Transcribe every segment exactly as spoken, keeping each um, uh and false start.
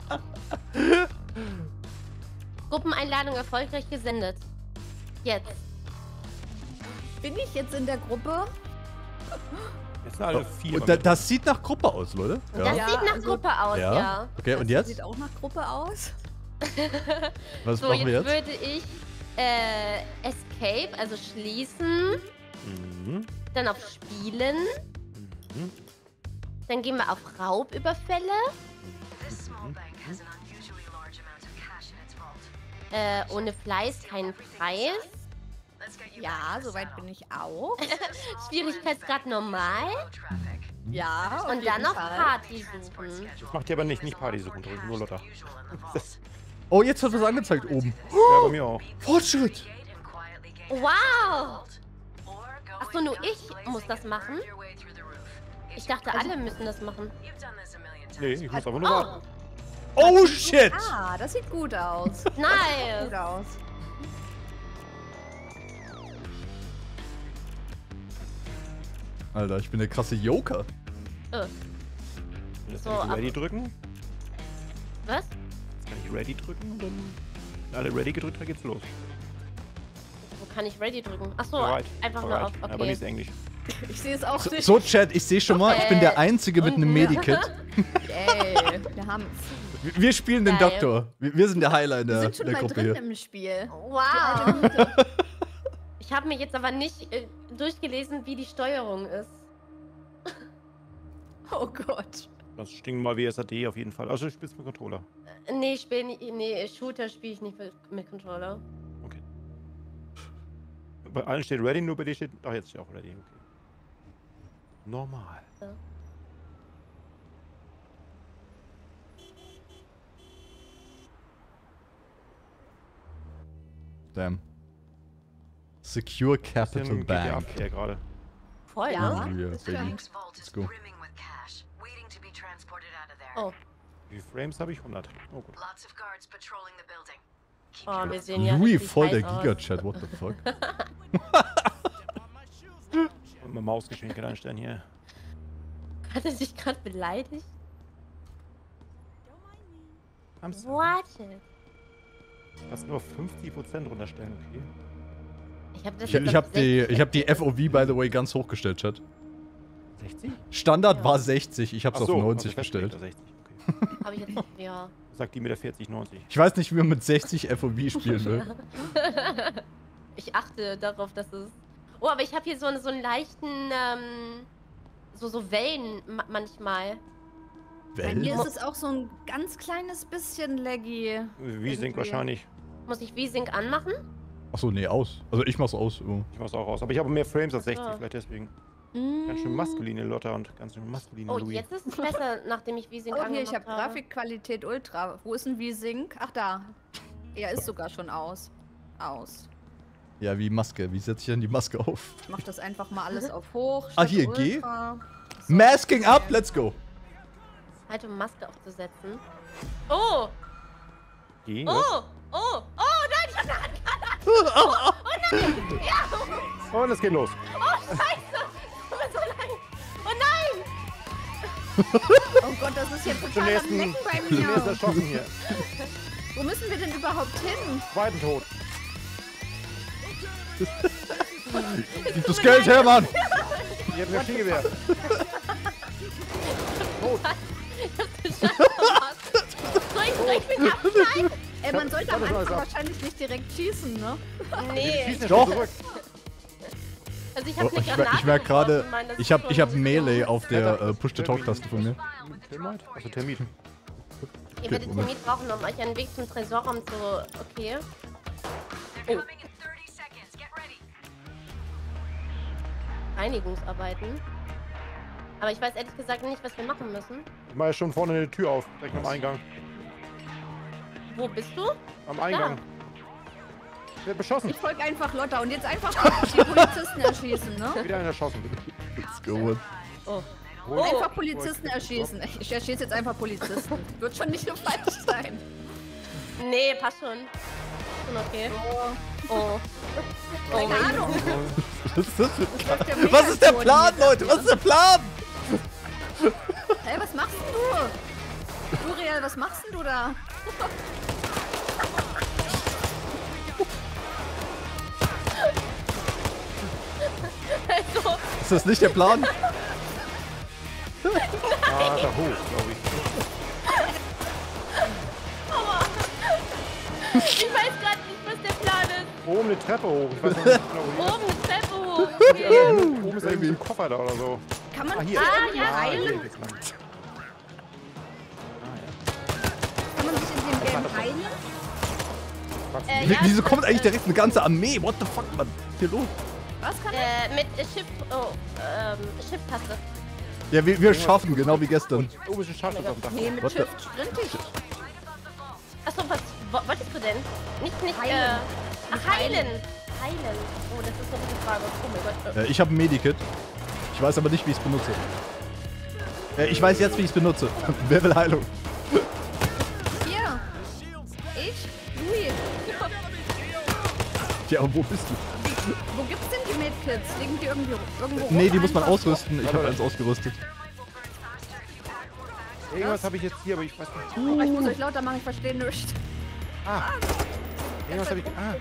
Gruppeneinladung erfolgreich gesendet. Jetzt. Bin ich jetzt in der Gruppe? Jetzt sind alle vier. Und da, das sieht nach Gruppe aus, Leute. Das Ja. sieht nach also- Gruppe aus, Ja. ja. Okay, Das und jetzt? sieht auch nach Gruppe aus. Was So, machen wir jetzt jetzt? würde ich äh, Escape, also schließen, Mhm. dann auf Spielen, Mhm. dann gehen wir auf Raubüberfälle, äh, ohne Fleiß kein Preis, Ja, soweit bin ich auch. Schwierigkeitsgrad normal Ja, auf und dann jeden noch Fall. Party suchen. Das macht ihr aber nicht, nicht Party suchen, drücken, nur Lotta. Das, Oh, jetzt wird was angezeigt oben. ja, bei mir auch. Fortschritt. Wow! Achso, nur ich muss das machen? Ich dachte, alle müssen das machen. Nee, ich muss aber nur Oh, warten. Oh, shit. Ah, das sieht gut aus. nice! Gut aus. Alter, ich bin der krasse Joker. Oh, Jetzt So, kann ich ab- Ready drücken. was? Jetzt kann ich Ready drücken und dann... Wenn alle Ready gedrückt, dann geht's los. Wo kann ich Ready drücken? Achso, Bereit. einfach nur Bereit. auf. Ja, bei mir ist Okay. Englisch. Ich sehe es auch So, nicht. so, Chat, ich sehe schon mal, ich bin der Einzige mit und- einem Medikit. Ey, wir haben's. Wir- Wir spielen den Geil. Doktor. Wir, wir sind der Heiler in Wir der, sind schon der mal Gruppe drin hier. im Spiel. Wow! Ich habe mir jetzt aber nicht äh, durchgelesen, wie die Steuerung ist. Oh Gott. Das stinkt mal W S A D auf jeden Fall. Also ich spiel's mit Controller. Äh, Nee, ich spiel nicht, nee, Shooter spiele ich nicht mit, mit Controller. Okay. Bei allen steht Ready, nur bei dir steht... Ach, jetzt steht auch Ready. Okay. Normal. Damn. Secure Capital Bisschen G T A Bank. Abwehr gerade. Voll, Ja. ne? Yeah, das baby. stimmt. Let's go. Wie viele Frames habe ich? hundert. Oh gut. Oh, wir sehen ja Louis, richtig voll der heiß aus. Giga-Chat, what the fuck? Und mal Mausgeschwindigkeit einstellen hier. Hat er sich gerade beleidigt? I'm sorry. What? it? Lass nur fünfzig Prozent runterstellen, okay? Ich habe das Ich, jetzt ich auf habe die, sechzig. ich hab die F O V, by the way, ganz hochgestellt, Chat. sechzig? Standard Ja. war sechzig, ich hab's Ach auf so, neunzig also gestellt. festgelegt auf sechzig, okay. Hab ich jetzt, ja. Sagt die mit der vierzig neunzig. Ich weiß nicht, wie man mit sechzig F O V spielen will. Ich achte darauf, dass es... Oh, aber ich habe hier so, einen- so einen leichten, ähm, so, so Wellen ma manchmal. Bei mir Wellen? ist es auch so ein ganz kleines bisschen laggy. Wie singt Irgendwie. wahrscheinlich. Muss ich V-Sync anmachen? Achso, nee, aus. Also ich mach's aus. Oh. Ich mach's auch raus. Aber ich habe mehr Frames als sechzig, Ah. vielleicht deswegen. Mm. Ganz schön maskuline Lotta und ganz schön maskuline Oh, Louis. jetzt ist es besser, nachdem ich V-Sync Oh, angemacht hier, ich habe habe. Grafikqualität Ultra. Wo ist denn V-Sync? Ach, da. Er ist sogar schon aus. Aus. Ja, wie Maske. Wie setze ich denn die Maske auf? Ich mach das einfach mal alles auf hoch. Ah, statt hier, G? Ultra. So. Masking up, let's go. Halt, um Maske aufzusetzen. Oh! Geh, Oh! was? Oh! Oh, nein, ich hab eine Handgranate! Oh, oh nein! Ja! Und es geht los. Oh, scheiße! Das war so lang! Oh nein! Oh Gott, das ist jetzt Zum total am nächsten, Lecken bei zum nächsten mir. erschossen hier. Wo müssen wir denn überhaupt hin? Zweiten Tod. Gib das Geld her, Mann. Hier hat mir Skigewehr. Tot. Soll ich, soll ich mich abschneiden? Ey, man sollte am Warte, Anfang warte, wahrscheinlich nicht direkt schießen, ne? Nee. Schieß nicht Doch. zurück. Also ich Oh, hab eine ich mer- Granate ich merke gerade, geworfen, Mann, das ich ist habe ich hab schon- Melee auf der äh, Push-to-Talk-Taste von mir. Termit? Also Termit. Ihr werdet Termit brauchen, um euch einen Weg zum Tresorraum zu... Okay. Oh. Reinigungsarbeiten. Aber ich weiß ehrlich gesagt nicht, was wir machen müssen. Ich mache schon vorne eine Tür auf, direkt am Eingang. Wo bist du? Am Eingang. Ich werde beschossen. Ich folge einfach Lotta und jetzt einfach die Polizisten erschießen, ne? Wieder einer erschossen. Let's go. Oh. Hol- Einfach Polizisten erschießen. Ich erschieße jetzt einfach Polizisten. Wird schon nicht so falsch sein. Nee, passt schon. Schon okay. Oh. Oh. Keine Ahnung. Was ist das für Läuft der Was ist der Megaton Plan, hier. Leute? Was ist der Plan? Hey, was machst du? Florian, Duriel, was machst denn du da? Also, Ist das nicht der Plan? Ah, da hoch, glaube ich. ich weiß gerade nicht, was der Plan ist. Oben eine Treppe hoch. Ich weiß noch nicht genau, wo Oben eine Treppe hoch. die ist. Ja, oben ist irgendwie ein Koffer da oder so. Kann man Ah, hier. Ah, irgendwie ja, Ah, hier heilen? geht's lang. Kann man sich in dem Game heilen? Was? Äh, Wie- ja, Wieso das, kommt eigentlich äh, direkt eine ganze Armee? What the fuck, Mann? Hier los. Was kann man? Äh, mit äh, Shift, oh, ähm, Shift-Taste. Ja, wir, wir schaffen, genau wie gestern. Oben ist ein Scharfschuss auf dem Dach. Nee, mit What the- Shift sprinte ich. Achso, was wo- wolltest du denn? Nicht, nicht, Heilen. äh, ach, Nicht heilen. heilen. Heilen. Oh, das ist noch eine Frage. Oh mein Gott. Äh, ich habe ein Medikit. Ich weiß aber nicht, wie ich es benutze. Äh, ich weiß jetzt, wie ich es benutze. Wer will Heilung? Hier. Ich? Louis. Ja, aber wo bist du? Wo gibt's denn die Medkits? Liegen die irgendwie irgendwo rum? Nee, die muss man Einfach? ausrüsten. Ich habe eins ausgerüstet. Irgendwas habe ich jetzt hier, aber ich weiß nicht. Oh, ich muss euch lauter machen, ich verstehe nichts. Ah. Irgendwas habe ich. Ah.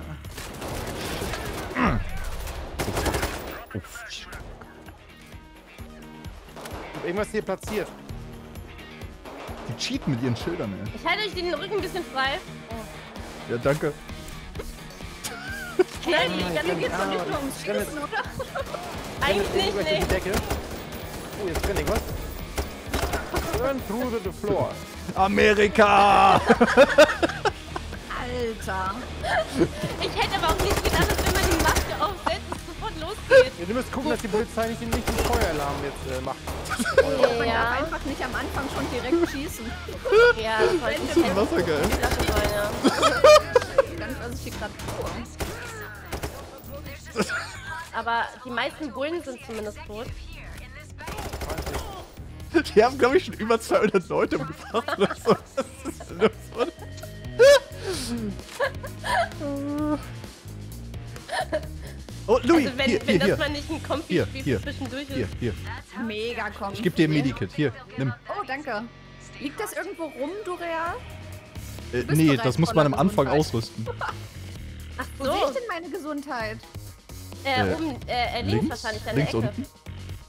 Ich hab irgendwas hier platziert. Die cheaten mit ihren Schildern, ey. Ich halte euch den Rücken ein bisschen frei. Ja, danke. Nein, die Hier ganze geht's doch nicht nur ums Schießen, oder? Eigentlich nicht, Irgendwas durch nee. die Decke. Oh, jetzt brennt irgendwas. Burn through the floor. Amerika! Alter. Ich hätte aber auch nicht gedacht, dass wenn man die Maske aufsetzt, es sofort losgeht. Ja, du musst gucken, dass die Polizei nicht den, nicht den Feueralarm jetzt äh, macht. Man darf Ja, einfach nicht am Anfang schon direkt schießen. ja, das wollte ich Wenn Wassergeil. lassen sollen, ja. Ich weiß gar nicht, was ich hier gerade tue. Aber die meisten Bullen sind zumindest tot. Die haben, glaube ich, schon über zweihundert Leute umgebracht oder so. Was ist denn los, Mann? Oh, Louis, Also wenn, hier, wenn hier, das hier. mal nicht ein Hier, Comfy-Spiel hier. zwischendurch Hier, ist. hier. Mega komm. Ich gebe dir ein Medikit. Hier, nimm. Oh, danke. Liegt das irgendwo rum, Dureal? Äh, bist nee, bereits das muss man am voller Anfang Gesundheit. ausrüsten. Ach Wo so, sehe ich denn meine Gesundheit? äh, Äh, oben, äh, äh, links, Links? wahrscheinlich, an der Links Ecke. unten?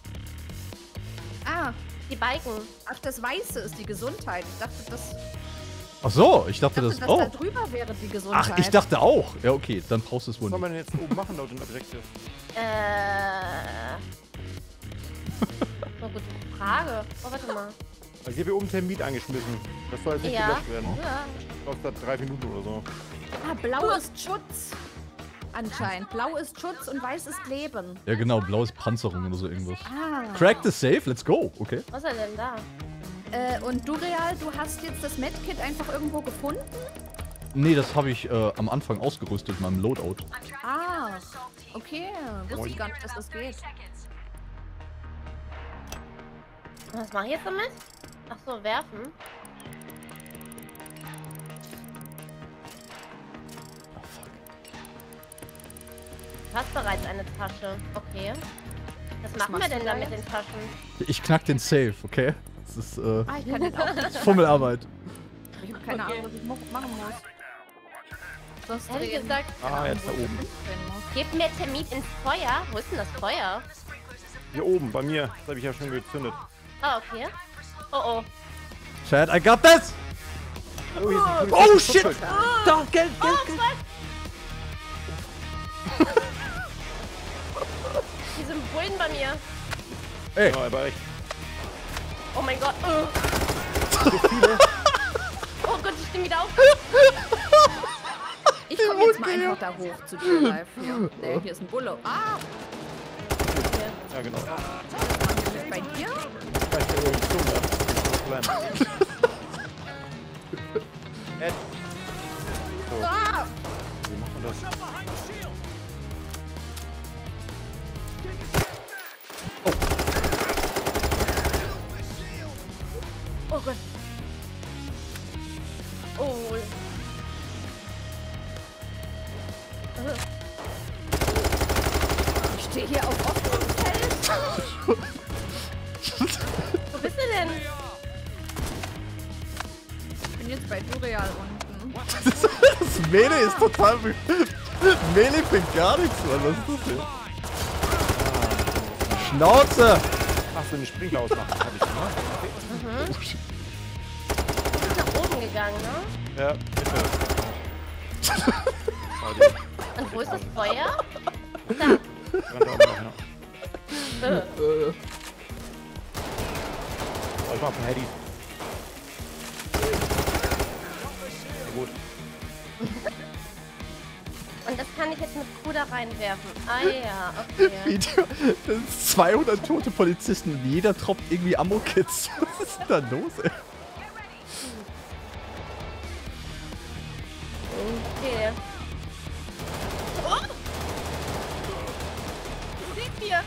Ah, Die Balken. ach, das Weiße ist die Gesundheit. Ich dachte, das, Ach so, ich dachte, dachte, das... dass Oh. da drüber wäre die Gesundheit. Ach, ich dachte auch. Ja, okay, dann brauchst du es wohl Was soll nicht. man denn jetzt oben machen laut den Objektiv? Äh. Oh, gute Frage. Oh, warte mal. Also hier wird oben Termit angeschmissen. Das soll jetzt nicht Ja. gelöscht werden. Ja. Kostet drei Minuten oder so. Ah, blau ist Schutz. Anscheinend. Blau ist Schutz und weiß ist Leben. Ja, genau, blaues Panzerung oder so irgendwas. Ah. Crack the safe, let's go. Okay. Was ist er denn da? Äh, und du, Real, du hast jetzt das Medkit einfach irgendwo gefunden? Nee, das habe ich äh, am Anfang ausgerüstet in meinem Loadout. Ah, okay. Wusste ich gar nicht, dass das geht. Was mache ich jetzt damit? Ach so, werfen. Oh, fuck. Du hast bereits eine Tasche. Okay. Was machen wir machst denn du da da mit jetzt? den Taschen? Ich knack den Safe, okay? Das ist äh, Ah, ich kann den auch nicht. Fummelarbeit. Ich habe keine Ahnung, was ich mo- machen muss. Sonst Ehrlich drehen. gesagt, Ah, jetzt da oben. Drehen muss. gebt mir Termit ins Feuer. Wo ist denn das Feuer? Hier oben, bei mir. Das habe ich ja schon gezündet. Ah, okay. Oh, oh. Chat, I got this! Oh, hier ist ein Oh, grünes shit! Flugzeug. Da, Geld, Oh, Geld, fuck! Die sind Bullen bei mir. Ey, Ja, aber echt. Oh mein Gott. Oh, So viele. oh Gott, ich stehe wieder auf. Ich komme jetzt mal einfach da hoch zu dir live. Hier, äh, hier ist ein Bulle. Ah, Ja, genau. ist bei dir? Vielleicht der übrigens dumm, ne? Plan. Ed. So, Ah! wie macht man das? Oh Gott. Oh. Ich stehe hier auf offenem Feld. Wo bist du denn? bin jetzt bei Durial unten. Das, das Melee ist total... Melee bringt gar nichts, Mann. Was ist das denn? Schnauze! Ach so, eine Sprinkler ausmachen. Hab ich gemacht. Mhm. Du bist nach oben gegangen, ne? Ja, bitte. Und wo ist das Feuer? Da. Ja. Äh. Oh, ich mach ein Handy. Sehr gut. Und das kann ich jetzt mit Q da reinwerfen. Ah ja, okay. Video. Das sind zweihundert tote Polizisten und jeder droppt irgendwie Ammo-Kits. Was ist denn da los, ey? Okay. Oh! Seht ihr?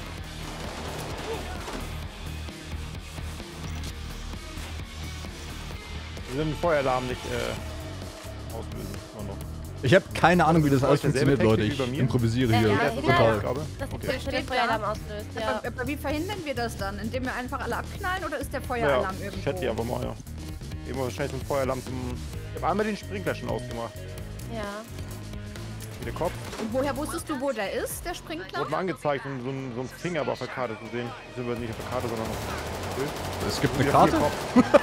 Wir sind den Feueralarm nicht äh, auslösen. Immer noch. Ich habe keine Ahnung, wie das alles Ist das funktioniert, derselbe Leute. Technik Ich wie bei mir? improvisiere Ja, hier ja, Das ist total. eine Aufgabe. Das ist Okay. okay. Für den Feueralarm auslöst, ja. Aber, aber wie verhindern wir das dann? Indem wir einfach alle abknallen oder ist der Feueralarm Ja, irgendwo? ich hätte die aber mal, ja. Eben wahrscheinlich so ein Feueralarm zum... Ich habe einmal den Sprinkler schon ausgemacht. Ja. Wie der Kopf. Und woher wusstest du, wo der ist, der Sprinkler? Wurde mal angezeigt, um so ein, so ein Finger aber auf der Karte zu sehen. Das sind wir nicht auf der Karte, sondern auf dem Bild. Es gibt eine Hier, Karte? hier, Kopf.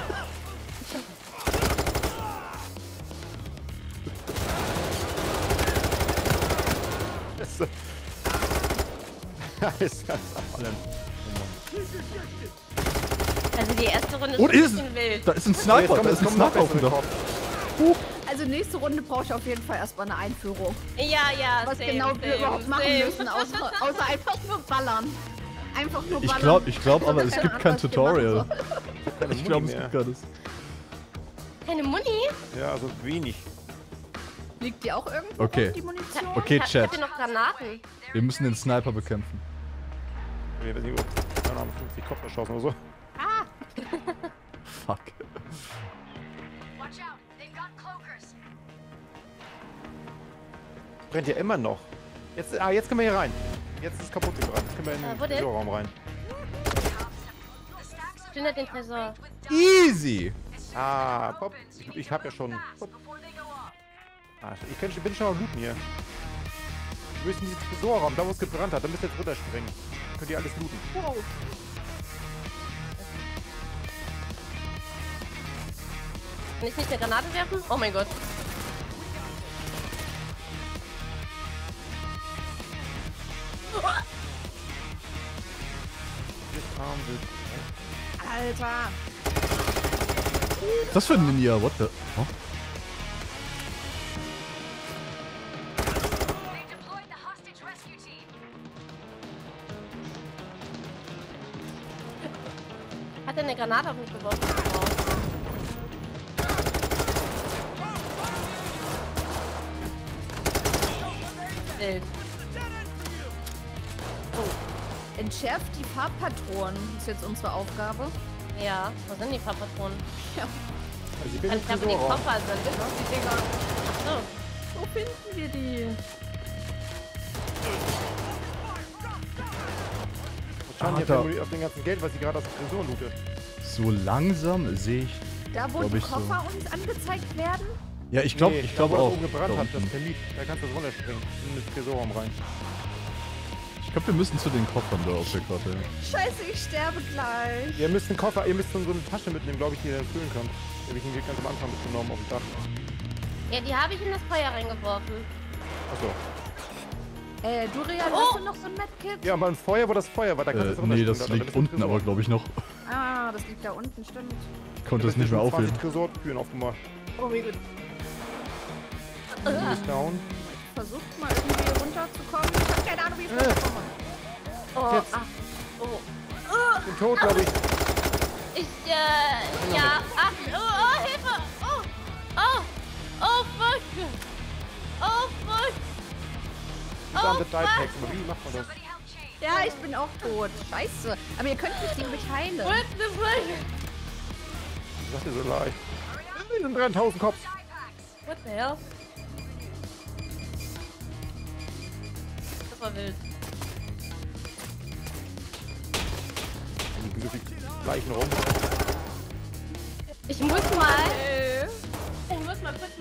Das ist das allem. Also die erste Runde Und ist ist ein bisschen wild. Da ist ein Sniper, da ist ein Sniper auf dem Dach. Also nächste Runde brauche ich auf jeden Fall erstmal eine Einführung. Ja, ja, Was same, genau wir same, überhaupt machen same. müssen, außer, außer einfach nur ballern. Einfach nur ballern. Ich glaube ich glaub aber, es Keine gibt Ahnung, kein was wir Tutorial. machen Keine Ich glaube, Muni es mehr. gibt keines. Keine Muni? Ja, also wenig. sollen. Liegt die auch irgendwo Okay. rum, die Munition? Okay, ich hab- Chat. Ich hatte noch Granaten. Wir müssen den Sniper bekämpfen. Ich weiß nicht, ob- keine Ahnung, fünfzig Kopf erschossen oder so. Fuck. Brennt ja immer noch. Jetzt, ah, jetzt können wir hier rein. Jetzt ist es kaputt gegangen. Jetzt können wir in Äh, den wo denn? Tresorraum rein. Findet den Tresor. Easy! Ah, Pop. Ich, ich hab ja schon. Pop. Ah, ich kann, bin schon mal looten hier. Wir müssen diesen Tresorraum, da wo es gebrannt hat, da müsst ihr jetzt runterspringen. Dann könnt ihr alles looten. Wow. Kann ich nicht eine Granate werfen? Oh mein Gott. Jetzt haben wir- Alter. Was ist das für ein Ninja? What the? Oh? Hat er eine Granate auf mich geworfen? Oh. Wild. Entschärft die Farbpatronen. Das ist jetzt unsere Aufgabe. Ja, wo sind die Farbpatronen? Ja. Also ich bin Ich im glaube, wo die Tresorraum. Koffer sind, ne? Die Dinger. Ach so. Wo finden wir die? Wahrscheinlich Ah, auf, da. den, auf den ganzen Geld, was ich gerade aus dem Tresor loote. So langsam sehe ich. Da, wo Glaub die ich so. Koffer uns angezeigt werden? Ja, ich glaube Nee, ich da, glaub wo das auch. oben gebrannt da hat, das unten. Termit. Da kannst du runterspringen. In den Tresorraum rein. Ich glaube, wir müssen zu den Koffern da auf der Karte. Scheiße, ich sterbe gleich. Ihr müsst einen Koffer, ihr müsst so eine Tasche mitnehmen, glaube ich, die ihr dann füllen könnt. Die habe ich irgendwie ganz am Anfang mitgenommen auf dem Dach. Ja, die habe ich in das Feuer reingeworfen. Achso. Äh, Durian, Oh. hast du noch so ein Medkit? Ja, beim Feuer, wo das Feuer war, da kannst Äh, du nee, das runterspringen, da- da liegt bist du im unten Tresor. aber, glaube ich, noch. Ah, das liegt da unten, stimmt. Ich konnte Da es nicht mehr sind aufheben. zwanzig Tresortüren aufgemacht. Oh, wie gut. Du bist down. Versucht mal irgendwie runterzukommen. Ich hab keine Ahnung, wie ich Äh. runterkomme. Oh, Jetzt. ach. Oh. Ich bin tot, glaube ich. Ich, äh, ja. Ach, oh, oh, Hilfe. Oh, oh, oh, fuck. Oh, fuck. Da haben Oh, wir fuck. Dive-Packs, aber wie macht man das? Ja, ich bin auch tot. Scheiße. Aber ihr könnt mich ziemlich heilen. What the fuck? Das ist ja so leicht. Wir sind dreitausend Cops. What the hell? Das war wild. Die liegen so viel Leichen rum. Ich muss mal. Äh.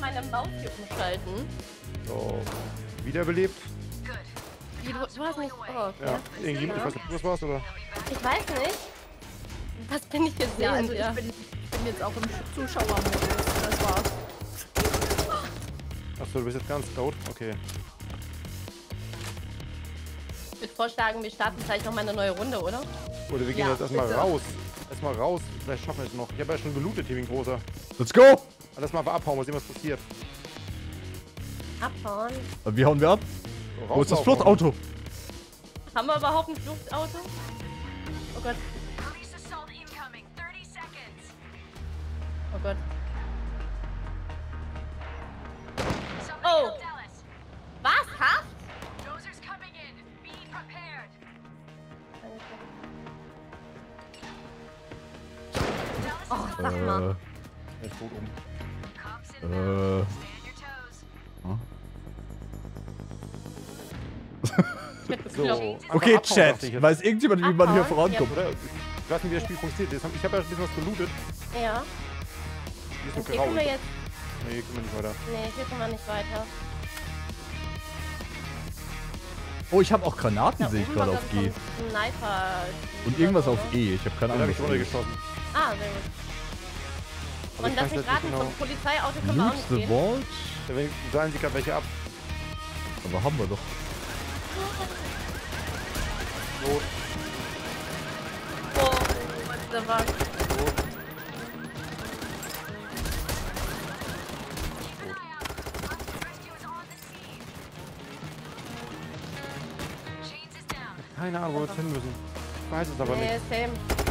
meine Maus hier umschalten. So, wiederbelebt. Wie, du, du hast mich... Oh, okay. Ja, irgendjemand, ich weiß nicht, was war's, oder? Ich weiß nicht. Was bin ich jetzt Ja, sehen? also ich bin, ich bin jetzt auch im Zuschauermodus. Das war's. Achso, du bist jetzt ganz laut? Okay. Ich würde vorschlagen, wir starten gleich noch mal eine neue Runde, oder? Oder wir gehen Ja, jetzt erstmal bitte. raus. Erstmal raus. Vielleicht schaffen wir es noch. Ich habe ja schon gelootet hier wie ein großer. Let's go! Lass mal einfach abhauen, mal sehen, was passiert. Abfahren. Und wie hauen wir ab? So, Wo ist das rauslaufen. Fluchtauto? Haben wir überhaupt ein Fluchtauto? Oh Gott. Oh Gott. Oh! Was? Haft? Oh, sag mal. Er ist tot um. Äh. Äh. Ich bin So. bekloppt. einfach Okay, abhauen, dachte ich Chat. jetzt. Weiß irgendjemand, wie man hier Abhauen? vorankommt? Oder? Ich weiß nicht, wie das Spiel funktioniert. Jetzt hab- Ich habe ja ein bisschen was gelootet. Ja. Hier ist Und nur hier können wir grau. jetzt... Nee, hier können wir nicht weiter. Nee, hier kommen wir nicht weiter. Oh, ich habe auch Granaten, Da sehe ich oben gerade war, auf glaub G. ich, so ein Sniper. Und irgendwas oder auf so, ne? E. Ich habe keine Den Ahnung. habe ich was E ist. runtergeschossen. Ah, sehr gut. Aber Und ich lass weiß mich jetzt nicht raten, genau. vom Polizeiauto können wir auch Loot nicht the gehen. Vault? Deswegen seilen sie gerade welche ab. Aber haben wir doch. So, Oh, da war... so. Keine Ahnung, wo wir jetzt hin müssen. Ich weiß es aber Nee, nicht. same.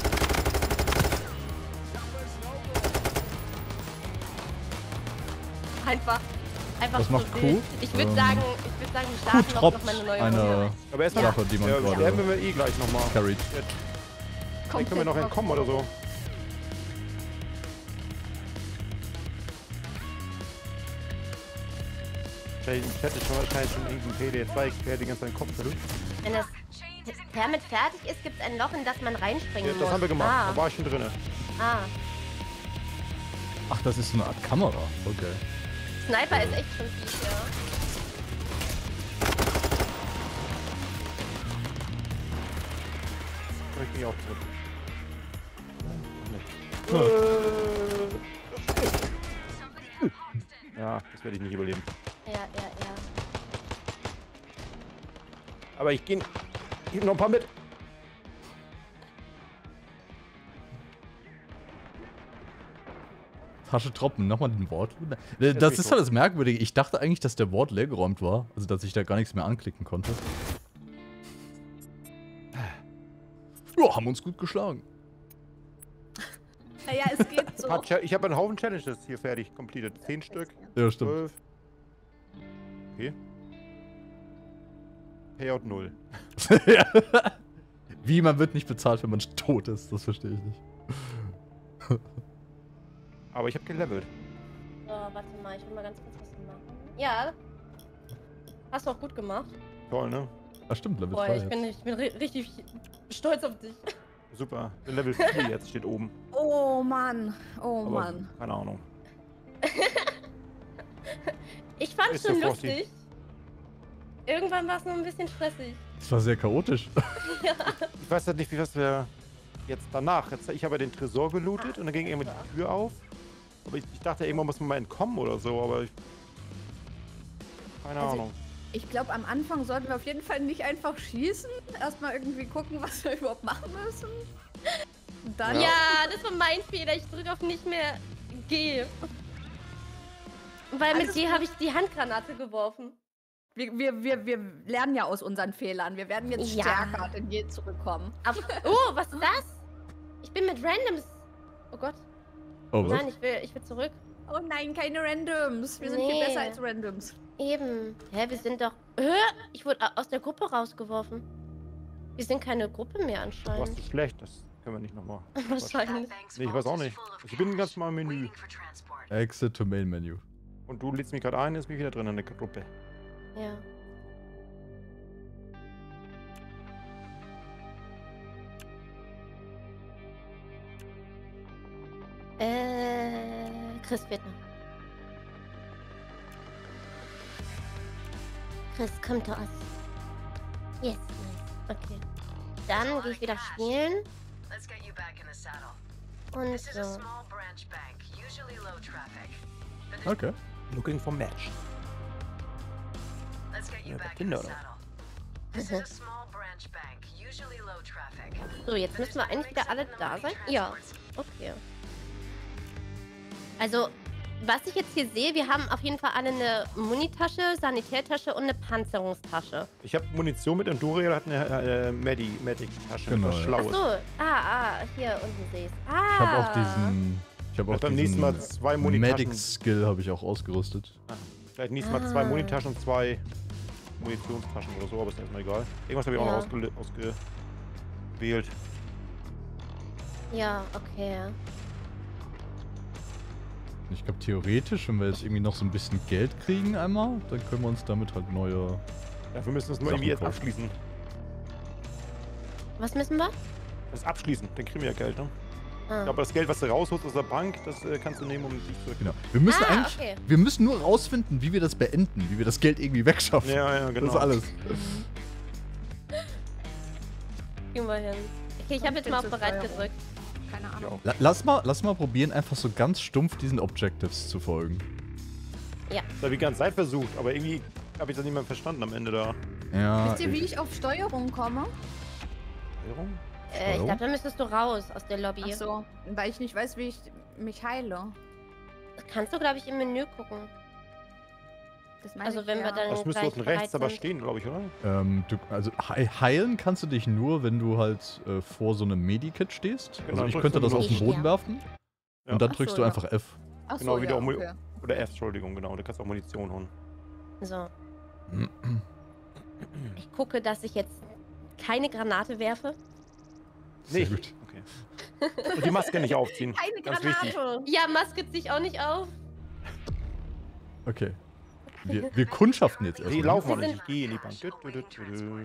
Einfach, einfach Was macht so Q? wild. Ich würde Ähm, sagen, ich würde sagen, wir Q starten noch, noch tropft mal eine neue eine Runde. Aber erstmal Sache, die man ja, gerade sterben wir eh gleich nochmal. carried. Vielleicht können wir noch entkommen oder so. Wahrscheinlich im Chat ist schon wahrscheinlich schon irgendein P D zwei Experte die ganze Zeit den Kopf verrückt. Wenn das damit fertig ist, gibt es ein Loch, in das man reinspringen Ja, muss. das haben wir gemacht, Ah, da war ich schon drin. ah. Ach, das ist so eine Art Kamera. Okay. Sniper ist echt schon fies, ja. Ich bin auch zurück. Ja, das werde ich nicht überleben. Ja, ja, ja. Aber ich gehe ich nehm noch ein paar mit. Tasche Troppen, nochmal den Wort. Äh, Jetzt Das bin ich ist tot. halt das Merkwürdige. Ich dachte eigentlich, dass der Wort leergeräumt war. Also, dass ich da gar nichts mehr anklicken konnte. Ja, haben uns gut geschlagen. Naja, es geht so. Hat Cha- Ich habe einen Haufen Challenges hier fertig, completed. Zehn Stück, Ja, stimmt. zwölf. Okay. Payout null. Ja. Wie, man wird nicht bezahlt, wenn man tot ist. Das verstehe ich nicht. Aber ich habe gelevelt. So, warte mal, ich will mal ganz kurz was machen. Ja. Hast du auch gut gemacht. Toll, ne? Ah, stimmt, Level Boah, zwei ich jetzt. bin, ich bin ri- richtig stolz auf dich. Super. Bin Level vier jetzt steht oben. Oh Mann, oh Aber Mann. keine Ahnung. Ich fand's Ist schon ja Frosty. lustig. Irgendwann war es nur ein bisschen stressig. Das war sehr chaotisch. Ich weiß halt nicht, wie was wir jetzt danach. Jetzt, ich habe ja den Tresor gelootet und dann ging irgendwann die Tür auf. Aber ich, ich dachte, irgendwann muss man mal entkommen oder so, aber ich. Keine Also Ahnung. Ich glaube, am Anfang sollten wir auf jeden Fall nicht einfach schießen. Erstmal irgendwie gucken, was wir überhaupt machen müssen. Und dann. Ja, das war mein Fehler. Ich drücke auf nicht mehr G. Weil mit Alles G gut. habe ich die Handgranate geworfen. Wir, wir, wir, wir lernen ja aus unseren Fehlern. Wir werden jetzt Ja. stärker und in G zurückkommen. Aber, oh, was ist das? Ich bin mit Randoms. Oh Gott. Oh, was? Nein, ich will, ich will zurück. Oh nein, keine Randoms. Wir sind viel Nee. besser als Randoms. Eben. Hä, wir sind doch... Hä? Ich wurde aus der Gruppe rausgeworfen. Wir sind keine Gruppe mehr Du warst anscheinend. zu schlecht, das können wir nicht nochmal. Wahrscheinlich. Nee, ich weiß auch nicht. Ich bin ganz mal im Menü. Exit to Main Menu. Und du lädst mich gerade ein, ist mich wieder drin in der Gruppe. Ja. Äh, Chris fehlt noch. Chris, komm zu uns. Yes, nice. Okay. Dann gehe ich wieder spielen. Und so. Okay. Looking for match. Ja, Kinder, oder? Mhm. So, jetzt müssen wir eigentlich wieder alle da sein. Ja, okay. Also, was ich jetzt hier sehe, wir haben auf jeden Fall alle eine Munitasche, Sanitärtasche und eine Panzerungstasche. Ich habe Munition mit und Duriel hat eine äh, Medi Medic-Tasche. Genau, Was ja. Schlaues. Ach so, ah, ah, hier unten sehe ich es. Ah. Ich habe auch diesen... Ich habe auch beim nächsten Mal zwei diesen Munitaschen. Medic-Skill habe ich auch ausgerüstet. Ah, vielleicht nächstes Mal zwei Ah. Munitaschen und zwei Munitionstaschen oder so, aber ist erstmal egal. Irgendwas habe ich auch Ja. noch ausge ausgewählt. Ja, okay. Ich glaube, theoretisch, wenn wir jetzt irgendwie noch so ein bisschen Geld kriegen einmal, dann können wir uns damit halt neue... Ja, wir müssen das nur Sachen irgendwie jetzt kaufen. abschließen. Was müssen wir? Das abschließen, dann kriegen wir ja Geld, ne? Ah. Aber das Geld, was du rausholst aus der Bank, das äh, kannst du nehmen, um dich zu... Genau. Wir müssen Ah, eigentlich... okay. Wir müssen nur rausfinden, wie wir das beenden, wie wir das Geld irgendwie wegschaffen. Ja, ja, genau. Das ist alles. Gehen wir hin. Okay, ich habe jetzt mal auf bereit gedrückt. Keine Ja, Ahnung. auch. La lass, mal, lass mal probieren, einfach so ganz stumpf diesen Objectives zu folgen. Ja. Das habe ich die ganze Zeit versucht, aber irgendwie habe ich das nicht mehr verstanden am Ende da. Ja. Wisst ihr, wie ich auf Steuerung komme? Steuerung? Äh, ich glaube, dann müsstest du raus aus der Lobby. Ach so, weil ich nicht weiß, wie ich mich heile. Kannst du, glaube ich, im Menü gucken. Das meine Also ich, wenn ja. wir dann Das müsste gleich unten rechts bereit aber sind. stehen, glaube ich, oder? Ähm, du, also he heilen kannst du dich nur, wenn du halt äh, vor so einem Medikit stehst. Genau, Also ich drückst könnte du das nur auf den auf- Boden Ja. werfen. Ja. Und dann Ach drückst so, du ja. einfach F. Ach so, Genau, wie ja, der Mu- okay. Oder F, Entschuldigung, genau. Du kannst auch Munition holen. So. Ich gucke, dass ich jetzt keine Granate werfe. Sehr Nicht? gut. Okay. Und die Maske nicht aufziehen. Keine Ganz wichtig. Granate! Ja, Maske zieht sich auch nicht auf. Okay. Wir, wir kundschaften jetzt Die erstmal. laufen Wir auch nicht. sind- Ich gehe in die Bank. Dü, dü, dü, dü, dü.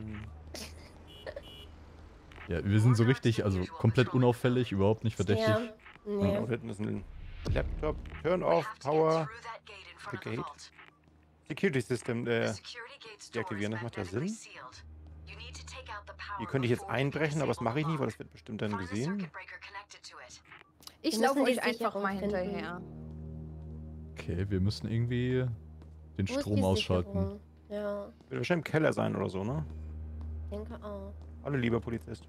Ja, wir sind so richtig, also komplett unauffällig, überhaupt nicht verdächtig. Ja. Genau, Nee. da hinten ist ein Laptop. Turn off, Power, the gate. Security System äh, deaktivieren, das macht ja Sinn. Hier könnte ich jetzt einbrechen, aber das mache ich nicht, weil das wird bestimmt dann gesehen. Ich Wir laufe müssen euch die einfach mal Sicherung finden. hinterher. Okay, wir müssen irgendwie den Wo ist Strom die ausschalten. Sicherung? Ja, Wird wahrscheinlich im Keller sein oder so, ne? ich denke auch. Hallo, lieber Polizist.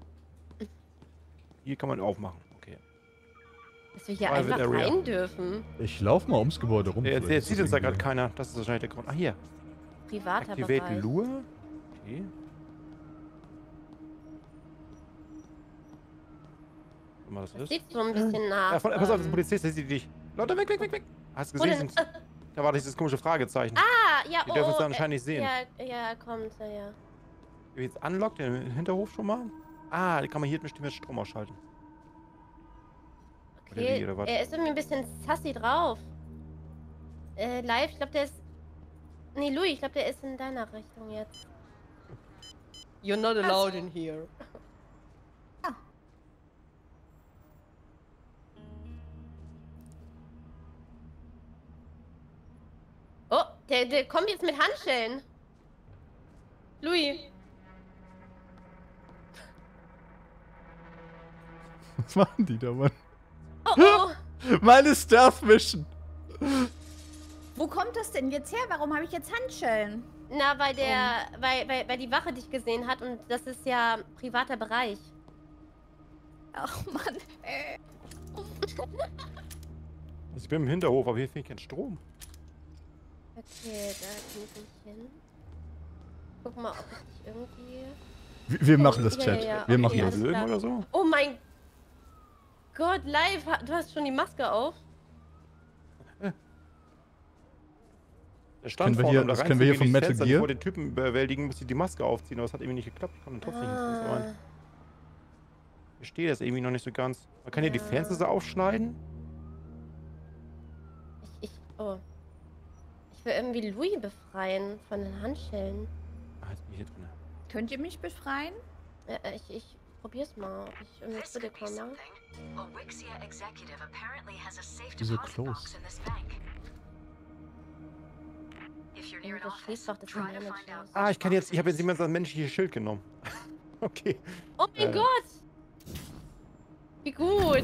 Hier kann man aufmachen. Okay. Dass wir hier Private einfach Area. rein dürfen. Ich laufe mal ums Gebäude rum. Jetzt, vielleicht jetzt ist sieht das uns da irgendwie- gerade keiner. Das ist wahrscheinlich der Grund. Ah, hier. Privater Activate Bereich. Lure. Okay. Guck mal, was das Das ist. sieht so ein bisschen nach. Ja, von, pass auf, das ist ein ähm, Polizist, der sieht dich. Leute, weg, weg, weg, weg. Hast du Wo gesehen? denn? Sind, da war dieses komische Fragezeichen. Ah, ja, Die oh, dürfen uns oh, da anscheinend nicht äh, sehen. Ja, ja, er kommt, ja, ja. Wenn ich jetzt unlockt, den Hinterhof schon mal. Ah, die kann man hier bestimmt mit Strom ausschalten. Oder Okay, wie, oder was? er ist irgendwie ein bisschen sassy drauf. Äh, live, ich glaube, der ist... Nee, Louis, ich glaube, der ist in deiner Richtung jetzt. You're not allowed in here. Oh, der, der kommt jetzt mit Handschellen. Louis. Was machen die da, Mann? Oh, oh. Meine Stealth Mission! Wo kommt das denn jetzt her? Warum habe ich jetzt Handschellen? Na, weil der, weil, weil, weil die Wache dich gesehen hat und das ist ja privater Bereich. Ach Mann. Äh. Ich bin im Hinterhof, aber hier finde ich keinen Strom. Okay, da kann ich nicht hin. Guck mal, ob ich dich irgendwie... Wir, wir machen das, Ja, Chat. ja, ja, Wir okay, machen Hier alles das. Bögen klar. oder so? Oh mein Gott, live, ha- du hast schon die Maske auf. Der stand Können wir vorne, hier- um da das können wir hier reinzugehen, von die Metal Fenster, Gear? vor den Typen bewältigen, muss ich die Maske aufziehen, aber es hat irgendwie nicht geklappt. Ich konnte trotzdem nicht ins Fenster rein. Ah, Ich verstehe das irgendwie noch nicht so ganz. Man kann hier die Ja. Fenster so aufschneiden. ich, ich, oh. Ich will irgendwie Louis befreien von den Handschellen. Ah, jetzt bin ich hier drin. Könnt ihr mich befreien? Äh, äh, ich, ich probier's mal, ob ich irgendwie zu dir komme. Wieso close? Und das Schließfach des Managers. Ah, ich kann jetzt, ich habe jetzt jemand das menschliche Schild genommen. Okay. Oh mein Äh. Gott! Wie gut!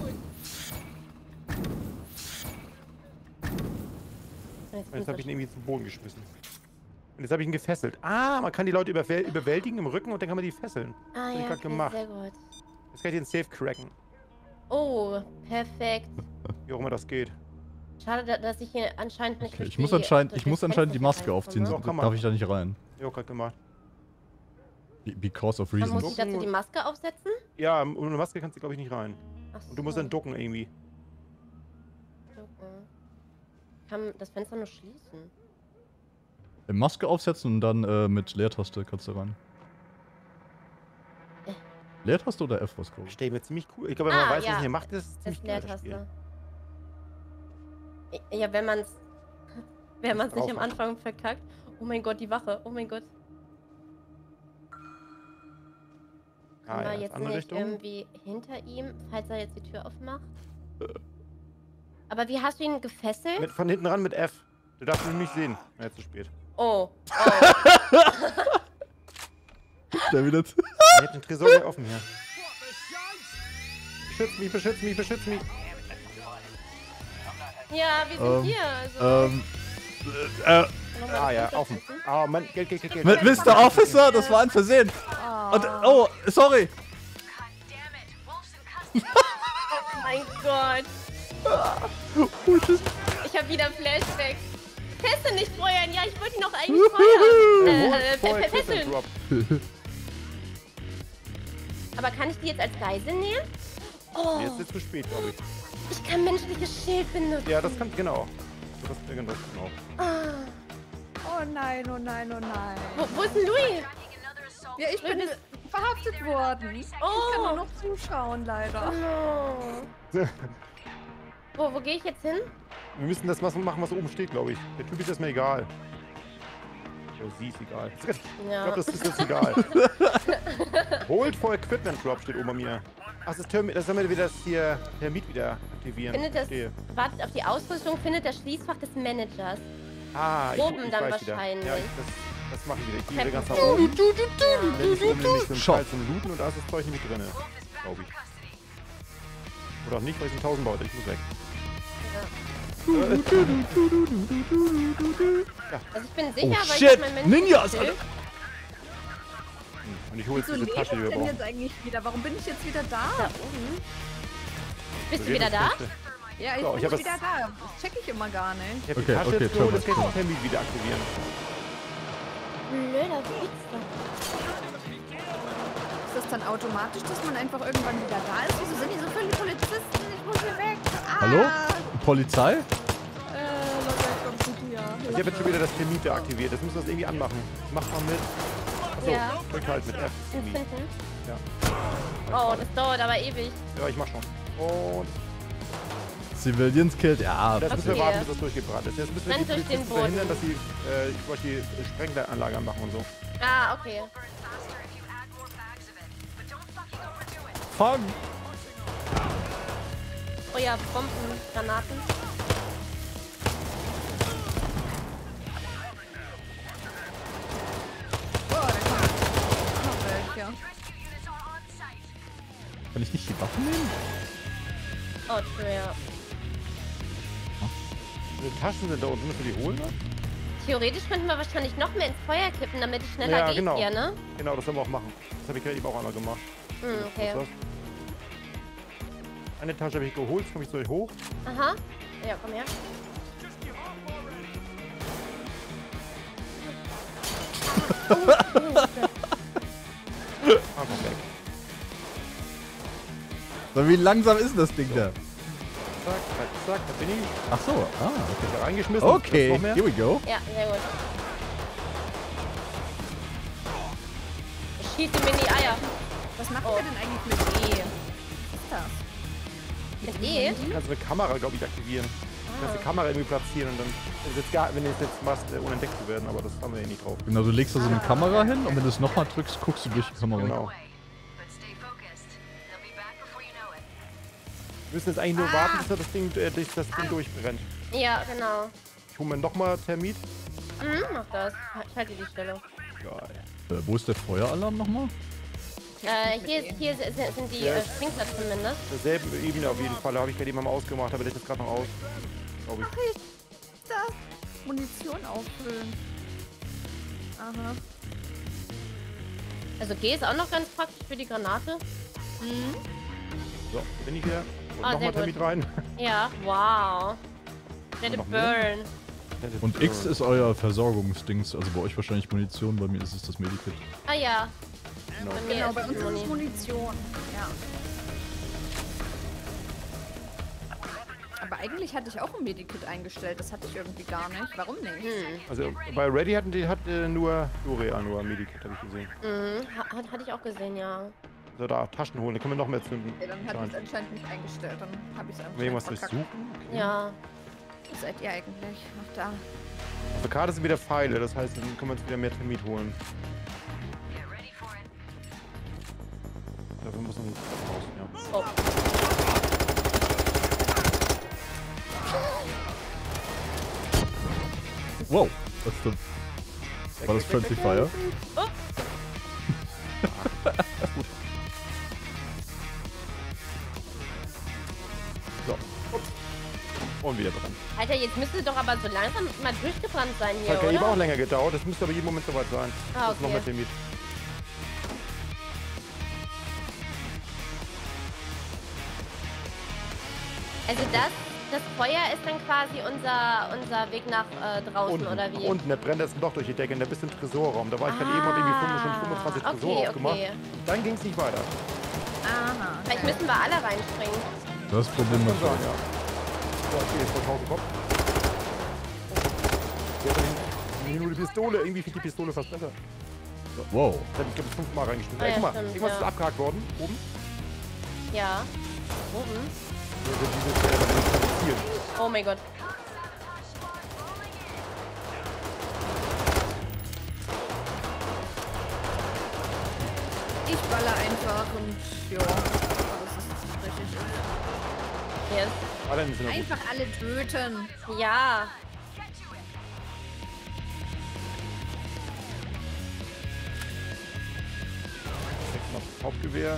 Jetzt habe ich ihn irgendwie zum Boden geschmissen. Und jetzt habe ich ihn gefesselt. Ah, man kann die Leute überwäl überwältigen im Rücken und dann kann man die fesseln. Ah, hab ich ja, grad okay, gemacht. sehr gut. Jetzt kann ich den Safe cracken. Oh, perfekt. Wie auch immer das geht. Schade, da- dass ich hier anscheinend nicht Okay, ich durch muss die- anscheinend, durch ich muss das anscheinend die Fenster Maske aufziehen, reinkomme. So, kann man. darf ich da nicht rein. Ja, gerade gemacht. Be- Because of Man muss reasons. ich dazu die Maske aufsetzen? Ja, ohne Maske kannst du, glaube ich, nicht rein. Ach Und du musst so. dann ducken irgendwie. Okay. Ich kann das Fenster nur schließen. Äh, Maske aufsetzen und dann äh, mit Leertaste kannst du rein. Äh. Leertaste oder F was glaube ich? Stell mir ziemlich cool. Ich glaube, wenn man Ah, weiß, was ja. man hier macht, ist es Das ziemlich ist geil, das Spiel. Leertaste. Ja, wenn man's. Wenn man's nicht am drauf. Anfang verkackt. Oh mein Gott, die Wache. Oh mein Gott. Ah, Können ja, wir ist jetzt andere nicht Richtung. irgendwie hinter ihm, falls er jetzt die Tür aufmacht? Aber wie hast du ihn gefesselt? Mit, von hinten ran mit F. Du darfst ihn nicht sehen. Ja, jetzt zu spät. Oh. Oh. Der wieder zu- Ich hätte den Tresor gleich offen hier. Beschütz mich, beschütz mich, beschütz mich. Ja, wir sind Ähm, hier. Also. ähm. Äh, Nochmal Ah das ja, Fenster offen. schließen. Ah, Mann, Geld, Geld, Geld, Geld. Mi- Mister Officer, das war ein Versehen. Oh. Und, oh, sorry. Oh mein Gott. Oh, shit. Ich habe wieder Flashbacks. Feste nicht feuern. Ja, ich wollte ihn noch eigentlich feuern. Äh, äh, Voll fe- Clip and fesseln. Drop. Aber kann ich die jetzt als Geisel nehmen? Oh, Jetzt ist es zu spät, glaube ich. ich kann menschliches Schild benutzen. Ja, das kann, genau. Das ist genau. Ah. Oh nein, oh nein, oh nein. Wo, wo ist denn Louis? Ja, ich bin verhaftet worden. Ich kann Oh. nur noch zuschauen, leider. Oh. Wo, wo gehe ich jetzt hin? Wir müssen das was machen, was oben steht, glaube ich. Der Typ ist erstmal egal. Oh, sie ist egal. Ich Ja. glaube, das ist jetzt egal. Hold for Equipment Drop steht oben bei mir. Ach, das ist Termit, das haben wir wieder das hier Termit wieder aktivieren. Findet das, Verstehe. wartet auf die Ausrüstung, findet das Schließfach des Managers. Ah, ich, oben ich dann weiß wieder. wahrscheinlich. Ja, ich, das, das machen wir wieder. Ich gehe wieder ganz nach Captain. oben. Dann ist nämlich so ein Schau. Teil zum Looten und da ist das Zeug nämlich drin. Glaube ich. Oder auch nicht, weil es sind tausend Leute. Ich muss weg. Also ich bin sicher, Oh weil ich shit, hab mein menschliches Ninjas, Schild. Alter. Und ich hole jetzt Wieso diese lebe Tasche, ich die wir denn brauchen. jetzt eigentlich wieder? Warum bin ich jetzt wieder Da da? oben. Bist du Wir wieder gehen da? das Beste. Ja, ich So, bin ich hab wieder das- da. Das check ich immer gar nicht. Ich habe die Okay, Tasche okay, jetzt geholt, chill, jetzt kann ich chill. den Termin wieder aktivieren. Blöder Wichser. Ist das dann automatisch, dass man einfach irgendwann wieder da ist? Wieso sind die so viele Polizisten? Ich muss hier weg. Ah. Hallo? Polizei? Äh, Leute, kommt gut hier. Ich habe jetzt schon wieder das Termin da aktiviert. Das müssen wir das irgendwie anmachen. Macht mal mit. Achso, Ja. drück halt mit F. Termin. Finden. Ja. Oh, das dauert aber ewig. Ja, ich mach schon. Und Civilians killed, ja. das müssen wir Okay. warten, bis das durchgebrannt ist. Jetzt müssen wir Rennt die durch den Polizisten Boden. verhindern, dass sie äh, zum Beispiel Sprenglanlage anmachen und so. Ah, okay. Fang! Oh ja, Bomben, Granaten. Oh, da kommt noch welche. Kann ich nicht die Waffen nehmen? Oh, true, ja. Diese Taschen sind da unten. Müssen wir die holen? Dann? Theoretisch könnten wir wahrscheinlich noch mehr ins Feuer kippen, damit es schneller Ja, geht genau. hier, ne? Genau, das sollen wir auch machen. Das habe ich gerade eben auch einmal gemacht. Hm, okay. Was ist das? Eine Tasche habe ich geholt, jetzt komme ich so hoch. Aha. Ja, komm her. Einfach weg. So, wie langsam ist das Ding da? Zack, zack, zack, da bin ich. Ach so, ah, Ich da reingeschmissen. okay. Noch Okay, mehr? here we go. Ja, sehr gut. Ich schieße ihm in die Eier. Was machen Oh. wir denn eigentlich mit E? Was ist das? Mit E? Du kannst eine Kamera, glaube ich, aktivieren. Du kannst eine Kamera irgendwie platzieren und dann, ist jetzt gar, wenn du es jetzt machst, äh, unentdeckt zu werden, aber das haben wir ja nicht drauf. Genau, du legst da so eine Kamera hin und wenn du es nochmal drückst, guckst du durch die Kamera. Genau. Wir müssen jetzt eigentlich nur warten, bis das Ding, äh, bis das Ding durchbrennt. Ja, genau. Ich hole mir nochmal Termit. Mhm, mach das. Ich halte die Stelle. Geil. Äh, wo ist der Feueralarm nochmal? Äh, hier, hier sind sind die Ja. äh, Sprinkler zumindest. Derselben Ebene auf jeden Fall. Da habe ich gerade eben mal ausgemacht, aber der ist jetzt gerade noch aus. Glaube ich. Da. Munition auffüllen. Aha. Also G ist auch noch ganz praktisch für die Granate. Mhm. So, bin ich wieder. Und Ah, nochmal sehr gut. Termit rein. Ja, wow. Let it noch mehr? burn. Und X ist euer Versorgungsdings, also bei euch wahrscheinlich Munition, bei mir ist es das Medikit. Ah ja. Genau. Bei mir Genau, ist bei uns ist Muni. es Munition. Ja. Aber eigentlich hatte ich auch ein Medikit eingestellt. Das hatte ich irgendwie gar nicht. Warum nicht? Hm. Also bei Ready hatten die hat äh, nur Dorea nur Medikit, habe ich gesehen. Mhm. Ha hat, hatte ich auch gesehen, ja. Also da Taschen holen, dann können wir noch mehr zünden. Okay, dann hatte ich es anscheinend nicht eingestellt. Dann habe ich es Wenn wir irgendwas einfach durchsuchen. Okay. Ja. Wo seid ihr eigentlich? Noch da. Auf der Karte sind wieder Pfeile, das heißt, dann können wir uns wieder mehr Termit holen. Dafür muss man raus, ja. Oh. Wow, das ist, war das Friendly Fire? Oh. So. Und wieder dran. Alter, jetzt müsste doch aber so langsam mal durchgebrannt sein hier, Das hat eben auch oder? länger gedauert, das müsste aber jeden Moment soweit sein. Ah, Das ist noch okay. mehr Termit. Also das, das Feuer ist dann quasi unser, unser Weg nach äh, draußen, Unten, oder wie? unten, der brennt jetzt ein Loch durch die Decke und da bist du im Tresorraum. Da war ich gerade eben und irgendwie fünf- schon fünfundzwanzig Tresore okay, aufgemacht. okay. Dann ging es nicht weiter. Aha. Vielleicht müssen wir alle reinspringen. Das Problem Kann ist sein, ja. So, okay, jetzt vor tausend Kopf. Der hat hinten nur die Pistole. Irgendwie finde ich die Pistole fast besser. Wow. Das habe ich, glaube ich, fünfmal reingespielt. Ah, Ey, ja, guck mal, stimmt, irgendwas ja. ist abgehakt worden. Oben. Ja. Oben. Ja, dieses, äh, das Ziel. Oh mein Gott. Ich baller einfach und ja. Das ist richtig. Yes. Alle sind noch gut. Einfach alle töten. Ja. Sechs noch Hauptgewehr.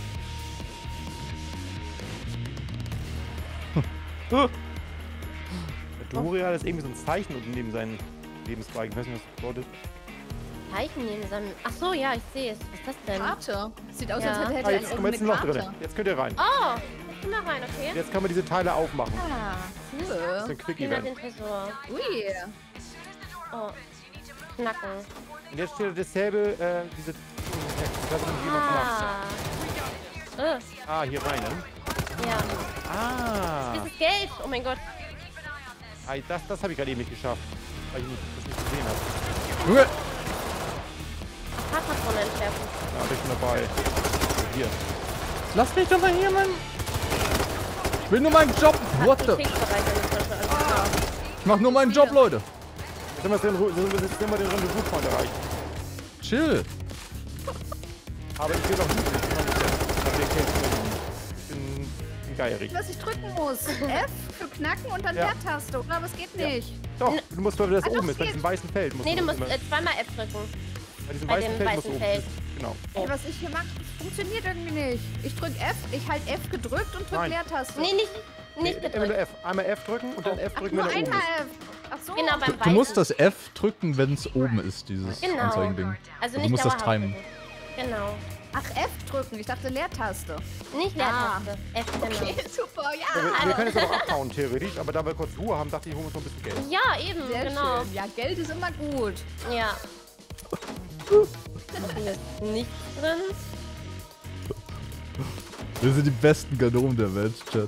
Der Doria, das ist irgendwie so ein Zeichen unten neben seinen Lebensbalken. Ich weiß nicht, was das bedeutet. Zeichen neben seinem... Ach so, ja, ich sehe es. Was ist das denn? Karte. Sieht aus, Ja. als hätte Ah, er jetzt kommen wir jetzt ein Loch drin. Jetzt könnt ihr rein. Oh, jetzt gehen wir rein, okay. Jetzt kann man diese Teile aufmachen. Ah, Das ist cool. ein Quick Gehen nach Event. den Tresor. Ui. Oh. Knacken. Und jetzt steht dasselbe, äh, diese... Da drin jemand macht. Ah. Äh, Ah, hier rein, ne? ja. Ah. Dieses Geld. Oh mein Gott. Ah, das das habe ich gerade eben nicht geschafft, weil ich nicht, das nicht gesehen habe. Junge! Fahrradpatronen entschärfen. Ja, bin ich schon dabei. So, hier. Lass mich doch mal hier, Mann! Ich will nur meinen Job! What the? Kriegsbereich an die Tasche. Alles klar. Ich mach nur meinen Job, Leute! Jetzt haben wir den, Ru- jetzt haben wir den Rendezvous-Point erreicht. Chill! Aber ich will noch nicht. Ich bin noch nicht fertig. Ich bin, bin geierig. Was ich drücken muss. F für Knacken und dann Ja. Leertaste. Oder? Aber es geht Ja. nicht. Doch, du musst, weil das Ah, oben doch, ist, bei geht. diesem weißen Feld. Nee, du musst immer- äh, zweimal F drücken. bei diesem bei weißen dem Feld musst weißen du oben. Feld. Genau. Ey, was ich hier mache, das funktioniert irgendwie nicht. Ich drück F, ich halt F gedrückt und drück Nein. Leertaste. Nee, nicht, nicht Nee, immer gedrückt. nur F. Einmal F drücken und dann F Ach, drücken, nur wenn er oben einmal ist. F. Ach so. Genau, beim Du weißen. musst das F drücken, wenn es oben ist, dieses Genau. Anzeigending. Also du nicht musst das dauerhaft timen. drücken. Genau. Ach, F drücken. Ich dachte Leertaste. Nicht Leertaste. F, genau. Okay, super, Ja, ja. wir, wir Also- können jetzt aber abhauen, theoretisch. Aber da wir kurz Ruhe haben, dachte ich, holen wir uns noch ein bisschen Geld. Ja, eben, Sehr genau. schön. Ja, Geld ist immer gut. Ja. Hier ist nichts drin. Wir sind die besten Ganoven der Welt, Chat.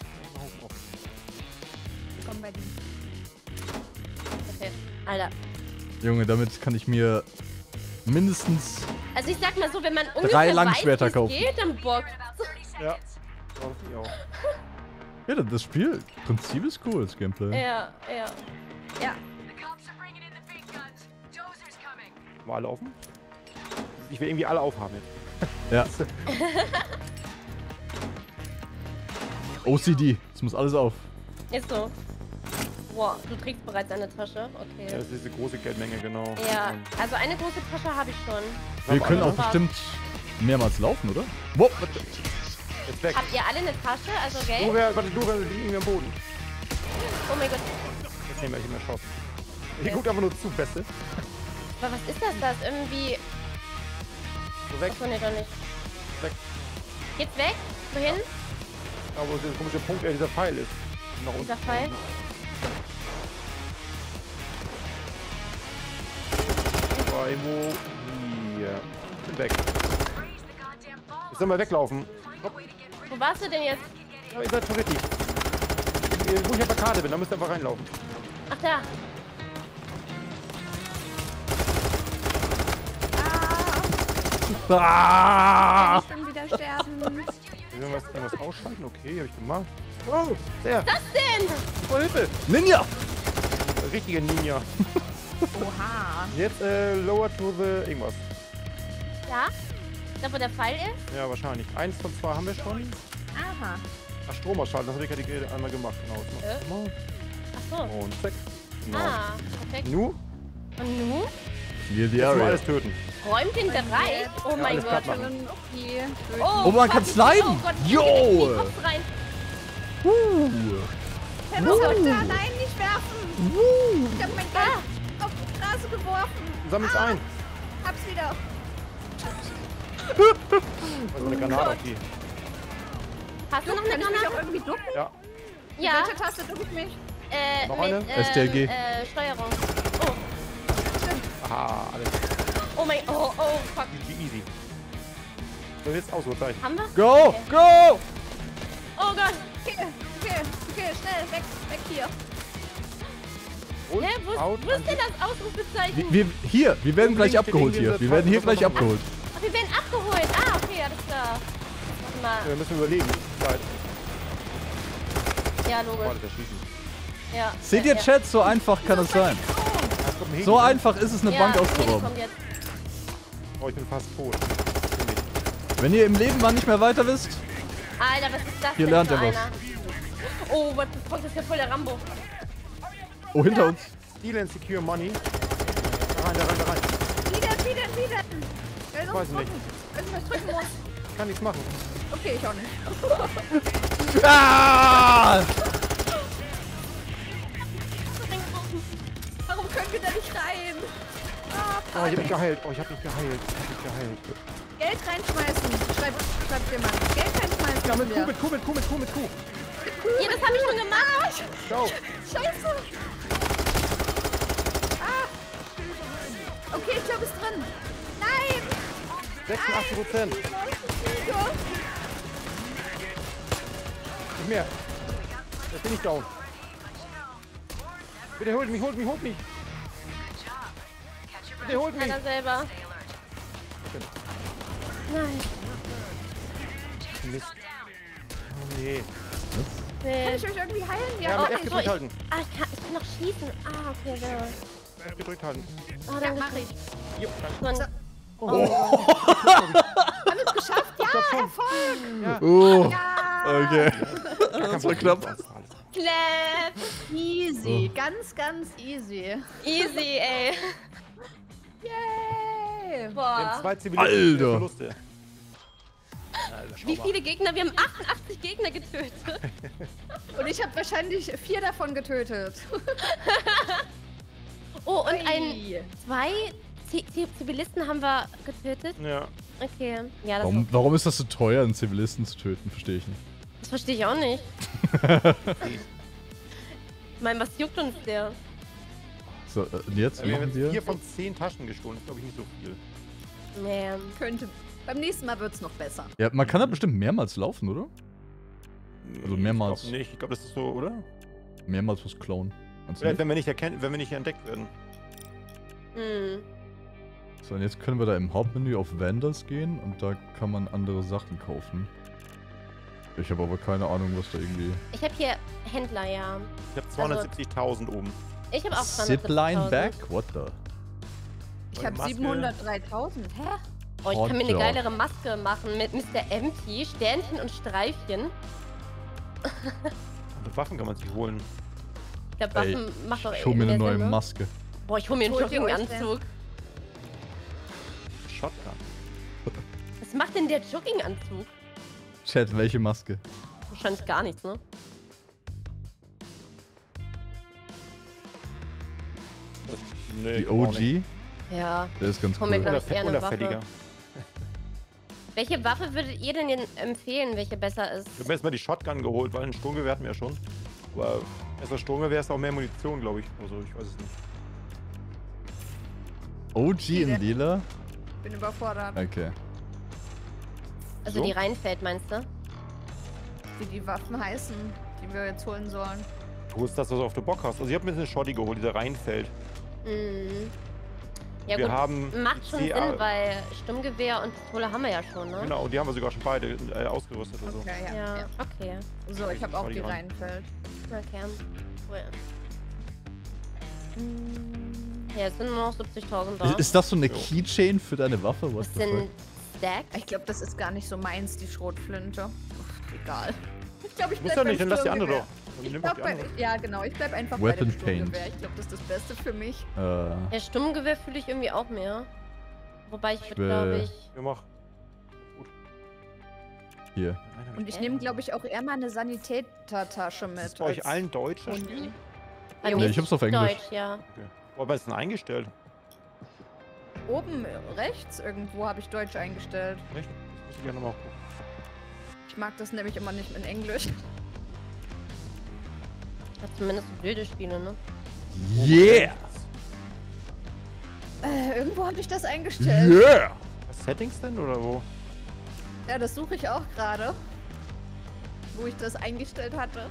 Komm bei dir. Okay. Alter. Junge, damit kann ich mir mindestens... Also ich sag mal so, wenn man ungefähr Langschwerter weiß, wie kaufen. es geht, dann Bock. Ja. Das ich auch. Ja, das Spiel, Prinzip ist cool, das Gameplay. Ja, ja. Ja. Mal alle offen? Ich will irgendwie alle aufhaben jetzt. Ja. O C D, es muss alles auf. Ist so. Wow, du trägst bereits eine Tasche. Okay. Ja, das ist diese große Geldmenge, genau. Ja, Und also eine große Tasche habe ich schon. Wir können auch Wow. bestimmt mehrmals laufen, oder? Wow. jetzt weg. Habt ihr alle eine Tasche, also Geld? Florian, warte, Florian, liegen irgendwie am Boden. Oh mein Gott. Jetzt nehmen wir nicht mehr Chance. Ich guck einfach nur zu, Beste. Aber was ist das? Das ist irgendwie... So weg, Achso, nee, doch nicht. weg. Geht's weg? Wohin? Da wo dieser komische Punkt, der dieser Pfeil ist. Nach unten. Dieser Pfeil? Oh, irgendwo hier. Bin weg. Jetzt sollen wir weglaufen. Hopp. Wo warst du denn jetzt? Ja, ihr seid schon richtig. Wo ich auf der Karte bin, da müsst ihr einfach reinlaufen. Ach, da. Ah! Ich bin wieder sterben. Irgendwas, irgendwas ausschalten? Okay, hab ich gemacht. Oh, der. Was denn? Oh, Hilfe. Ninja! Richtige Ninja. Oha. Jetzt äh, lower to the irgendwas. Ja? Da, wo der Pfeil ist? Ja, wahrscheinlich. Eins von zwei haben wir schon. Aha. Ach, Strom ausschalten, das habe ich gerade einmal gemacht. Genau. Das Äh? mal. Ach so. Und zack. Genau. Ah, perfekt. Nu, Und nun? Clear the jetzt mal area. alles töten. Räumt den Bereich? Oh mein alles Gott. platt machen. Okay. Oh, man kann fuck, sliden. Oh Gott, Jo. in den Kopf rein. Uh. Tennis sollte allein nicht werfen. Ich hab mein Geld auf die Straße geworfen. Sammel's ein. Hab's wieder. Also eine Granate auf die. Hast du noch eine Kann ich mich auch Granate? irgendwie ducken? Ja. Ja. Welche Taste ducke ich mich? Äh, Noch mit, eine? äh, S T L G. Äh, Steuerung. Oh. Aha, alles Oh mein, oh, oh, fuck. easy, easy. So, jetzt Ausrufezeichen. Haben wir? Go! Okay. Go! Oh Gott. Okay, okay, okay, schnell, weg, weg hier. Und Hä, wo, out, wo ist denn das Ausrufezeichen? Wir, wir, hier, wir werden gleich Unbedingt abgeholt kriegen wir hier. Wir diese werden hier Pfeile gleich noch- abgeholt. Ach, wir werden abgeholt. Ah, okay, alles klar. Warte mal. Wir müssen überlegen. Zeit. Ja, Oh, logisch. das Schießen. Ja. Seht ja, ihr, Chat? So einfach kann es sein. Ah, kommt ein Heli, So ne? einfach ist es, eine ja, Bank Heli auszurauben. kommt jetzt. Oh, ich bin fast tot. Bin ich. Wenn ihr im Leben mal nicht mehr weiter wisst, Alter, was ist das Hier denn lernt für er was. einer? Oh, what the fuck, das ist ja voll der Rambo. oh, hinter uns. Steal and secure money. Da rein, da rein, da rein. Wieder, wieder, wieder. Ich weiß nicht. Irgendwas drücken muss. Ich kann nichts machen. Okay, ich auch nicht. Ah! Warum können wir da nicht rein? Ah, Oh, ich hab mich geheilt. Oh, ich hab mich geheilt. Ich hab mich geheilt. Geld reinschmeißen. Schreib, schreibt jemand. Geld reinschmeißen. Ja, mit müssen Kuh, wir. mit Kuh, mit Kuh, mit Kuh, mit Kuh. Ja, das habe ich schon gemacht. Ciao. Scheiße. Ah. Okay, ich glaube, es ist drin. Nein. sechsundachtzig Prozent. Nicht mehr. Jetzt bin ich down. Bitte holt mich, holt mich, holt mich. Bitte holt mich. Keiner selber. Nein. Mist. Oh nee. Kann Nee. ich euch irgendwie heilen? Ja, Ja, mit oh, F so, gedrückt ich- halten. Ah, ich kann, ich kann noch schießen. Ah, okay, sehr gut. F gedrückt halten. Oh, ja, danke. mach ich. Jo, danke. Mann. Alles geschafft? Ja, Erfolg. Oh, Ja. okay. Das war knapp. Clap. Easy. Ganz, ganz easy. Easy, ey. Yay. Wir haben Boah. zwei Zivilisten. Alter. Verluste. Wie viele Gegner? Wir haben achtundachtzig Gegner getötet. Und ich habe wahrscheinlich vier davon getötet. Oh, und ein, Ei. zwei Z Z Zivilisten haben wir getötet. Ja. Okay. Ja, das, Warum, warum ist das so teuer, einen Zivilisten zu töten? Verstehe ich nicht. das verstehe ich auch nicht. Ich meine, was juckt uns der? So, äh, und jetzt? Wie Wir haben machen jetzt vier wir? von zehn Taschen gestohlen. Das ist, glaube ich, nicht so viel. Nee. Könnte. Beim nächsten Mal wird es noch besser. Ja, man kann da bestimmt mehrmals laufen, oder? Also mehrmals. Ich glaube nicht. Ich glaube, das ist so, oder? Mehrmals was klauen. Meinst du Vielleicht, nicht? wenn wir nicht erkennen, wenn wir nicht entdeckt werden. Hm. So, und jetzt können wir da im Hauptmenü auf Vendors gehen und da kann man andere Sachen kaufen. Ich habe aber keine Ahnung, was da irgendwie... Ich habe hier Händler, ja. Ich habe zweihundertsiebzigtausend oben. Ich habe auch Zipline back? What the? Ich Neue habe Maske. siebenhundertdreitausend. Hä? Oh, ich kann mir eine Hotdog. geilere Maske machen mit Mister Empty, Sternchen und Streifchen. Und Waffen kann man sich holen. glaube, Ey, Waffen macht doch Ich hol mir eine mehr neue Sinn, ne? Maske. Boah, ich hol mir einen Holt ihr euch Jogginganzug. Shotgun. Was macht denn der Jogginganzug? Chat, welche Maske? Wahrscheinlich gar nichts, ne? Nee, Die auch O nicht. G? Ja. Der ist ganz Hol mir cool. gleich- Unauffä- eher eine Unauffälliger. Waffe. Welche Waffe würdet ihr denn empfehlen, welche besser ist? Ich habe mir jetzt mal die Shotgun geholt, weil ein Sturmgewehr hatten wir ja schon. Aber besser Sturmgewehr ist auch mehr Munition, glaube ich. Also ich weiß es nicht. O G in lila? Bin überfordert, Okay. Also So? die Rheinfeld, meinst du? wie die Waffen heißen, die wir jetzt holen sollen. Du holst das, was du auf der Bock hast. Also ich habe mir jetzt eine Shotty geholt, dieser Rheinfeld. Mhm. Ja wir gut, haben macht schon C A Sinn, weil Sturmgewehr und Pistole haben wir ja schon, ne? Genau, und die haben wir sogar schon beide äh, ausgerüstet und so. Okay, ja. Ja, ja. okay. So, ich habe auch Schau die die ran. Rheinfeld. Okay. Cool. Hm, Ja, es sind nur noch siebzigtausend da. Ist, ist das so eine Jo. Keychain für deine Waffe? What Das the fuck? sind Stacks. Ich glaube, das ist gar nicht so meins, die Schrotflinte. Uff, egal. Ich glaube, ich Muss bleib ja beim nicht, dann lass die andere Sturmgewehr. doch. Dann Ich nimm doch glaub, die bei, andere. ja, genau. Ich bleib einfach Weapon bei dem Paint. Sturmgewehr. Ich glaube, das ist das Beste für mich. Äh, Ja, Sturmgewehr fühle ich irgendwie auch mehr. Wobei ich würde, will- glaube ich... Ja, mach. hier. Und ich nehme, glaube ich, auch eher mal eine Sanitätertasche mit. Ist bei euch als allen Deutsch das Uni. Spiel? Bei Ja, mir ich ist hab's auf Englisch. Deutsch, ja. Okay. Wo haben wir es denn eingestellt? Oben rechts irgendwo habe ich Deutsch eingestellt. Echt? Das muss ich gerne mal gucken. Ich mag das nämlich immer nicht in Englisch. Hat zumindest so wilde Spiele, ne? Yeah! Äh, irgendwo habe ich das eingestellt. Yeah! Was, Settings denn oder wo? Ja, das suche ich auch gerade. Wo ich das eingestellt hatte.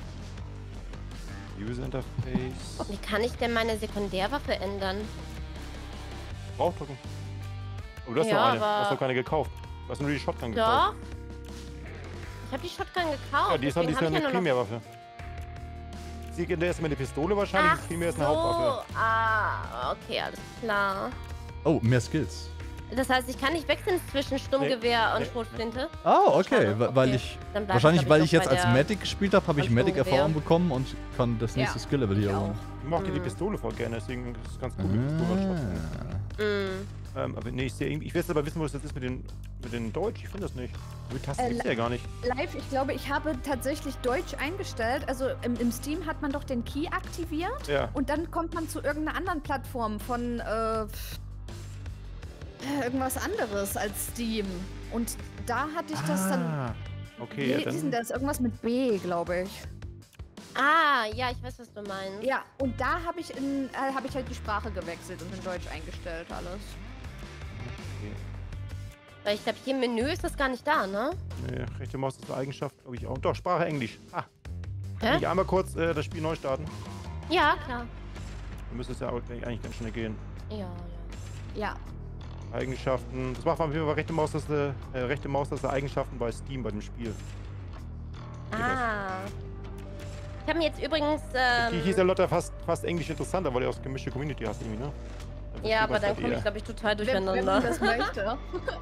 User Interface. Wie kann ich denn meine Sekundärwaffe ändern? Draufdrücken. Oh, du hast Ja, noch eine. Du aber- hast noch keine gekauft. Du hast nur die Shotgun gekauft. Doch. Ich habe die Shotgun gekauft. Ja, die ist, dann- die deswegen ist hab ja ich eine ja nur noch- Primärwaffe. Sekundär ist immer eine Pistole wahrscheinlich, Ach das Primär ist eine so. Hauptwaffe. Ah, okay, alles klar. Oh, mehr Skills. Das heißt, ich kann nicht wechseln zwischen Sturmgewehr und nee, Schrotflinte? Ah, okay. Schade, wa- Weil okay. ich. Dann bleib Wahrscheinlich, glaub weil doch ich jetzt bei als der- Medic gespielt habe, habe ich beim Medic-Erfahrung Sturmgewehr. bekommen und kann das nächste Ja, Skill-Level hier ich auch. holen. Ich mochte die Hm. Pistole voll gerne, deswegen ist es ganz gut mit Pistole und Shotgun. Ah. Mm. Ähm, aber nee, ich sehe irgendwie. Ich will jetzt aber wissen, wo das jetzt ist mit den, mit den Deutsch. Ich finde das nicht. Die Tasten Äh, gibt's ja gar nicht. Live, ich glaube, ich habe tatsächlich Deutsch eingestellt. Also im, im Steam hat man doch den Key aktiviert. Ja. Und dann kommt man zu irgendeiner anderen Plattform von äh, pff, äh, irgendwas anderes als Steam. Und da hatte ich das dann. Ah, okay, Wie ja, ist denn dann. das? Irgendwas mit B, glaube ich. Ah, ja, ich weiß, was du meinst. Ja, und da habe ich in äh, habe ich halt die Sprache gewechselt und in Deutsch eingestellt alles. Okay. Weil ich glaube, hier im Menü ist das gar nicht da, ne? Nee, rechte Maus ist eine Eigenschaft, glaube ich auch. Doch, Sprache Englisch. Ah. Hä? Kann ich einmal kurz äh, das Spiel neu starten? Ja, klar. Dann müsste es ja auch gleich eigentlich ganz schnell gehen. Ja, ja. Ja. Eigenschaften. Das macht man auf jeden Fall rechte Maustaste, äh, rechte Maustaste Eigenschaften bei Steam bei dem Spiel. Geht Ah. Ich habe mir jetzt übrigens. Ähm, Die hieß ja Lotta fast, fast Englisch interessanter, weil du aus gemischte Community hast irgendwie, ne? Dann ja, versteht aber man's dann halt komme ich, eher. glaube ich, total Wenn, wenn durcheinander. man das möchte.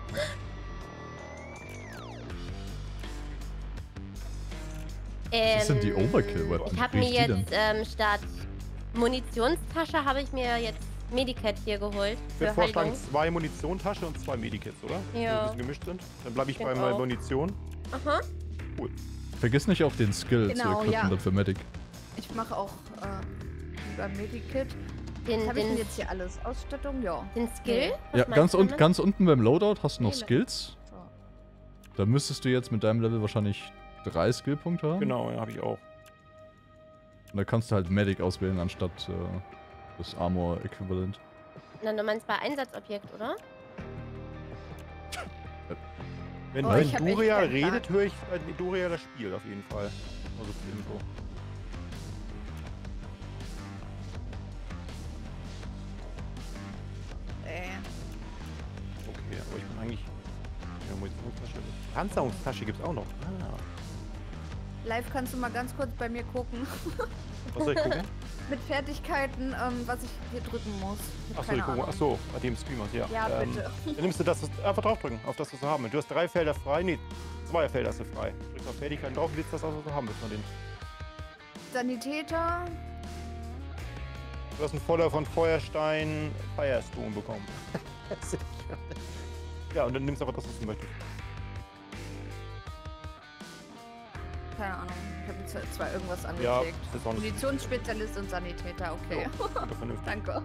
Ähm, Was sind die Overkill-Weapons? Ich habe Wie mir ist die jetzt ähm, statt Munitionstasche habe ich mir jetzt Medicat hier geholt. Ich Für würde vorschlagen, Heilung. zwei Munitiontasche und zwei Medikits, oder? Die Ja. ein bisschen gemischt sind. Dann bleibe ich Ich bei denk meiner auch. Munition. Aha. Vergiss nicht auch den Skill zu Genau, equippen ja. dann für Medic. Ich mache auch äh, beim Medikit. Den, Was habe ich denn den, jetzt hier alles? Ausstattung? Ja. den Skill? Was Ja, meinst ganz, du un damit? ganz unten beim Loadout hast du noch Nee, Skills. So. Da müsstest du jetzt mit deinem Level wahrscheinlich drei Skillpunkte haben. Genau, ja, habe ich auch. Und da kannst du halt Medic auswählen anstatt äh, das Armor-Äquivalent. Na, du meinst bei Einsatzobjekt, oder? Wenn, Oh, wenn ich hab echt Duria keinen Plan. redet, höre ich bei Duria das Spiel auf jeden Fall. Also für Info. Äh. Okay, aber ich bin eigentlich. Ja, Munitionstasche. Panzerungstasche gibt's auch noch. Ah. Live kannst du mal ganz kurz bei mir gucken. Was soll ich gucken? Mit Fertigkeiten, ähm, was ich hier drücken muss. Achso, Keine ich gucke. Ahnung. Achso, bei dem Streamer, ja. Ja, Ähm, bitte. Dann nimmst du das, was- einfach draufdrücken, auf das, was du haben willst. Du hast drei Felder frei, nee, zwei Felder hast du frei. Drückst auf Fertigkeiten drauf, wählst das aus, was du haben willst von denen. Sanitäter, Du hast einen Voller von Feuerstein Firestone bekommen. Ja, und dann nimmst du aber das, was du möchtest. Keine Ahnung. Ich habe jetzt zwar irgendwas Ja, angeklickt. das ist auch nicht Munitionsspezialist und Sanitäter, okay. Ja, vernünftig. Danke.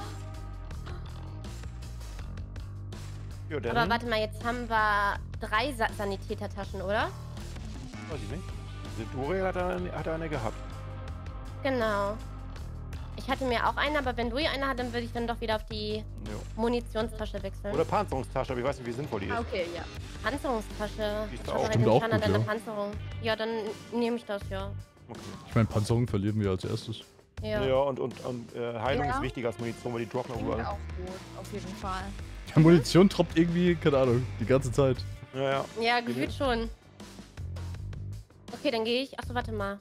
Ja, dann, Aber warte mal, jetzt haben wir drei Sa Sanitätertaschen, oder? weiß ich nicht. Diese Dore hat eine, hat eine gehabt. Genau. Ich hatte mir auch eine, aber wenn Louis eine hat, dann würde ich dann doch wieder auf die Ja. Munitionstasche wechseln. Oder Panzerungstasche, aber ich weiß nicht, wie sinnvoll die ist. Ah, okay, ja. Panzerungstasche. Die ist Ich auch- habe halt Stimmt den auch Schaden an gut, deiner ja. Panzerung. Ja, dann nehme ich das, ja. Okay. Ich meine, Panzerung verlieren wir als erstes. Ja. Ja, und, und, und äh, Heilung Ja. ist wichtiger als Munition, weil die droppen Finde ich überall. auch gut, auf jeden Fall. Ja, Munition droppt irgendwie, keine Ahnung, die ganze Zeit. Ja, ja. Ja, gefühlt schon. Okay, dann gehe ich. Achso, warte mal.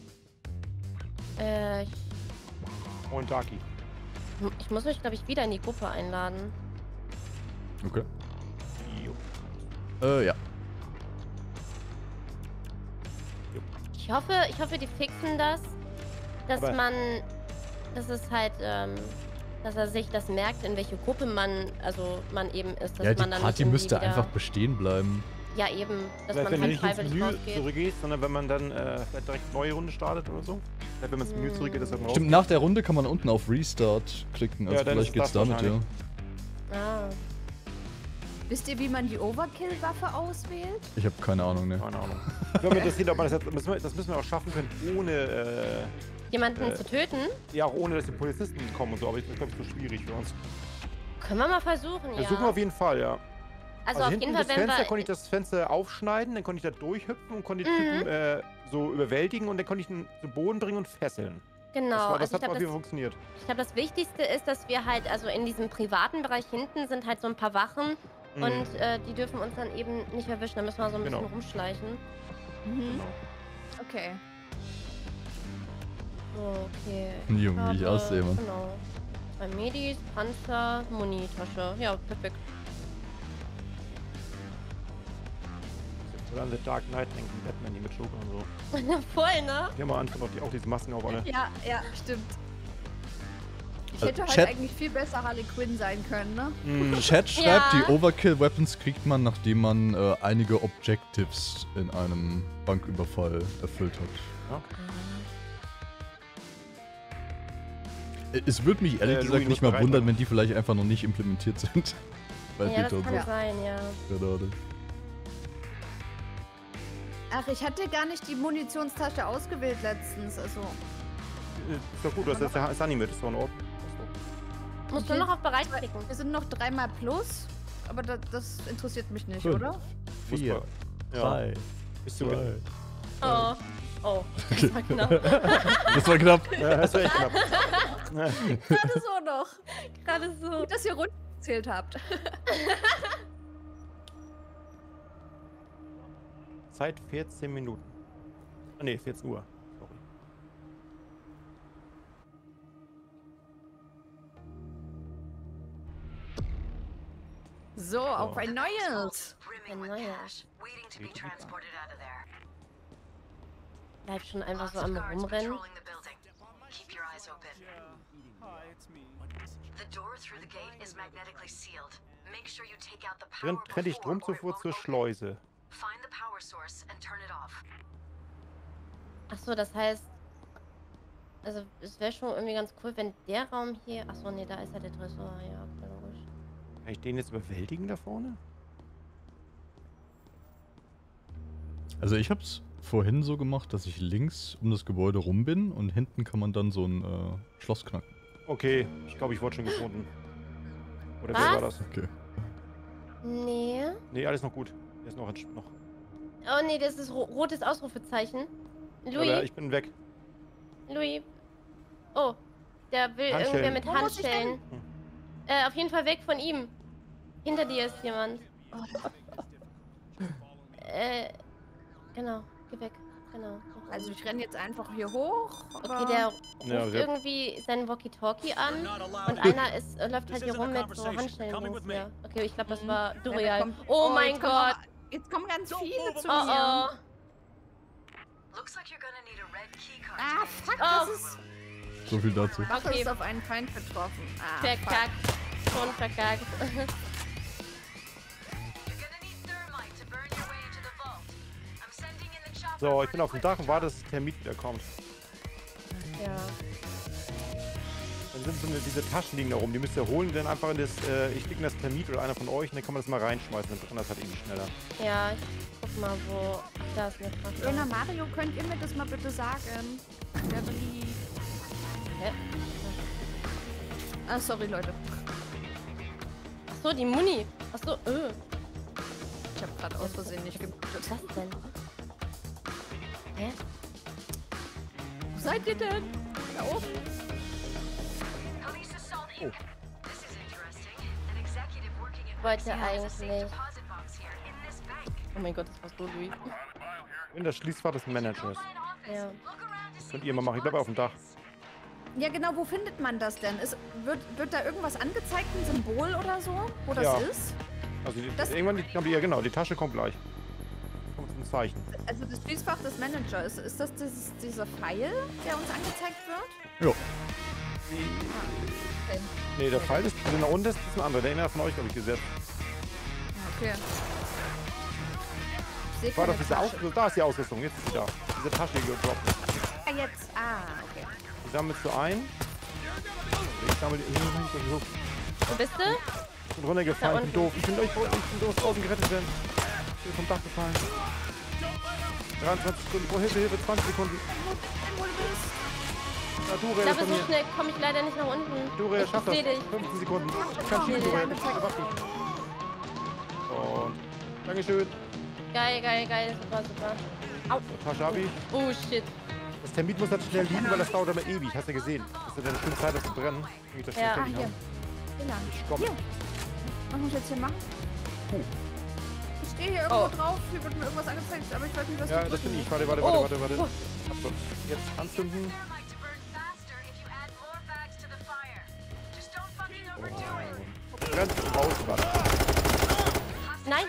Äh, ich, Und Daki. ich muss mich, glaube ich, wieder in die Gruppe einladen. Okay. Jo. Äh, ja. Ich hoffe, ich hoffe, die fixen das, dass Aber- man, dass es halt, ähm, dass er sich das merkt, in welche Gruppe man, also man eben ist, dass Ja, die man dann Party nicht müsste irgendwie wieder, einfach bestehen bleiben. ja eben, dass Vielleicht, man wenn du halt nicht ins freiwillig Menü rausgeht. zurückgehst, sondern wenn man dann äh, vielleicht direkt eine neue Runde startet oder so. Vielleicht, wenn man ins Menü Hm. zurückgeht, ist das dann Stimmt, nach der Runde kann man unten auf Restart klicken, also Ja, dann vielleicht ist geht's das damit, ja. wahrscheinlich. Ah. Wisst ihr, wie man die Overkill-Waffe auswählt? Ich habe keine Ahnung, ne. Keine Ahnung. Ich würde mich interessieren, ob man das, jetzt, das, müssen wir, das müssen wir auch schaffen können, ohne, äh, Jemanden Äh. zu töten? ja, auch ohne, dass die Polizisten kommen und so. Aber das ist, glaube ich, so schwierig für uns. Können wir mal versuchen, ja. Versuchen wir auf jeden Fall, ja. Also, auf hinten jeden Fall, das wenn Fenster wir... konnte ich das Fenster aufschneiden, dann konnte ich da durchhüpfen und konnte die Mhm. Typen äh, so überwältigen und dann konnte ich ihn zu Boden bringen und fesseln. Genau, Das, war, das also ich hat glaube, auf jeden Fall das, funktioniert. ich glaub, das Wichtigste ist, dass wir halt, also in diesem privaten Bereich hinten sind halt so ein paar Wachen Mhm. und äh, die dürfen uns dann eben nicht erwischen, da müssen wir so ein Genau. bisschen rumschleichen. Mhm. Okay. So, okay. Junge, wie ich habe- aussehe, Mann. Genau. Zwei Medis, Panzer, Muni-Tasche. Ja, perfekt. Oder an The Dark Knight denken, Batman, die mit Joker und so. Voll, ne? Die haben am Anfang auch, die, auch diese Masken auf alle. Ja, ja, stimmt. Ich Also, hätte halt Chat- eigentlich viel besser Harley Quinn sein können, ne? Mhm. Chat schreibt, Ja. die Overkill-Weapons kriegt man, nachdem man äh, einige Objectives in einem Banküberfall erfüllt hat. Ja. Äh, Es würde mich ehrlich Äh, gesagt Louis, nicht muss mal mal wundern, rein. wenn die vielleicht einfach noch nicht implementiert sind. Bei Ja, Beta das und kann so. sein, ja. Keine Ahnung. Ach, ich hatte gar nicht die Munitionstasche ausgewählt letztens, also... Ist doch gut, du hast jetzt der Sunny mit, ist doch in Ordnung. Ist Musst du Okay. noch auf bereit klicken. Wir sind noch dreimal plus, aber das, das interessiert mich nicht, Fünf. oder? doch- Vier, Muss man- Ja. drei, Bist du zwei. Oh. Oh. Das war knapp. Das war knapp. Ja, das war echt knapp. Gerade so noch. Gerade so. Gut, dass ihr runtergezählt habt. Zeit vierzehn Minuten. Ah, ne, vierzehn Uhr. Sorry. So, auf ein neues. Ein neuer. Bleib schon einfach so am Rumrennen. Trenn, trenn die Stromzufuhr zur Schleuse. Achso, das heißt. Also, es wäre schon irgendwie ganz cool, wenn der Raum hier. Achso, nee, da ist ja der Tresor. Ja, okay, logisch. Kann ich den jetzt überwältigen da vorne? Also ich hab's vorhin so gemacht, dass ich links um das Gebäude rum bin und hinten kann man dann so ein äh, Schloss knacken. Okay, ich glaube, ich wurde schon gefunden. Oder Was? wer war das? Okay. Nee. Nee, alles noch gut. Hier ist noch ein Sch- noch. Oh nee, das ist ro rotes Ausrufezeichen. Louis, Aber ich bin weg. Louis. Oh, der will Handschellen. irgendwer mit Wo muss ich Handschellen. Hm. Äh, auf jeden Fall weg von ihm. Hinter dir ist jemand. äh, genau. Geh weg. Genau. Also ich renne jetzt einfach hier hoch. Okay, aber- der ruft Ja, wir- irgendwie seinen Walkie-Talkie an und einer ist, äh, läuft halt hier rum mit so Handschellen hier. Okay, ich glaube, das war Ja, der Durial. kommt- Oh mein jetzt kommen Gott. noch- Jetzt kommen ganz viele zu Oh mir. oh. Ah, fuck, Oh. das ist... So viel dazu. Waffe Okay. ist auf einen Feind getroffen. Ah, Verkackt. Schon verkackt. So, ich bin auf dem Dach und warte, dass der Termit wieder kommt. Ja. Dann sind so eine, diese Taschen liegen da rum, die müsst ihr holen, dann einfach in das, äh, ich klicke in das Termit oder einer von euch und dann kann man das mal reinschmeißen, dann brennt das halt eben schneller. Ja, ich guck mal, wo. Da ist eine Tasche. Schöner Mario, könnt ihr mir das mal bitte sagen? Der Brief. Hä? Ah, sorry, Leute. Achso, die Muni. Achso, äh. Ich habe gerade aus Versehen nicht geblutet. Was ist das denn? Hä? Wo seid ihr denn? Da oben? Oh. Ich wollte eigentlich. Oh mein Gott, das warst du, Louis. In das Schließfach des Managers. Ja. Das könnt ihr mal machen, ich bleibe auf dem Dach. Ja, genau, wo findet man das denn? Ist, wird, wird da irgendwas angezeigt, ein Symbol oder so, wo das Ja. ist? Also die, Das- irgendwann, die, ja genau, die Tasche kommt gleich. Kommt zum Zeichen. Also das Schließfach des Managers, ist, ist das dieses, dieser Pfeil, der uns angezeigt wird? Jo. Okay. Nee, der Pfeil ist, also nach unten ist, ist ein anderer, der einer von euch, glaube ich, gesetzt. Okay. Ich sehe War keine das diese Tasche. Ausrüstung? Da ist die Ausrüstung, jetzt ist sie da. Diese Tasche, die gedroppt ist. Ah, jetzt. Ah, okay. Die sammelst du ein. Ich sammle die. So, Wo bist du? ich bin runtergefallen, ich bin doof. Ich bin, ich, ich bin doof, draußen gerettet werden. Ich bin vom Dach gefallen. dreiundzwanzig Sekunden, ich brauche Hilfe, Hilfe, zwanzig Sekunden. Wo du bist. Ja, du Ich redest glaube, von so mir. schnell komme ich leider nicht nach unten. Du redest, Ich schaff das. seh dich. fünfzehn Sekunden. Ich kann schieben, du Ja, redest. Warte. Und. Dankeschön. Geil, geil, geil. Super, super. Au. Tasche hab ich. Oh, shit. Das Termit muss halt schnell liegen, weil das dauert immer ewig. Hast du ja gesehen. Das ist ja eine schöne Zeit, das zu brennen. Wie ich das Ja. schnell Ah, fertig hier. habe. Hier lang. Stopp. Hier. Was muss ich jetzt hier machen? Puh. Ich stehe hier irgendwo Oh. drauf, hier wird mir irgendwas angezeigt, aber ich weiß nicht, was Ja, ich das bin drücken ich. Warte, warte, warte, Oh. warte, warte. Oh. So, jetzt anzünden. Brennt raus, warte. Nein.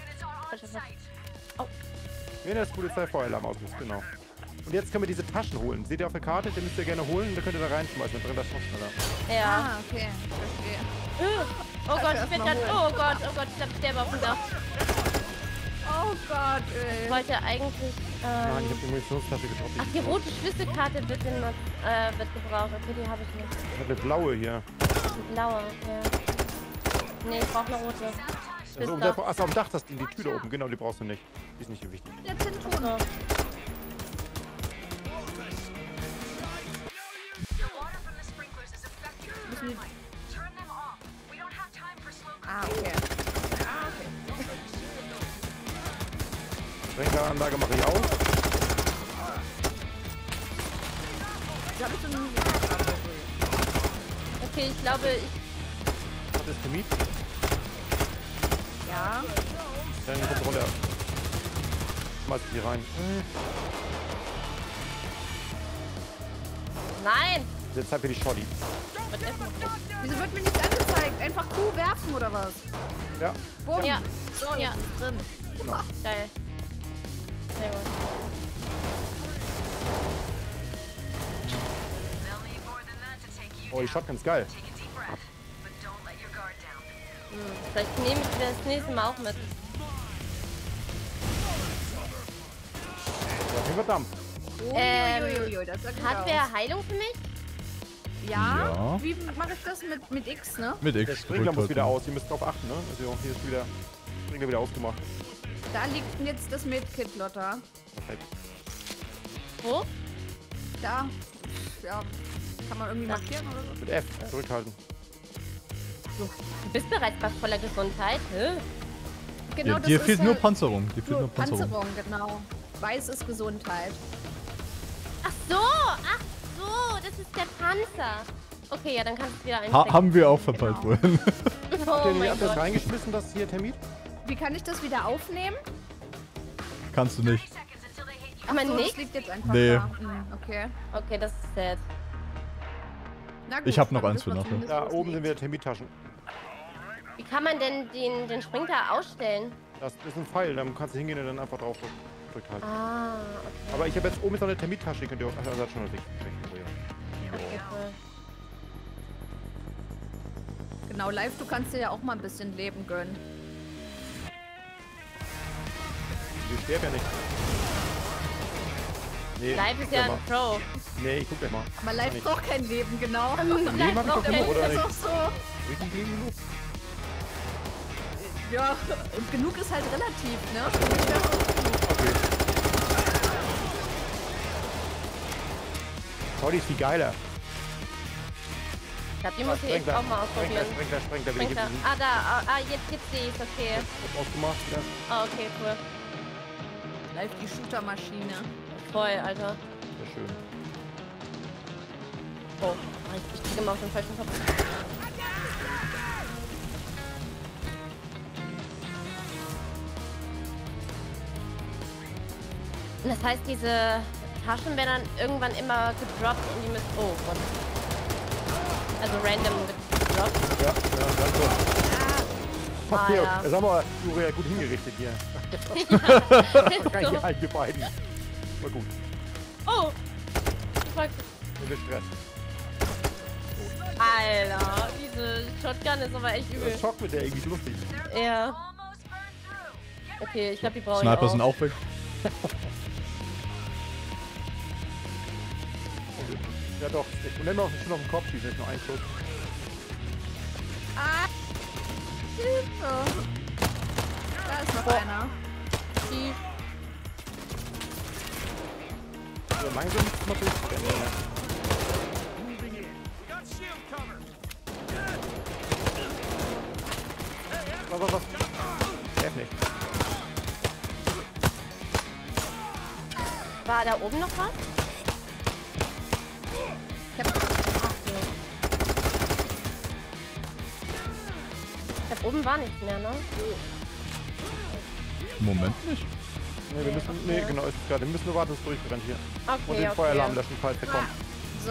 Wenn das Polizeifeueralarm aus ist, genau. Und jetzt können wir diese Taschen holen. Seht ihr auf der Karte? Den müsst ihr gerne holen. Da könnt ihr da reinschmeißen. Dann brennt das noch schneller. Ja. Ah, okay. Verstehe. Äh. Oh Gott, ich bin erst mal dann. Oh Gott, oh Gott, ich glaube, ich sterbe auf dem Dach. Oh Gott, Ich ey. wollte eigentlich. Nein, ich Ähm, habe die Munitionstasche gedroppt. ach, die rote Schlüsselkarte wird, in, äh, wird gebraucht. Okay, die habe ich nicht. Ich habe eine blaue hier. Die blaue, ja. Nee, ich brauche eine rote. Also, um der, achso, am Dach, das die, die Tür da oben. Genau, die brauchst du nicht. Die ist nicht so wichtig. Jetzt sind So. Ton. Müssen die... Ah, okay. Ah, okay. Sprengelanlage mache ich aus. Da bist du nie. Okay, ich glaube, ich. Hat das Termit? Ja. Dann kommt runter. Schmeiß ich die rein. Nein! Jetzt Zeit für die Shoddy. Wird Essen. Wieso wird mir nichts angezeigt? Einfach Q werfen oder was? Ja. Bumm. Ja. So, Ja. jetzt ist drin. Genau. Geil. Sehr gut. Oh, die Shotgun ist geil. Hm. Vielleicht nehme ich das nächste Mal auch mit. Ja, verdammt. Ähm, Uiuiui, das sah gut Hat aus. wer Heilung für mich? Ja? Ja. Wie mache ich das mit, mit X, ne? Mit X. Der Sprinkler muss drückt wieder halt. aus. Ihr müsst drauf achten, ne? Also hier ist wieder Sprinkler wieder ausgemacht. Da liegt jetzt das Medkit, Lotta. Perfekt. Wo? Da. Ja. Kann man irgendwie markieren oder so? Mit F zurückhalten. Du bist bereits bei voller Gesundheit. Hä? Genau, Dir, dir fehlt ja nur Panzerung. Dir fehlt nur nur Panzerung. Panzerung, genau. Weiß ist Gesundheit. Ach so, ach so, das ist der Panzer. Okay, ja, dann kannst du es wieder Ha einstecken. haben wir auch verpeilt Genau. vorhin. Oh Habt ihr mein habt ihr das Gott. reingeschmissen, das hier Termit? Wie kann ich das wieder aufnehmen? Kannst du nicht. Kann man So, das nicht? liegt jetzt einfach Nee. da. Hm, okay. Okay, das ist sad. Na gut, Ich hab noch dann eins wissen wir für nachher. zumindest, Da wo es oben sind liegt. wieder Termittaschen. Wie kann man denn den, den Sprinkler ausstellen? Das ist ein Pfeil, dann kannst du hingehen und dann einfach drauf gedrückt halten. Ah, okay. Aber ich habe jetzt oben jetzt noch eine Termittasche, die könnt ihr auch. Ach, das hat schon weg. weg. Oh, ja. Okay, cool. genau. Live, du kannst dir ja auch mal ein bisschen Leben gönnen. Wir sterben ja nicht. Nee, Live ist ja ein Pro. Nee, ich guck gleich mal. Aber Live braucht kein Leben, genau. Leben hab ich doch genug, oder Das nicht? ist auch so. Richtig Leben genug? Ja, und genug ist halt relativ, ne? Okay. Holly ist viel geiler. Ich glaube, die muss ich echt auch mal ausprobieren. Sprengler, Sprengler, will ich Sprengler. jetzt Ah, da. Ah, ah, jetzt, jetzt sehe ich es. Okay. ausgemacht. Ja. Ah, okay, cool. Live die Shooter-Maschine. Voll, Alter. Sehr schön. Oh, ich, ich kriege immer auf den falschen Kopf. Und das heißt, diese Taschen werden dann irgendwann immer gedroppt und die müssen... Oh Gott. Also random gedroppt. Ja, ja, ganz so. Ah, Okay, ja. das haben wir Juria gut hingerichtet hier. Ja. Kann ich halt wir beiden. War gut. Oh! Fuck. Und wir Stress. Alter, diese Shotgun ist aber echt Das übel. Schock mit der irgendwie ist lustig. Ja. Okay, ich glaube, die brauche ich Sniper auch. sind auch weg. Ja doch. Und dann noch schon auf den Kopf schießen, ist noch ein Schuss. Ah! Hilfe! Da ist noch einer. Die So, langsam ist mal durchrennen. Was, was, was? Treff nicht. War da oben noch was? Ich hab... Ach, nee. Ich glaube, oben war nichts mehr, ne? Im Moment nicht. Nee, wir müssen, nee, genau, ist gerade. Wir müssen nur warten, dass es durchbrennt hier. Okay, Und den okay. Feueralarm löschen, falls der kommt. So.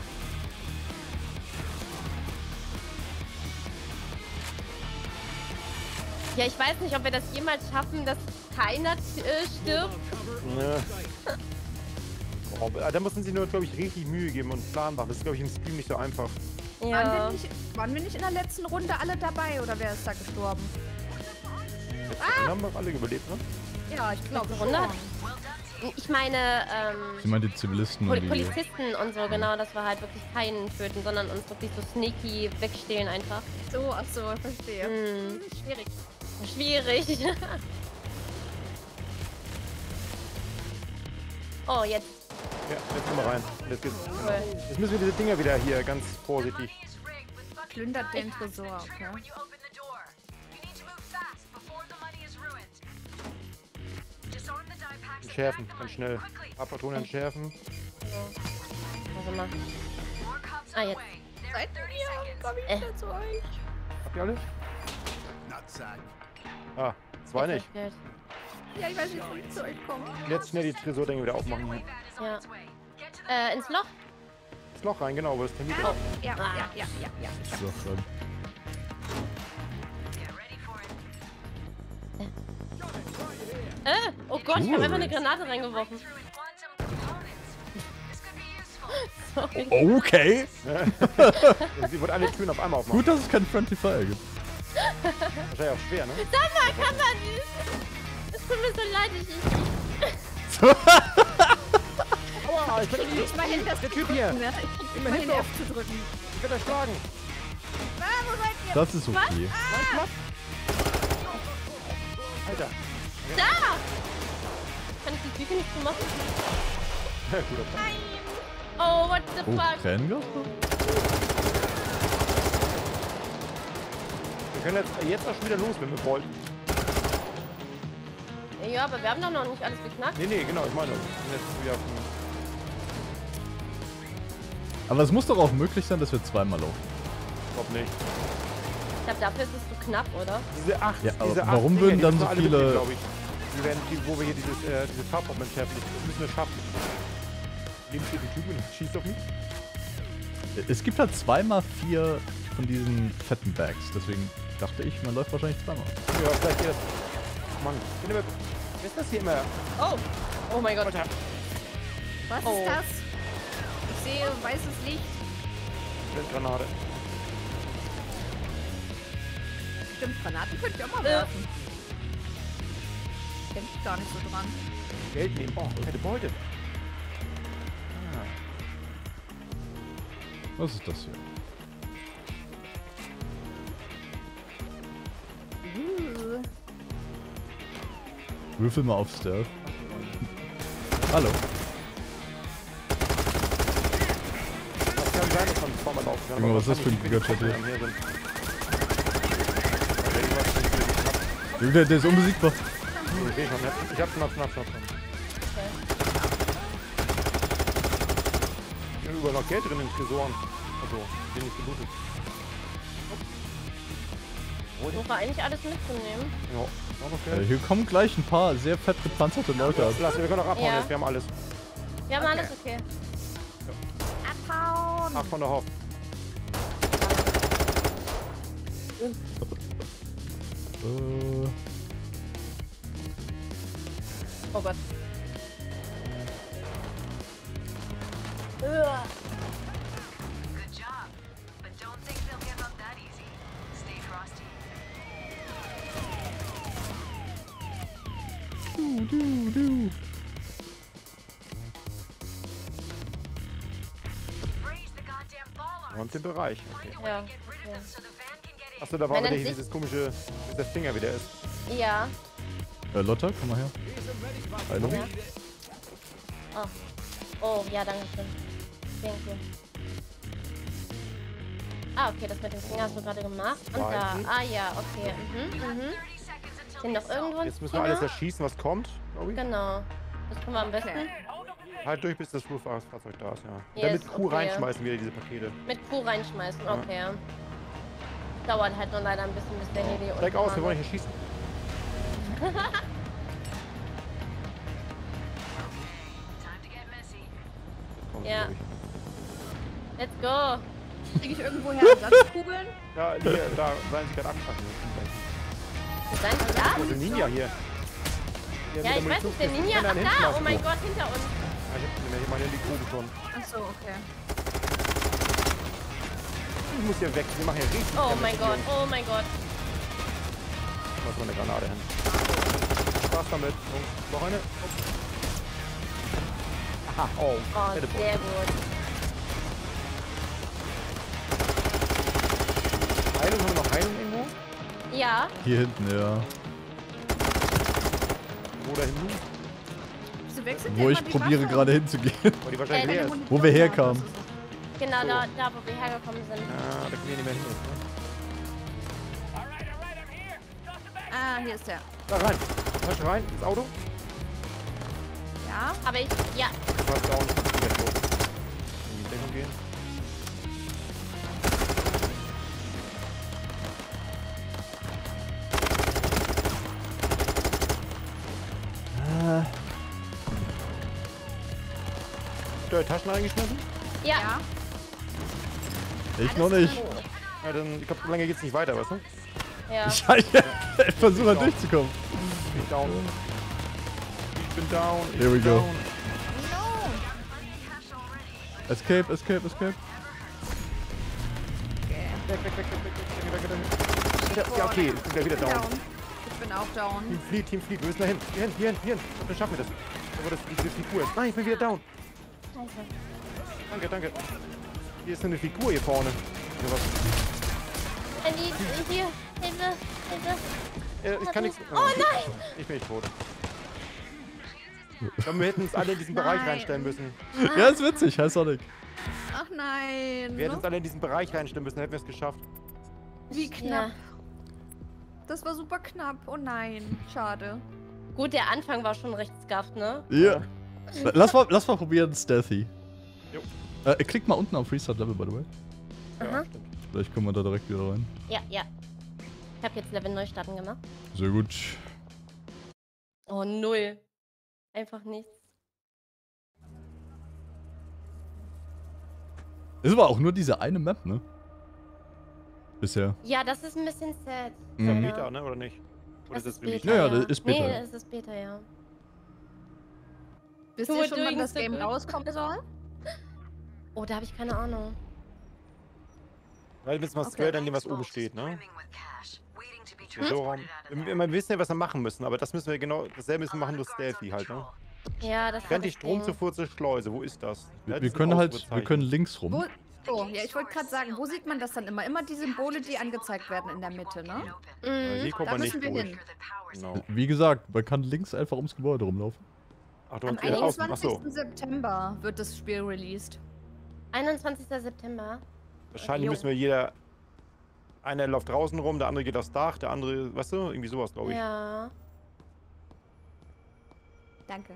Ja, ich weiß nicht, ob wir das jemals schaffen, dass keiner äh, stirbt. Ne. Oh, da müssen sie nur, glaube ich, richtig Mühe geben und Plan machen. Das ist, glaube ich, im Stream nicht so einfach. Waren, Ja. wir nicht, waren wir nicht in der letzten Runde alle dabei oder wer ist da gestorben? Dann haben wir alle überlebt, ne? Ja, ich glaube Letzte schon. Runde? Ich meine, ähm, Sie meinen die Zivilisten Pol und die... Polizisten und so, genau, dass wir halt wirklich keinen töten, sondern uns wirklich so sneaky wegstehlen einfach. So, ach so, verstehe. Hm, Schwierig. schwierig. Oh, jetzt. Ja, jetzt kommen wir rein. Jetzt, geht's, genau. Cool. Jetzt müssen wir diese Dinger wieder hier ganz vorsichtig. Plündert den Tresor, okay. Entschärfen, ganz schnell. Abpatronen entschärfen. Also mal. Ah, jetzt. Seid ihr? Komm ich Äh. wieder zu euch? Habt ihr alle? Ah, zwei nicht. Jetzt Geld. Ja, ich weiß nicht, wie ich zu euch komme. Jetzt schnell die Tresordinge wieder aufmachen. Ja. Äh, ins Loch? Das Loch rein, genau, wo das Termit ist. Oh. Ja, Ah. ja, ja, ja, ja. So, dann. Äh, oh Gott, ich Cool. habe einfach eine Granate reingeworfen. Sorry. Okay. Sie wird alle Türen auf einmal aufmachen. Gut, dass es kein Friendly Fire gibt. Wahrscheinlich auch schwer, ne? Sag mal, kann man nicht. Es tut mir so leid, ich... ich Aua, ich bin Krieg nicht mal hin, das Der Typ hier. Ne? Ich krieg nicht Immer mal hin, hin doch. F zu drücken. Ich werde erschlagen. Ah, wo seid ihr? Das ist okay. Nein, Platz. Alter. Da! Kann ich die Tüte nicht so machen? Ja, guter Plan. Oh, what the Oh, fuck? Tränengas? Wir können jetzt, jetzt auch schon wieder los, wenn wir wollten. Ja, aber wir haben doch noch nicht alles geknackt. Nee, nee, genau, ich meine. Wir sind jetzt wieder auf dem Aber es muss doch auch möglich sein, dass wir zweimal laufen. Top nicht. Ich glaube, dafür ist es zu knapp, oder? Diese acht, Ja, aber diese acht warum Dinger, würden die dann müssen so alle viele- mitnehmen, glaub ich. Die werden, die, wo wir hier dieses, äh, diese Farbpop entschärfen, das müssen wir schaffen. Neben steht ein Typ und schießt auf mich. Es gibt halt zweimal vier von diesen fetten Bags. Deswegen dachte ich, man läuft wahrscheinlich zweimal. Ja, vielleicht geht das. Mann, ich bin immer. Wer ist das hier immer? Oh! Oh mein Gott. Alter, Was Oh. ist das? Ich sehe weißes Licht. Blendgranate. Stimmt, Granaten könnte ich auch mal werfen. Denke ich gar nicht so dran. Geld nehmen. Oh, fette Beute. Ah. Was ist das hier? Uh. Würfel mal auf Stealth. Hallo. Das kann sein, dass man zweimal laufen kann. Junge, aber was ist das für ein Gigajet hier? hier sind. Junge, der, der ist unbesiegbar. Ich seh schon, ich hab's noch, noch, noch. Ich hab überall noch Geld drin in den Tresoren. Also, den nicht gelootet. Ich versuche eigentlich alles mitzunehmen. Ja, auch noch Äh, Geld. hier kommen gleich ein paar sehr fett gepanzerte Leute ab. Lass, wir können auch abhauen Ja. jetzt, wir haben alles. Wir haben Okay. alles okay. Abhauen! Ab von der Hoff. Äh, Oh Gott. Uah. Good job, but don't think they'll give up that easy. Stay frosty. du, du, du. Freeze the goddamn ball Und den Bereich. Okay. Find a way Ja, to get rid of okay. them so the van can get in. Achso, da war Wenn wieder dann hier dieses komische, wie das Finger wieder ist. Ja. Äh, Lotta, komm mal her. Hallo. Ja. Oh. Oh, ja, danke schön. Thank you. Ah, okay, das mit dem Finger hast du gerade gemacht. Und da. Zweitens. Ah, ja, okay. Mhm, mhm. thirty seconds until Sind noch irgendwo ein Jetzt müssen wir alles Finger? erschießen, was kommt, glaube ich. Genau. Das tun wir am besten. Halt durch, bis das Flugfahrzeug da ist, ja. Yes, Dann mit Q okay. reinschmeißen wieder diese Pakete. Mit Kuh reinschmeißen, Ja. okay. Dauert halt nur leider ein bisschen, bis der Heli Steig aus, wir wollen unten nicht schießen. time to get messy. Kommt, Ja. glaub ich. Let's go. Kriege ich irgendwo her Ersatzkugeln? Ja, hier, da seien sie gerade abpassen. Ist dein da? Wo ist der Ninja hier? Hier Ja, mit ich weiß Munition- nicht, der jetzt Ninja. kann er Ach, hinten da, lassen. oh mein Gott, hinter uns. Ah, ich hab nicht mehr, meine liegt oben schon. Achso, okay. Ich muss hier weg, wir machen hier richtig. Oh Damage mein hier. Gott, oh mein Gott. Ich mach mal eine Granate hin. Spaß damit. Jungs, noch eine. Aha, oh. Oh, fette Beute. sehr gut. Heilung, haben wir noch Heilung irgendwo? Ja, Hier hinten, ja. Wo da hinten? Wieso wechselt Wo der ich immer die probiere Waffe? gerade hinzugehen. Weil die wahrscheinlich Äh, leer Meine ist. Munition Wo wir da, herkamen. das ist genau So. da, da, wo wir hergekommen sind. Ah, da können wir nicht mehr hin. Jetzt, ne? es. Ah, hier ist der. Da rein. Falsch rein, ins Auto. Ja. Aber ich, ja, Fast down. Wieder tot. In die Deckung gehen. Habt ihr eure Taschen reingeschmissen? ja. Ja. Ich noch nicht. Ja, dann, ich glaube, so lange geht's nicht weiter, weißt du? Ja. Ich, ich versuche mal durchzukommen. Ich bin down. Ich bin down. Ich Here we bin go. down. Escape, escape, escape. Weg, weg, weg, weg, weg, weg, weg, weg, weg. Wieder- Ja, okay, ich bin gleich wieder Ich bin down. down. Ich bin auch down. Team Fleet, Team Fleet, wir müssen da hin. Hier hin, hier hin, hier hin. Dann schaffen wir das. Da wo das diese Figur ist. Nein, ich bin wieder down. Scheiße. Danke, danke. Hier ist eine Figur hier vorne. Hier was. Äh, die, hier, Hilfe, Hilfe. Äh, ich kann nichts. Oh nein! Ich bin nicht tot. Ich glaube, wir hätten uns alle in diesen Bereich Nein. reinstellen müssen. Ja, ist witzig. Hi Sonic. Ach nein. Wir hätten uns alle in diesen Bereich reinstellen müssen, dann hätten wir es geschafft. Wie knapp. Ja. Das war super knapp. Oh nein. Schade. Gut, der Anfang war schon recht scuffed, ne? Ja. Lass mal, lass mal probieren, Stealthy. Jo. Äh, klickt mal unten auf Restart Level, by the way. Ja, Aha. stimmt. Vielleicht kommen wir da direkt wieder rein. Ja, ja. Ich habe jetzt Level Neustarten gemacht. Sehr gut. Oh, null. Einfach nichts. Ist aber auch nur diese eine Map, ne? Bisher. Ja, das ist ein bisschen sad. Mhm. So, Ja. Beta, ne? Oder nicht? Oder Das ist das ist Release? Beta, Ja, ja, das ist Beta. Nee, das ist Beta, ja. Wisst Du ihr schon, wann doing das so Game good. rauskommen soll? Oh, da habe ich keine Ahnung. Weil wenn es mal Okay. square, dann dem was oben steht, ne? Brimming with cash, waiting to Tresorraum. Wir, wir wissen ja, was wir machen müssen, aber das müssen wir genau, dasselbe müssen wir machen, nur stealthy halt, ne? Ja, das Rennt hab die Strom ich zur zur Schleuse, wo ist das? Wir, Ja, wir das können ist ein halt, wir Ausrufezeichen. können links rum. Wo, oh, ja, ich wollte gerade sagen, wo sieht man das dann immer? Immer die Symbole, die angezeigt werden in der Mitte, ne? Ja, Mhm. hier kommt Da man nicht müssen wir durch. hin. Genau. Wie gesagt, man kann links einfach ums Gebäude rumlaufen. Ach, du Am hast hier außen. einundzwanzigsten Achso. September wird das Spiel released. einundzwanzigster September. Wahrscheinlich Jo. müssen wir jeder. Einer läuft draußen rum, der andere geht aufs Dach, der andere, weißt du, irgendwie sowas, glaube ich. Ja. Danke.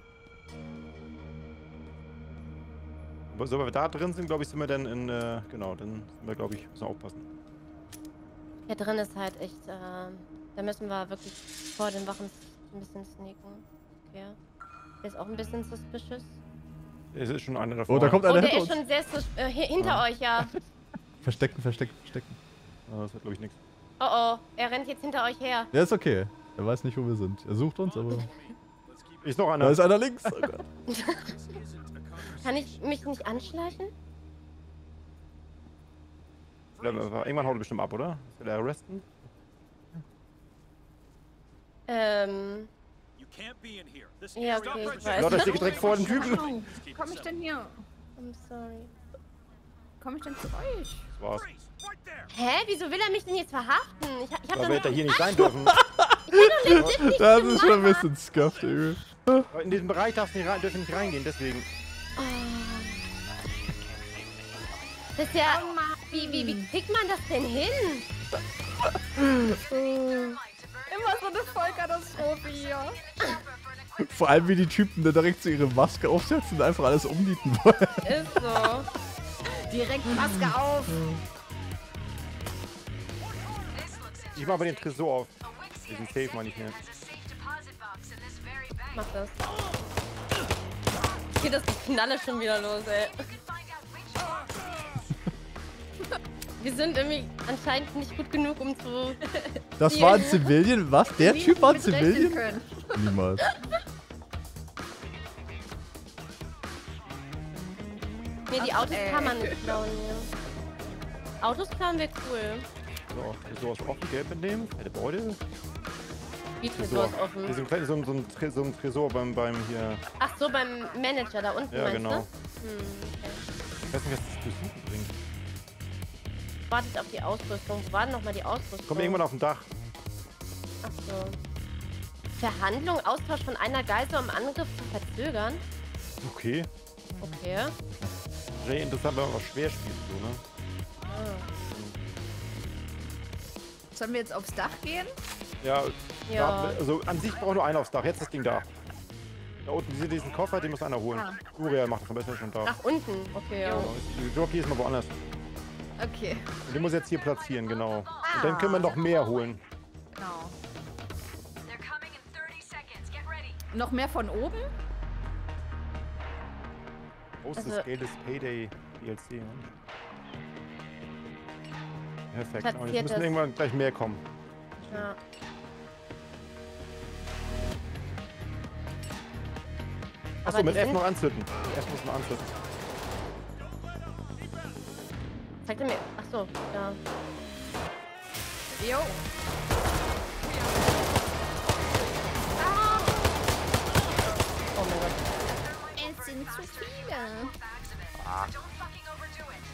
Aber sobald wir da drin sind, glaube ich, sind wir dann in, äh, genau, dann sind wir, glaube ich, müssen wir aufpassen. Hier drin ist halt echt, äh, da müssen wir wirklich vor den Wachen ein bisschen sneaken. Okay. Der ist auch ein bisschen suspicious. Es ist schon einer davor. Oh, da kommt Oh, einer der hinter ist uns. schon sehr sus äh, hi- hinter euch, ja. Verstecken, verstecken, verstecken. Ah, das wird, glaube ich, nichts. Oh oh, er rennt jetzt hinter euch her. Ja, ist okay. Er weiß nicht, wo wir sind. Er sucht uns, aber... Ist noch einer. Da ist einer links. Oh Gott. Kann ich mich nicht anschleichen? Irgendwann haut er bestimmt ab, oder? Will er arresten? Ähm, ja, okay, ich weiß. Leute, steht direkt vor dem Typen. Wie komme ich denn hier? I'm sorry. Komme ich denn zu euch? Das war's. Hä, wieso will er mich denn jetzt verhaften? Ich, ich hab Aber doch wir hätten nur... hier nicht sein dürfen. Das ist schon ein bisschen scuffed, Junge. In diesem Bereich darfst du nicht rein, dürfen nicht reingehen, deswegen. Oh. Das ist ja... Wie, wie, wie kriegt man das denn hin? Immer so eine Vollkatastrophe hier. Vor allem, wie die Typen da direkt so ihre Maske aufsetzen und einfach alles umnieten wollen. Ist so. Direkt Maske auf. Ich mach mal den Tresor auf. Diesen Safe mal nicht mehr. Mach das. Geht das Geknalle schon wieder los, ey. Wir sind irgendwie anscheinend nicht gut genug, um zu... Das war ein Civilian? Was? Der Nie Typ war ein mit rechnen Civilian? können. Niemals. Nee, die Autos Ey. kann man nicht klauen hier. Autos klauen wäre cool. So, Tresor ist offen, gelb mitnehmen. Fette Beute. Wie Tresor ist offen. Hier ist ein kleines- so, ein- so, ein Tre- so ein Tresor beim, beim hier. Ach so, beim Manager da unten, Ja, meinst genau. du? Hm, okay. Ich weiß nicht, was das Besuchen bringt. Wartet auf die Ausrüstung. Wo war denn nochmal die Ausrüstung? Komm irgendwann auf dem Dach. Ach so. Verhandlung, Austausch von einer Geisel, um Angriff zu verzögern? Okay. Okay. Sehr interessant, wenn man was schwer spielt, so, ne? Ah. Sollen wir jetzt aufs Dach gehen? Ja, Ja. Da, also an sich braucht nur einer aufs Dach. Jetzt das Ding da. Da unten, diesen, diesen Koffer, den muss einer holen. Ah. Uriel macht das am besten schon da. Nach unten. Okay, ja. Genau. Die Jockey ist mal woanders. Okay, Und den muss jetzt hier platzieren, genau. Und dann können wir noch mehr holen. genau. They're coming in thirty seconds. Get ready. Noch mehr von oben? Großes Also- Geld ist Payday D L C. Ne? Perfekt. Platziert Und jetzt müssen das. irgendwann gleich mehr kommen. ja. Achso, Aber mit die F sind- noch anzünden. Mit F muss man anzünden. Zeigt er mir. Ach so, ja. Jo. Oh mein Gott. Es sind zu viele. Don't fucking overdo it.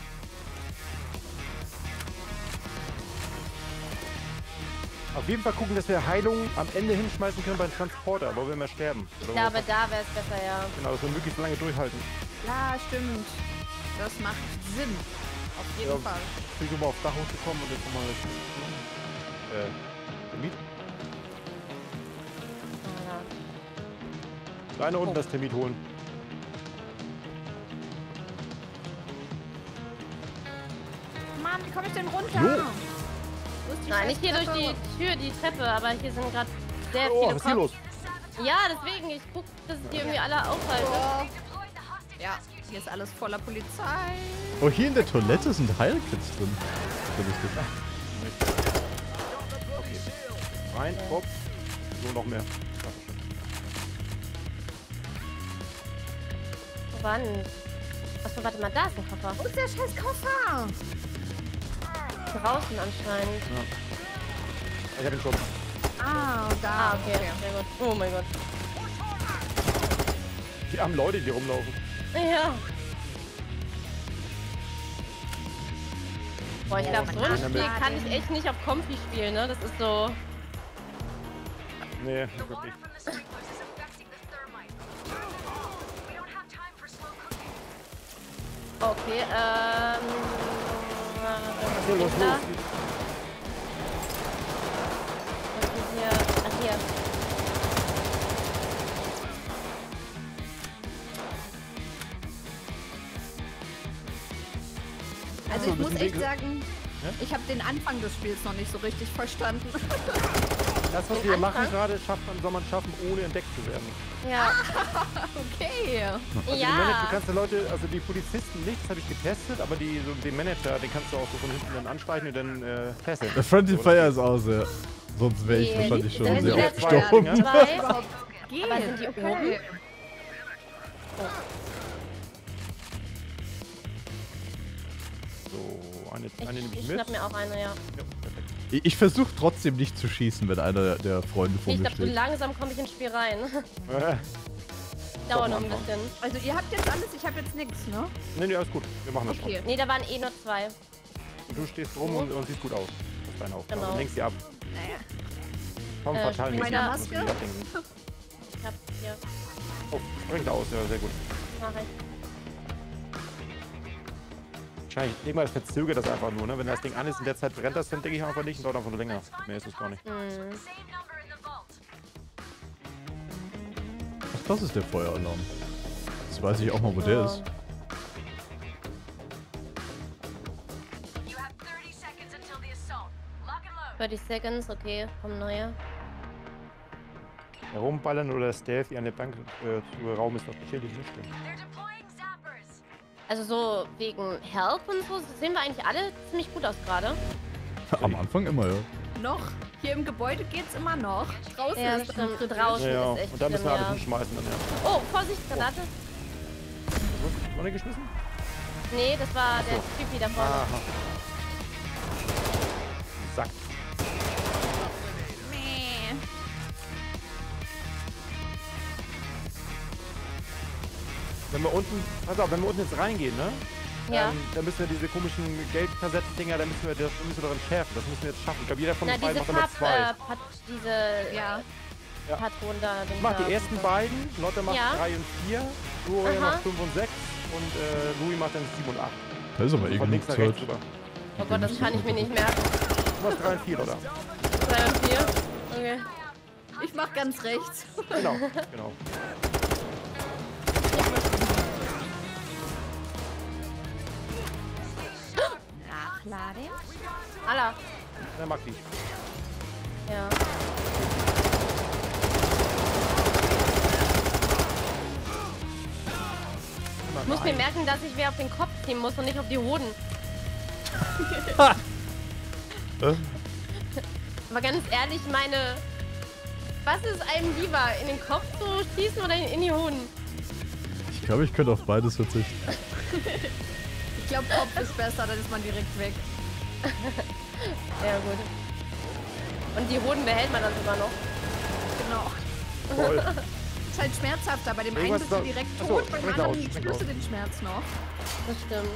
Auf jeden Fall gucken, dass wir Heilung am Ende hinschmeißen können beim Transporter, wo wir mehr sterben. Ich Oder wo- glaube, da wäre es besser, ja. Genau, dass wir möglichst lange durchhalten. Ja, stimmt. Das macht Sinn. Auf jeden Ja. Fall. Ich versuche mal aufs Dach hochzukommen und jetzt nochmal äh, Termit. Ja. Da eine unten das Termit holen. Mann, wie komme ich denn runter? Jo. Wo ist die Nein, nicht hier durch Scheißtreppe? die Tür, die Treppe, aber hier sind gerade sehr Oh, viele was ist hier los? Ja, deswegen, ich guck, dass ich die irgendwie alle aufhalte. Oh. Ja, hier ist alles voller Polizei. Oh, hier in der Toilette sind Heilkits drin. Das ist lustig. Okay. Rein, hopp. So, noch mehr. Wo war denn? Achso, warte mal, da ist ein Koffer. Wo ist der scheiß Koffer? Draußen anscheinend. Ich hab ihn schon. Ah, da. Ah, okay. Sehr gut. Oh mein Gott. Die armen Leute, die rumlaufen. Ja. Boah, ich glaube, so ein Spiel kann ich echt nicht auf Comfy spielen, ne? Das ist so... Nee, The nicht water wirklich. from the sprinklers is affecting the thermite. We don't have time for slow cooking. Okay, ähm... So, los, Was ist da? los. Was ist hier? Ach, hier. Also So, ich muss müssen wir- echt sagen, Ja? ich habe den Anfang des Spiels noch nicht so richtig verstanden. Das, was Den wir machen Anfang? gerade, schafft man, soll man schaffen, ohne entdeckt zu werden. Ja. Okay. Also die Manager, Ja. du kannst die Leute, also die Polizisten nicht, das habe ich getestet, aber die, so den Manager, den kannst du auch so von hinten dann anstreichen und dann äh, fesseln. Der Friendly So, Fire ist aus, ja. Sonst wäre ich Nee, wahrscheinlich schon sind sehr die oft letzten gestorben. Ja. Zwei. Geht. Aber sind die okay. oben? So, eine, Ich, eine nehme ich ich mit. schnapp mir auch eine, ja. Ja, perfekt. Ich, ich versuche trotzdem nicht zu schießen, wenn einer der Freunde vor Ich mir glaube, so steht. langsam komme ich ins Spiel rein. Äh, Dauert noch am ein Anfang. bisschen. Also ihr habt jetzt alles, ich habe jetzt nichts, ne? nee, nee, alles gut. Wir machen das Okay. Nee, da waren eh nur zwei. schon. Du stehst rum und, und siehst gut aus. Das ist deine Aufgabe. Genau. Du lenkst sie ab. Naja. Komm, Äh, verteilen mit wir meiner sie. Musst du Maske? sie ablenken. Ich hab hier. Oh, springt aus. Ja, sehr gut. Mach ich. Wahrscheinlich, irgendwann verzögert das einfach nur, ne? Wenn das Ding an ist, in der Zeit brennt das, dann denke ich einfach nicht und dauert einfach nur länger. Mehr ist es gar nicht. Hm. Same number in the vault. Ach, das ist der Feueralarm. Jetzt weiß ich auch mal, wo der ist. You have thirty seconds until the assault. Lock and load. thirty seconds, okay, kommen neue. Herumballern oder Stealth wie eine Bank äh, zu Raum ist doch beschädigt nicht schlimm. They're deploying zappers. Also so wegen Help und so sehen wir eigentlich alle ziemlich gut aus gerade. Am Anfang immer, ja. Noch. Hier im Gebäude geht's immer noch. Draußen Ja, ist stimmt. kritisch. Draußen Ja, ja. ist echt Und dann müssen wir schlimm, alles ja. hinschmeißen dann, ja. Oh, Vorsicht, Granate. Was? War der geschmissen? Nee, das war der so. Typ da vorne. Aha. Sack. Nee. Wenn wir unten, pass auf, wenn wir unten jetzt reingehen, ne? Ja. Ähm, dann müssen wir diese komischen Geldkassettendinger, da müssen wir, das müssen wir darin schärfen. Das müssen wir jetzt schaffen. Ich glaube, jeder von Na, uns beiden diese macht Farb, damit zwei. äh, Pat diese Ja. Ja. Patronen da. Ich mach die ersten beiden, Lotte macht Ja. drei und vier, Gloria Aha. macht fünf und sechs und äh, Louis macht dann sieben und acht. Da ist aber Von eh links genug nach rechts Zeit. rüber. Oh Gott, das kann ich mir nicht merken. Du machst drei und vier, oder? drei und vier. Okay. Ich mach ganz rechts. Genau, genau. Nachladen. Alla. Der mag die. Ja. Ich muss mir merken, dass ich wer auf den Kopf ziehen muss und nicht auf die Hoden. Äh? Aber ganz ehrlich, meine... Was ist einem lieber? In den Kopf zu schießen oder in die Hoden? Ich glaube, ich könnte auf beides verzichten. Ich glaube, Kopf ist besser, dann ist man direkt weg. Ja, gut. Und die Hoden behält man dann sogar noch. Genau. Voll. Ist halt schmerzhafter. Bei dem einen Irgendwas bist du da- direkt Achso, tot, beim springt anderen aus, springt spürst du aus. den Schmerz noch. Das stimmt.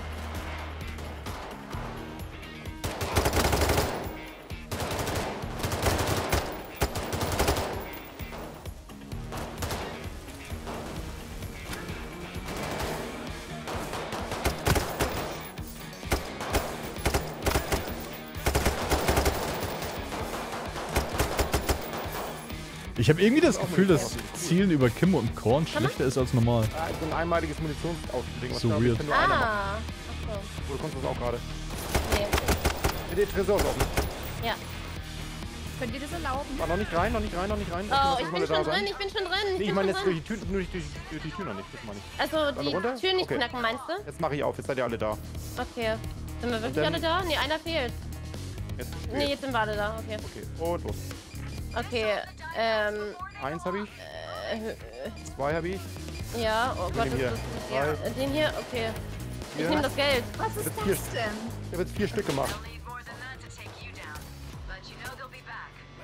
Ich habe irgendwie das auch Gefühl, mal dass cool. Zielen über Kim und Korn schlechter ist als normal. Ah, so ein einmaliges Munitionsausding. So weird. Nur einer machen. Ah. Achso. Oh, du kommst das auch gerade. Nee. Mit den Tresor offen. Ja. Könnt ihr das erlauben? War noch nicht rein, noch nicht rein, noch nicht rein. Oh, muss ich mal bin da schon sein. drin, ich bin schon drin. Nee, ich bin meine schon jetzt durch drin. die Tür, nur durch, durch, durch die Tür noch nicht. Das meine ich. Also Alle die runter? Tür nicht Okay. knacken, meinst du? Jetzt mache ich auf, jetzt seid ihr alle da. Okay. Sind wir wirklich dann- alle da? Nee, einer fehlt. Jetzt Nee, jetzt sind wir alle da. Okay. Okay, und los. Okay. Ähm. Eins habe ich, Äh, zwei habe ich, ja, oh Gott, Den das hier. ist. Ja, Drei. den hier, okay. Ich vier. nehme das Geld. Was ist Jetzt vier. das denn? Ich habe jetzt vier Stück gemacht. They'll need more than that to take you down. But you know they'll be back.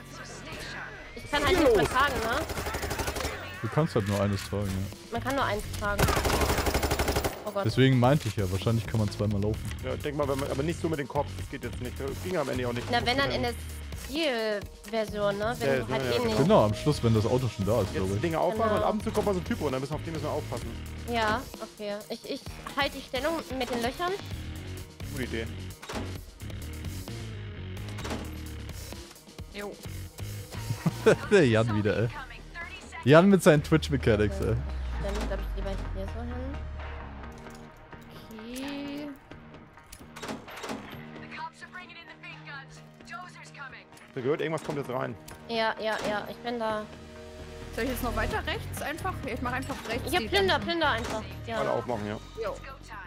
kann halt Los. nicht mehr tragen, ne? Du kannst halt nur eines tragen, ja. Man kann nur eins tragen. Oh Gott. Deswegen meinte ich ja, wahrscheinlich kann man zweimal laufen. Ja, denk mal, wenn man, aber nicht so mit dem Kopf. Das geht jetzt nicht. Das ging am Ende auch nicht. Na, wenn dann in der Zielversion, ne? Wenn Ja, du halt ja, eh genau. nicht... Genau, am Schluss, wenn das Auto schon da ist, Jetzt glaube die ich. Dinge aufmachen Genau. und ab und zu kommt mal so ein Typ runter. Müssen auf den müssen wir aufpassen. Ja, okay. Ich, ich halte die Stellung mit den Löchern. Gute Idee. Jo. Der Jan wieder, ey. Coming. thirty seconds. Jan mit seinen Twitch-Mechanics, ey. Dann glaube ich lieber hier so hin. Okay. The cops are bringing in the big guns. Dozer's coming. Da gehört, irgendwas kommt jetzt rein. Ja, ja, ja. Ich bin da. Soll ich jetzt noch weiter rechts einfach? Ich mache einfach rechts. Ich hab die Plünder, ganzen- Plünder einfach. Alle Ja. aufmachen, ja. Jo. Go time.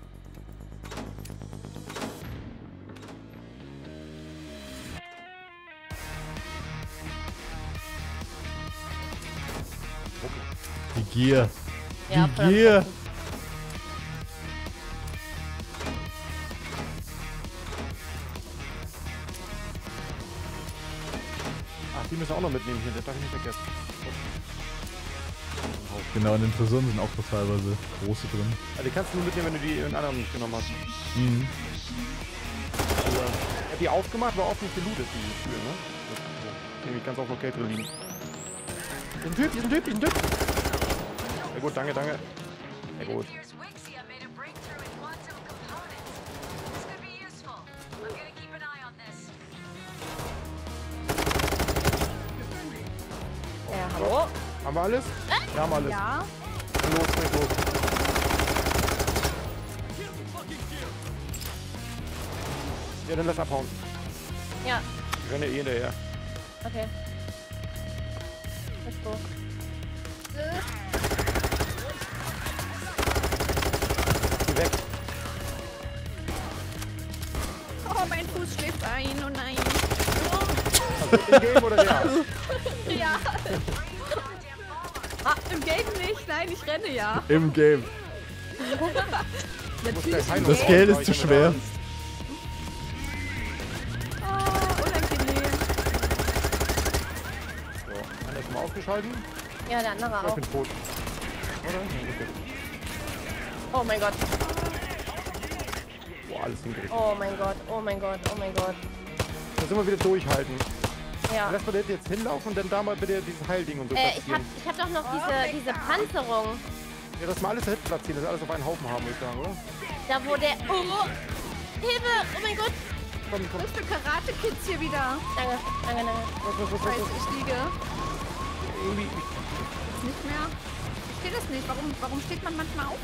Die Gier. Ja, Die voll am Gier. Kotzen. Ach, die müssen wir auch noch mitnehmen hier. Das darf ich nicht vergessen. Genau, in den Tresoren sind auch noch teilweise große drin. Also die kannst du nur mitnehmen, wenn du die in anderen nicht genommen hast. Mhm. Also, ich hab die aufgemacht, war oft nicht gelootet, die Tür, ne? Das ist so. Nämlich ganz oft noch Geld drin liegen. Hier ist ein Typ, hier ist ein Typ, hier ist ein Typ! Sehr gut, danke, danke. Sehr It gut. appears Wixia made a breakthrough in quantum components. This could be useful. I'm gonna keep an eye on this. Ja, hallo? Haben wir alles? Wir haben alles. Ja. Los, leg los. Ja, dann lass abhauen. Ja, Ich renne eh hinterher. okay. Let's go. Geh weg. Oh, mein Fuß schläft ein. Oh nein. Also, im Game oder der? Ja. Ah, im Game nicht. Nein, ich renne ja. Im Game. Du musst gleich Heilung Das brauchen, Geld ist sag zu ich mir schwer. da. Oh, unangenehm. So, einer ist mal ausgeschalten. Ja, der andere Ich auch. bin tot. Oder? Okay. Oh mein Gott. Boah, alles hingerichtet. Oh mein Gott. Oh mein Gott. Oh mein Gott. Da sind wir wieder durchhalten. Ja. Lass mal das jetzt hinlaufen und dann da mal bitte dieses Heilding und so Äh, ich hab, platzieren. ich hab doch noch diese, diese Panzerung. Ja, dass wir alles hinten platzieren, dass wir alles auf einen Haufen haben, würde ich sagen, oder? Da wo der... Oh! Hilfe! Oh mein Gott! Komm, komm. Was für Karate-Kids hier wieder? Danke, danke, danke. Was, was, was, was, Scheiße, was? ich liege. Irgendwie... Jetzt nicht mehr. Ich verstehe das nicht. Warum, warum steht man manchmal auf?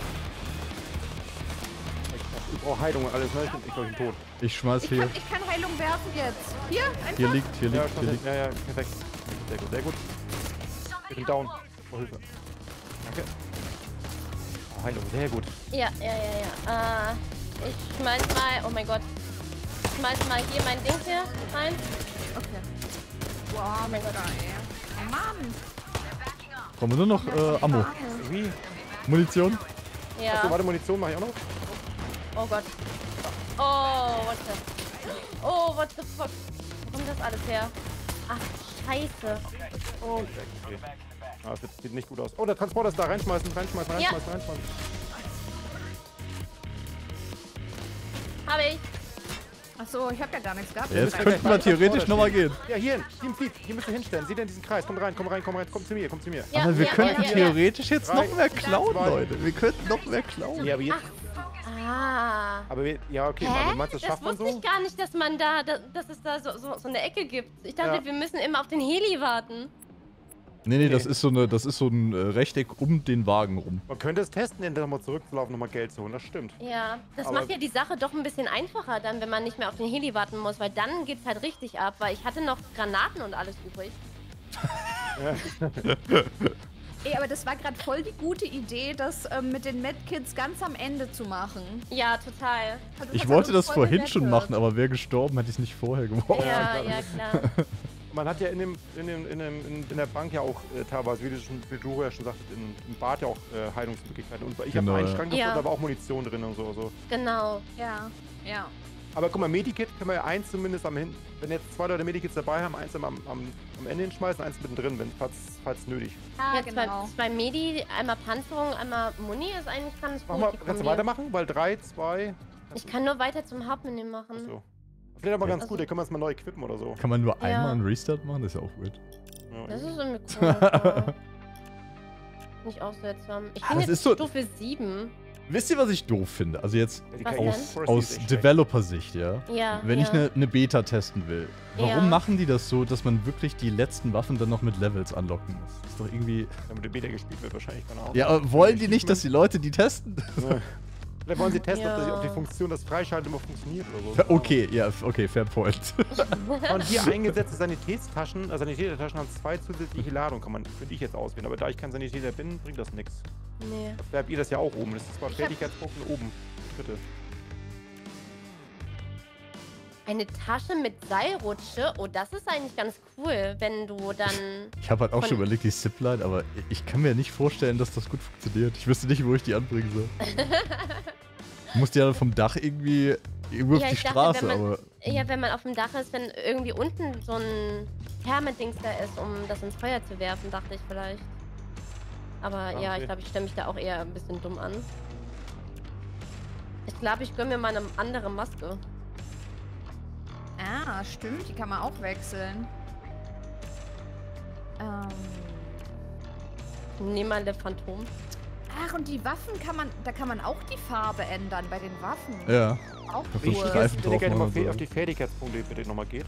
Ich brauche Heilung und alles, ne? Ich bin, ich glaub, ich bin tot. Ich schmeiß Ich hier. kann, ich kann Heilung werfen jetzt. Hier, einfach. Hier liegt, hier Ja, liegt, hier schon, liegt. ja, ja, perfekt. Sehr gut, sehr gut. Ich bin down. Oh, Hilfe. Danke. Oh, Heilung, sehr gut. Ja, ja, ja, ja. Äh, ich schmeiß mal... Oh mein Gott. Ich schmeiß mal hier mein Ding hier rein. Okay. Wow, Oh mein Gott. geil. Oh Mann. Brauchen wir nur noch äh, Ammo. Wie? Munition? Ja. So, warte, Munition mache ich auch noch. Oh Gott. Oh, what the... Oh, what the fuck. Wo kommt das alles her? Ach, scheiße. Oh, okay. Ah, das sieht- sieht nicht gut aus. Oh, der Transporter ist da. Reinschmeißen, reinschmeißen, Ja. reinschmeißen, reinschmeißen. Habe ich. Achso, ich hab ja gar nichts gehabt. Jetzt müssen könnten wir gleich theoretisch nochmal gehen. Ja, hier, Team Fleet. Hier müsst ihr hinstellen. Seht ihr in diesen Kreis? Kommt rein, kommt rein, kommt rein, kommt zu mir, kommt zu mir. Ja, Aber wir ja, könnten ja, ja, theoretisch jetzt Drei, noch mehr klauen, zwei. Leute. Wir könnten noch mehr klauen. Ja, aber jetzt... Ah. Aber wir, ja, okay, Hä? aber meinst du, das Das schafft man wusste so? ich gar nicht, dass man da, da dass es da so, so, so eine Ecke gibt. Ich dachte, Ja. wir müssen immer auf den Heli warten. Nee, nee, das Okay. ist so eine, das ist so ein äh, Rechteck um den Wagen rum. Man könnte es testen, dann nochmal zurückzulaufen, nochmal Geld zu holen. Das stimmt. Ja, das Aber- macht ja die Sache doch ein bisschen einfacher dann, wenn man nicht mehr auf den Heli warten muss, weil dann geht's halt richtig ab, weil ich hatte noch Granaten und alles übrig. Ey, aber das war gerade voll die gute Idee, das ähm, mit den Medkits ganz am Ende zu machen. Ja, total. Also Ich hat wollte uns das voll vorhin gerettet. schon machen, aber wäre gestorben, hätte ich es nicht vorher gemacht. Ja, klar. ja, klar. Man hat ja in, dem, in, dem, in, dem, in, in der Bank ja auch äh, teilweise, wie du, schon, wie du ja schon sagtest, in, im Bad ja auch äh, Heilungsmöglichkeiten. Und ich Genau, habe einen ja. Schrank, Ja. da war auch Munition drin und so. so. Genau. Ja, ja. Aber guck mal, Medikit können wir ja eins zumindest am Hin... Wenn jetzt zwei Leute Medikits dabei haben, eins am, am, am Ende hinschmeißen, eins mittendrin, wenn, falls, falls nötig. Ah, Ja, genau. zwei, zwei Medi, einmal Panzerung, einmal Muni ist eigentlich ganz Mach gut. mal, die kannst du Kombi. weitermachen? Weil drei, zwei... Ich kann nur weiter zum Hauptmenü machen. Achso. Vielleicht aber ganz Also- gut, da können wir es mal neu equippen oder so. Kann man nur Ja. einmal einen Restart machen? Das ist ja auch weird. Ja, Das irgendwie. ist irgendwie cool. ja. Nicht auch seltsam. Ich Ah, bin das jetzt ist so- Stufe sieben. Wisst ihr, was ich doof finde? Also jetzt Ja, die Was K I denn? Forest ist aus echt schlecht. Developer-Sicht, ja. Ja. Wenn ja. ich eine ne Beta testen will, warum Ja. machen die das so, dass man wirklich die letzten Waffen dann noch mit Levels unlocken muss? Das ist doch irgendwie... Damit der Beta gespielt wird wahrscheinlich, keine Ahnung. Ja, aber wollen die nicht, dass die Leute die testen? Ja. Vielleicht wollen sie testen, ob, das, Ja. ob die Funktion, das Freischalten immer funktioniert oder so. Okay, ja, okay, fair point. Und hier eingesetzte Sanitätstaschen, also Sanitätertaschen haben zwei zusätzliche Ladungen, kann man, könnte ich jetzt auswählen. Aber da ich kein Sanitäter bin, bringt das nichts. Nee. Da habt ihr das ja auch oben. Das ist zwar Ich hab- Fertigkeitspunkten oben. Bitte. Eine Tasche mit Seilrutsche? Oh, das ist eigentlich ganz cool, wenn du dann... Ich habe halt auch Von- schon überlegt, die Zipline, aber ich kann mir nicht vorstellen, dass das gut funktioniert. Ich wüsste nicht, wo ich die anbringen soll. Du musst ja vom Dach irgendwie, irgendwie Ja, auf die ich dachte, Straße, wenn man- aber... Ja, wenn man auf dem Dach ist, wenn irgendwie unten so ein Thermedings da ist, um das ins Feuer zu werfen, dachte ich vielleicht. Aber Ah, ja, okay. ich glaube, ich stelle mich da auch eher ein bisschen dumm an. Ich glaube, ich gönne mir mal eine andere Maske. Ah, stimmt, die kann man auch wechseln. Ähm. Ich nehme mal eine Phantom. Ach, und die Waffen kann man, da kann man auch die Farbe ändern bei den Waffen. Ja. Auch Wichtig cool. ist- Wichtig Streifen ist, wenn ihr drauf gerne mal machen fe- und auf so. die Fertigkeitspunkte bitte nochmal geht.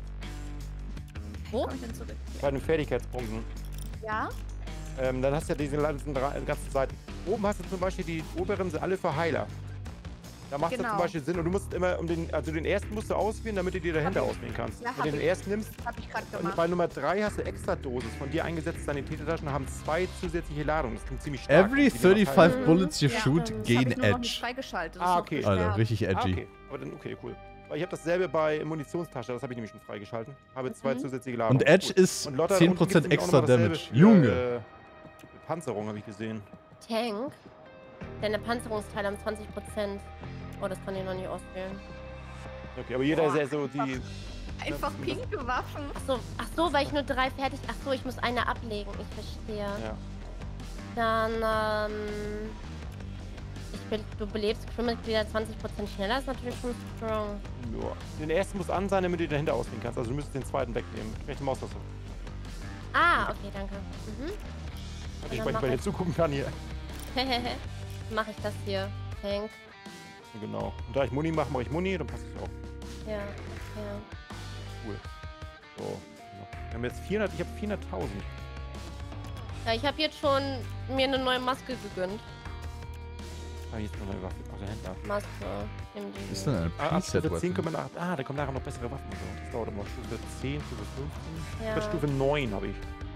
Wo? Komm ich denn zurück? Bei den Fertigkeitspunkten. Ja? Ähm, dann hast du ja diese ganzen, drei- ganzen Seiten. Oben hast du zum Beispiel die oberen sind alle für Heiler. Da macht es Genau. zum Beispiel Sinn und du musst immer um den, also den ersten musst du auswählen, damit du dir dahinter auswählen kannst. Ja, Wenn hab du den ich. ersten nimmst, Hab ich gerade und gemacht. bei Nummer drei hast du extra Dosis von dir eingesetzte Sanitätertaschen haben zwei zusätzliche Ladungen. Das klingt ziemlich stark. Every Die dir noch thirty-five heilen. Mhm. bullets you Ja, shoot, das hab Das gain hab ich nur noch nicht edge. freigeschaltet. Das Ah, ist noch okay. gesperrt. Alter, richtig Ah, edgy. okay. Aber dann, okay, cool. Weil ich habe dasselbe bei Munitionstasche, das habe ich nämlich schon freigeschalten. Habe zwei Mhm. zusätzliche Ladungen. Und Edge Cool. ist Und Lotta, da zehn unten Prozent gibt's nämlich auch extra noch mal dasselbe Damage. für, Junge! Äh, Panzerung habe ich gesehen. Tank. Deine Panzerungsteile haben zwanzig Prozent. Oh, das kann ich noch nicht auswählen. Okay, aber jeder Boah, ist ja so die. Einfach Ja, pinke Waffen. Ach so, ach so, weil ich nur drei fertig... Ach so, ich muss eine ablegen. Ich verstehe. Ja. Dann, ähm... Ich be du belebst Crewmitglieder zwanzig Prozent schneller, ist natürlich schon strong. Ja. Den ersten muss an sein, damit du dahinter ausgehen kannst. Also du müsstest den zweiten wegnehmen. Rechte Maustaste. Ah, okay, danke. Mhm. Also ich dann weil ich mach bei dir ich- zugucken kann hier. Mache ich das hier. Tank. Genau. Und da ich Muni mache, mache ich Muni, dann passt es auch. Ja, ja. Cool. So. Wir haben jetzt vierhundert, ich habe vierhunderttausend. Ja, ich habe jetzt schon mir eine neue Maske gegönnt. Ah, hier ist noch eine Waffe. Ach, der Händler. Maske. Nimm die. Was ist denn ein Ah, ab Stufe zehn Preset-Weapon? kommen nach. Ah, da kommen nachher noch bessere Waffen. und So. Das dauert immer. Stufe zehn, Stufe fünfzehn. Ja. Bei Stufe neun habe ich.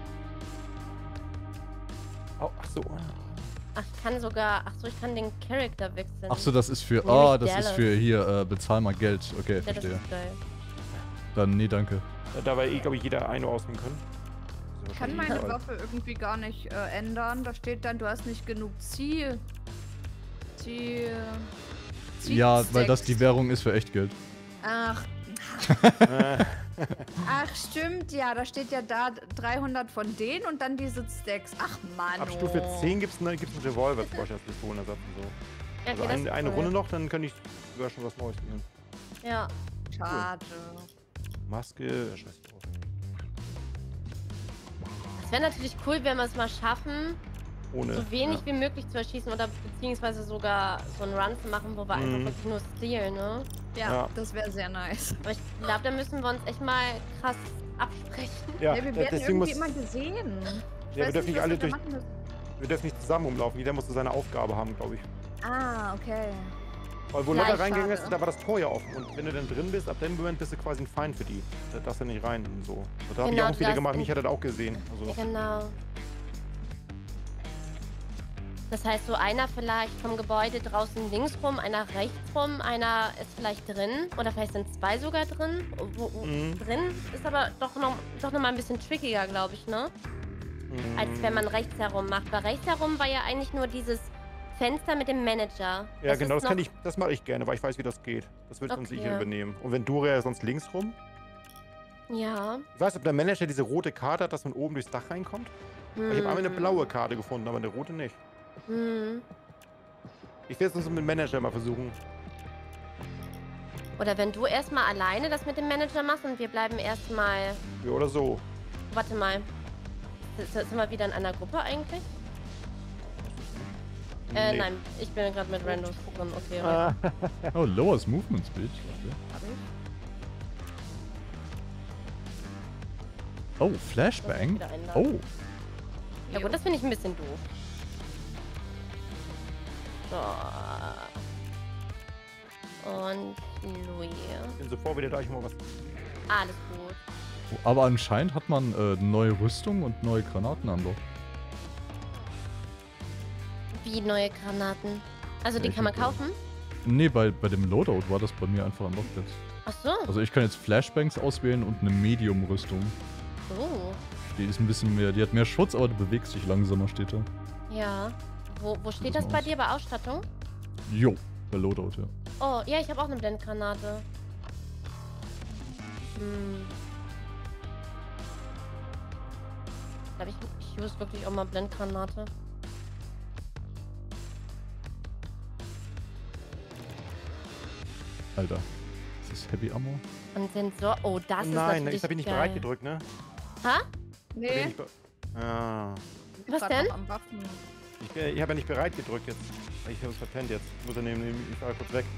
Oh, ach so. ah. Ach, ich kann sogar... Ach so, ich kann den Charakter wechseln. Achso, das ist für... Nämlich Oh, das ist Dallas. für hier, äh, bezahl mal Geld. Okay, Ja, das verstehe. ist geil. Dann, nee, danke. Ja, Da war eh, glaube ich, jeder eine auswählen können. Das ist Ich kann wahrscheinlich meine egal. Waffe irgendwie gar nicht äh, ändern. Da steht dann, du hast nicht genug Ziel. Ziel. Ja, weil das die Zielstacks. Währung ist für Echtgeld. Ach, Äh, ach, stimmt, ja. Da steht ja da dreihundert von denen und dann diese Stacks. Ach, Mann. ab Stufe zehn gibt es einen, gibt's einen Revolver zum Beispiel als Pistolenersatz und so. Ja, Also okay, das ein, ist eine cool. Runde noch, dann kann ich sogar schon was Neues nehmen. Ja. Schade. Maske, scheiße drauf. Es wäre natürlich cool, wenn wir es mal schaffen, Ohne. so wenig ja. wie möglich zu erschießen oder beziehungsweise sogar so einen Run zu machen, wo wir einfach Mhm. wirklich nur stehlen, ne? Ja, Ja. das wäre sehr nice. Aber ich glaube, da müssen wir uns echt mal krass absprechen. Ja, Ja, wir da- werden deswegen muss, irgendwie immer gesehen. Ich wir weiß dürfen nicht was alle wir da durch- machen müssen. wir dürfen nicht zusammen rumlaufen. Jeder muss so seine Aufgabe haben, glaube ich. Ah, okay. Weil wo Gleich Lotta reingegangen schade. ist, da war das Tor ja offen. Und wenn du dann drin bist, ab dem Moment bist du quasi ein Feind für die. Da darfst du nicht rein und so. Und da habe ich Genau, auch du wieder darfst gemacht. in- Mich hat das auch gesehen. Also, Genau. Das heißt, so einer vielleicht vom Gebäude draußen links rum, einer rechts rum, einer ist vielleicht drin. Oder vielleicht sind zwei sogar drin. Wo, wo, Mhm. Drin ist aber doch noch, doch noch mal ein bisschen trickiger, glaube ich, ne? mm, Als wenn man rechts herum macht. Bei rechts herum war ja eigentlich nur dieses Fenster mit dem Manager. Ja, Das genau, ist das kann noch- ich, das mache ich gerne, weil ich weiß, wie das geht. Das würde ich sonst Okay. sicher übernehmen. Und wenn Doria sonst links rum. Ja. Ich weiß, ob der Manager diese rote Karte hat, dass man oben durchs Dach reinkommt. Hm. Ich habe einmal eine blaue Karte gefunden, aber eine rote nicht. Hm. Ich werde es uns mit dem Manager mal versuchen. Oder wenn du erstmal alleine das mit dem Manager machst und wir bleiben erstmal. Ja, oder so. Warte mal. S- Sind wir wieder in einer Gruppe eigentlich? Äh, Nee. nein, ich bin gerade mit Randos drin, okay. Ah. Oh, lowers Movement Speed. Okay. Oh, Flashbang. Wieder einladen. Oh, Ja gut, das finde ich ein bisschen doof. So. Und Louis. Ich bin sofort wieder da, ich mal was. Alles gut. aber anscheinend hat man äh, neue Rüstung und neue Granaten an doch. Wie neue Granaten. Also die Ja, ich kann man hab, äh, kaufen? Nee, bei, bei dem Loadout war das bei mir einfach unlocked jetzt. Ach so. Also ich kann jetzt Flashbangs auswählen und eine Medium-Rüstung. Oh. Die ist ein bisschen mehr, die hat mehr Schutz, aber du bewegst dich langsamer, steht da. Ja. Wo, wo steht das das mal bei aus. dir bei Ausstattung? Jo, bei Loadout, ja. Oh, ja, ich habe auch eine Blendgranate. Hm. Ich glaube, ich, ich use wirklich auch mal Blendgranate. Alter. Ist das Heavy Ammo? Und Sensor. Oh, das ist Nein, natürlich ich habe ihn nicht geil. bereit gedrückt, ne? Ha? Hab ihn Nee. nicht be ah. Was grad denn? noch am Waffen. Ich, äh, ich habe ja nicht bereit gedrückt jetzt. Ich habe es verpennt jetzt. Ich muss er nehmen, nehmen- ich fahre kurz weg.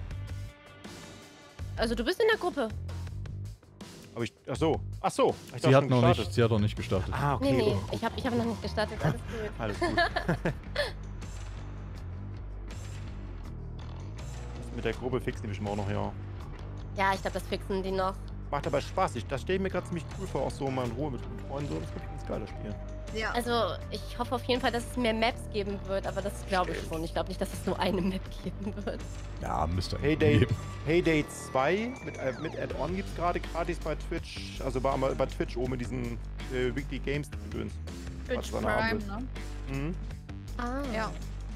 Also du bist in der Gruppe. Aber ich. Ach so. Ach so. Ich Sie dachte, hat schon noch gestartet. nicht, sie hat noch nicht gestartet. Ah, okay. Nee, nee, Oh, ich habe ich hab noch nicht gestartet. Alles gut. alles gut. Das mit der Gruppe fixen die bestimmt auch noch, ja. Ja, ich glaube, das fixen die noch. Macht aber Spaß. Ich, das stelle ich mir gerade ziemlich cool vor, auch so mal in Ruhe mit, mit Freunden. So. Das ist wirklich ein geiles Spiel. Ja. Also, ich hoffe auf jeden Fall, dass es mehr Maps geben wird, aber das glaube ich schon. Ich glaube nicht, dass es nur eine Map geben wird. Ja, müsste eigentlich Heyday, geben. Heyday zwei mit, äh, mit Add-on gibt es gerade gratis bei Twitch. Also bei, bei Twitch oben in diesen äh, Weekly Games gedöns. Twitch was danach Prime, wird. ne? Mhm. Ah. Ja.